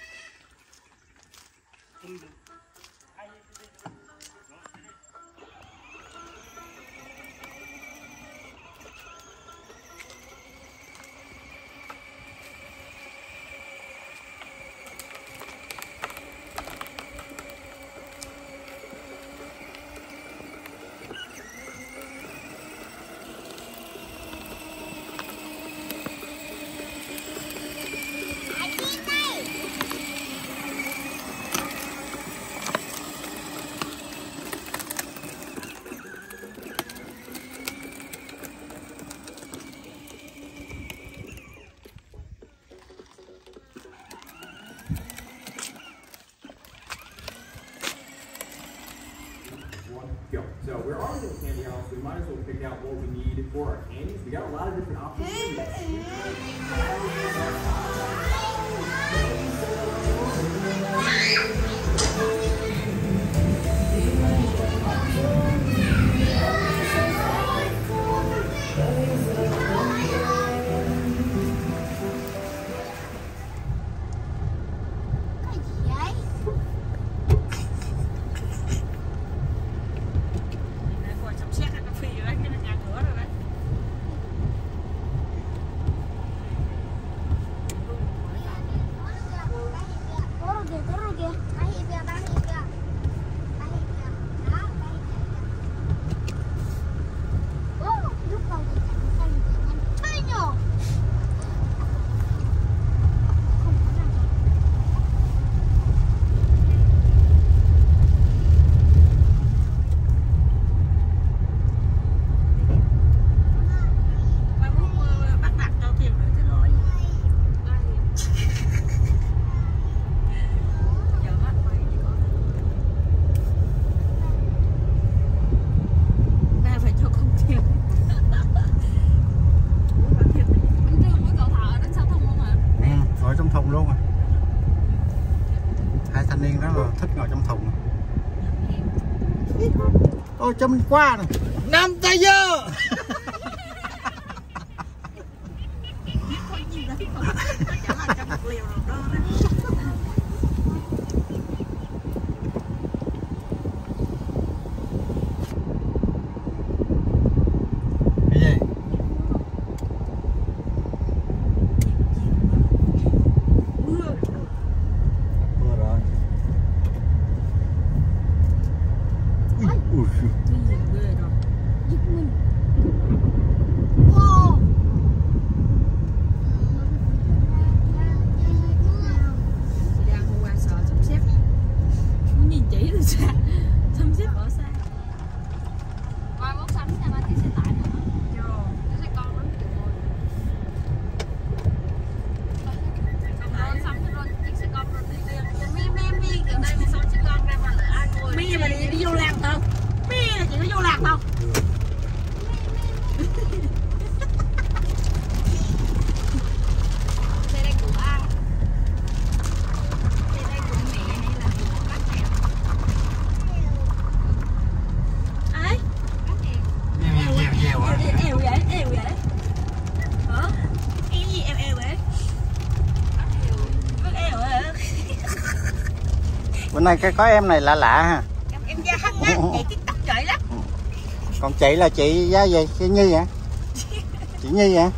Go. So we're already at the candy house. We might as well pick out what we need for our candies. We got a lot of different options. Thank you. Ôi cho mình qua này. Năm tay dơ. Bữa nay cái có em này lạ lạ ha. Em da hăng á, chị TikTok trời lắm. Còn chị là chị giá gì? Chị Nhi hả? Chị Nhi hả?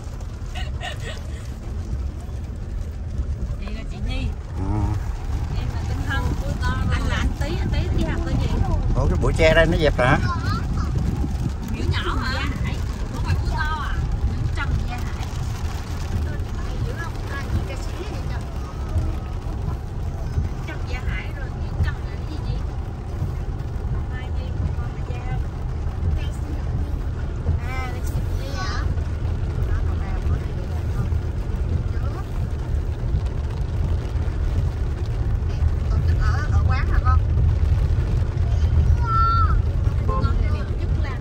Chị là chị Nhi. Ừ. Em là Tinh Hân. Anh là anh Tí, anh Tí đi học tên gì? Ủa cái bụi tre đây nó dẹp rồi hả? Kiểu nhỏ hả? Không phải búa to à? Những Trần Gia Hải. Trần Gia Hải rồi những Trần là cái gì gì? Mai Nhi, con là Giao. À, là chị Nhi hả? Ở, ở quán hả con? Con này đẹp nhất là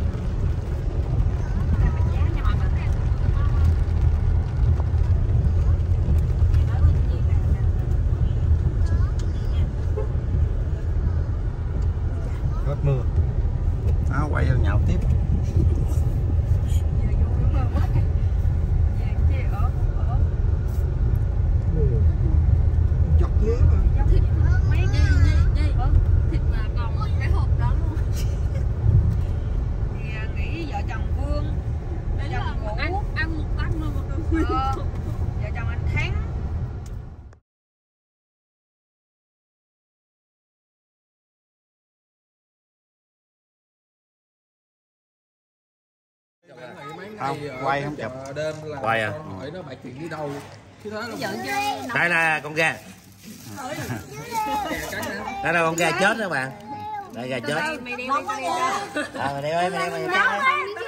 Hết mưa. Đó, quay vô nhậu tiếp. Chọc thế mà. thịt mấy gì gì gì thịt mà còn một cái hộp đó luôn. Thì nghĩ vợ chồng Vương vợ chồng Vũ ăn ăn một bát luôn một đôi nguyên. Ờ, vợ chồng anh Thắng. Không, quay không chụp. Quay à? Hỏi nó bày chuyện đi đâu. Chứ thế là Đây là con gà. Đây là con gà chết đó bạn. Đây gà chết. Mày đeo mày đeo. À, mày đeo mày đeo mày đeo.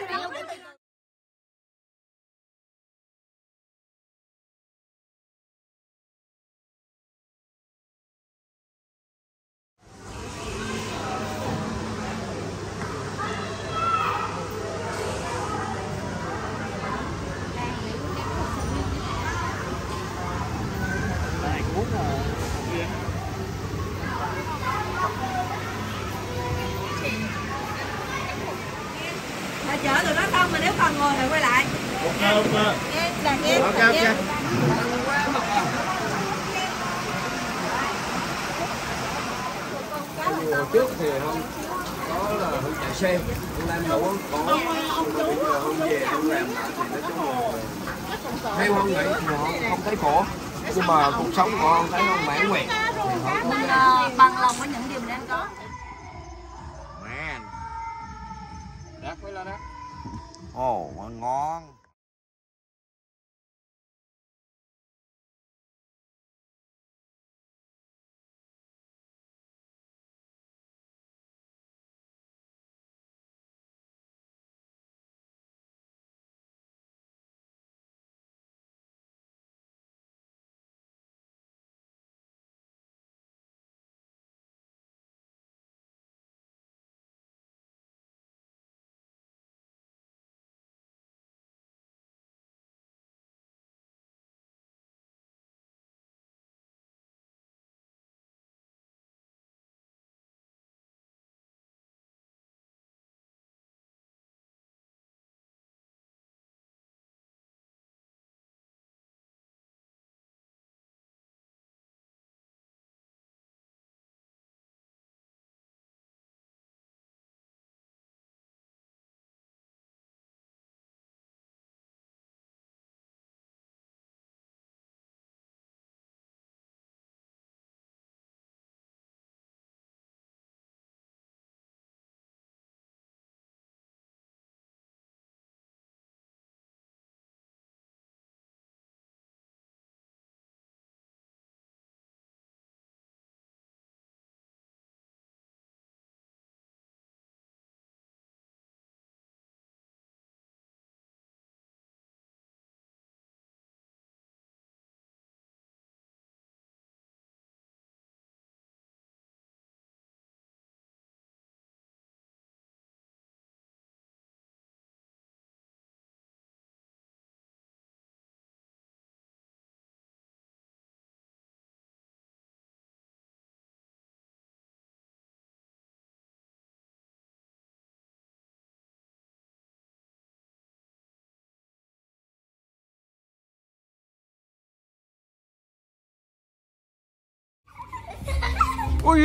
Mà chở tụi nó không mà nếu còn ngồi thì quay lại. Không. Nghe, là nghe. Ok ok. hồi trước thì không có là hương chạy xe hương làm đủ có bây giờ hương về hương làm lại thì nói chung là theo hương nghĩ thì họ không thấy khổ, nhưng mà cuộc sống của họ thấy không mãn nguyện. Mình uh, bằng lòng với những điều mình đang có. Man. Đắt với là đắt. Ồ, oh, ngon. Ui.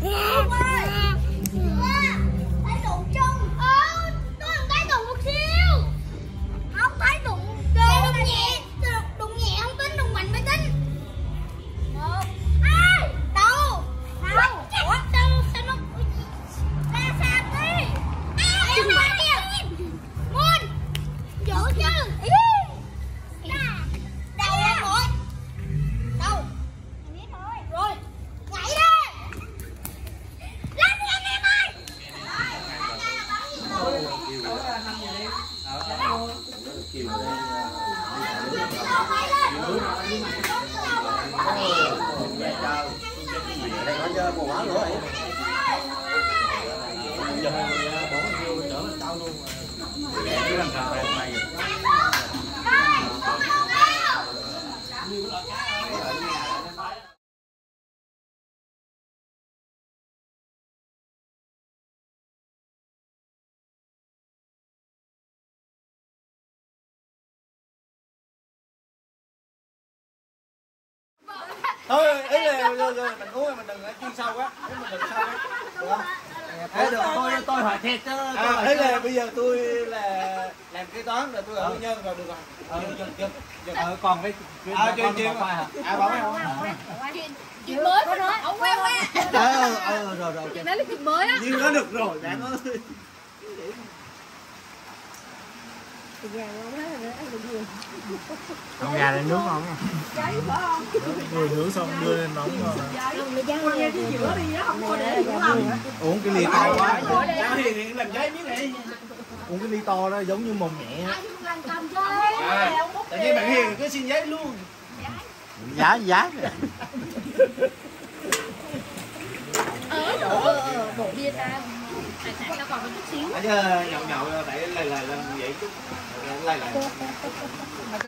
Thái độ chung. Ờ, tôi làm thái độ một xíu. Không thái độ. Đụng nhẹ, đụng nhẹ không tính, đụng mạnh mới tính. Một. Ai? Đâu? Đâu? Ủa? Đâu? Sao nó ra xa đi? Ai không phải kia? Muôn. Dữ chứ. Đâu em rồi? Đâu? Rồi. Nhảy đi. Lên đi anh em ơi. Thôi ý là mình uống mình đừng chuyên sâu quá, mình đừng sâu quá, được không? Thế được, tôi tôi hỏi thiệt chứ. À, ý là bây giờ tôi là làm kế toán rồi tôi ở nguyên nhân rồi được rồi. Ờ, dừng dừng dừng. Ờ, còn cái à, chuyên chuyên hả? À, bảo mấy không? Chuyện mới của nó, ông quen quen. Ờ, ờ, rồi rồi. Chuyện đó là chuyện mới á. Nhưng nó được rồi, bạn ơi. Con gà lên nước không? Vừa nướng xong đưa lên nóng rồi. Uống cái ly to quá. Làm cháy miếng này. Uống cái ly to đó giống như mồm nhẹ. À, tại vì bạn Hiền cứ xin giấy luôn. Giá giá. Ở đổ bộ bia ta. Hải sản nó còn có chút xíu. Nhậu nhậu phải lầy lầy lên vậy chút. Lầy lầy.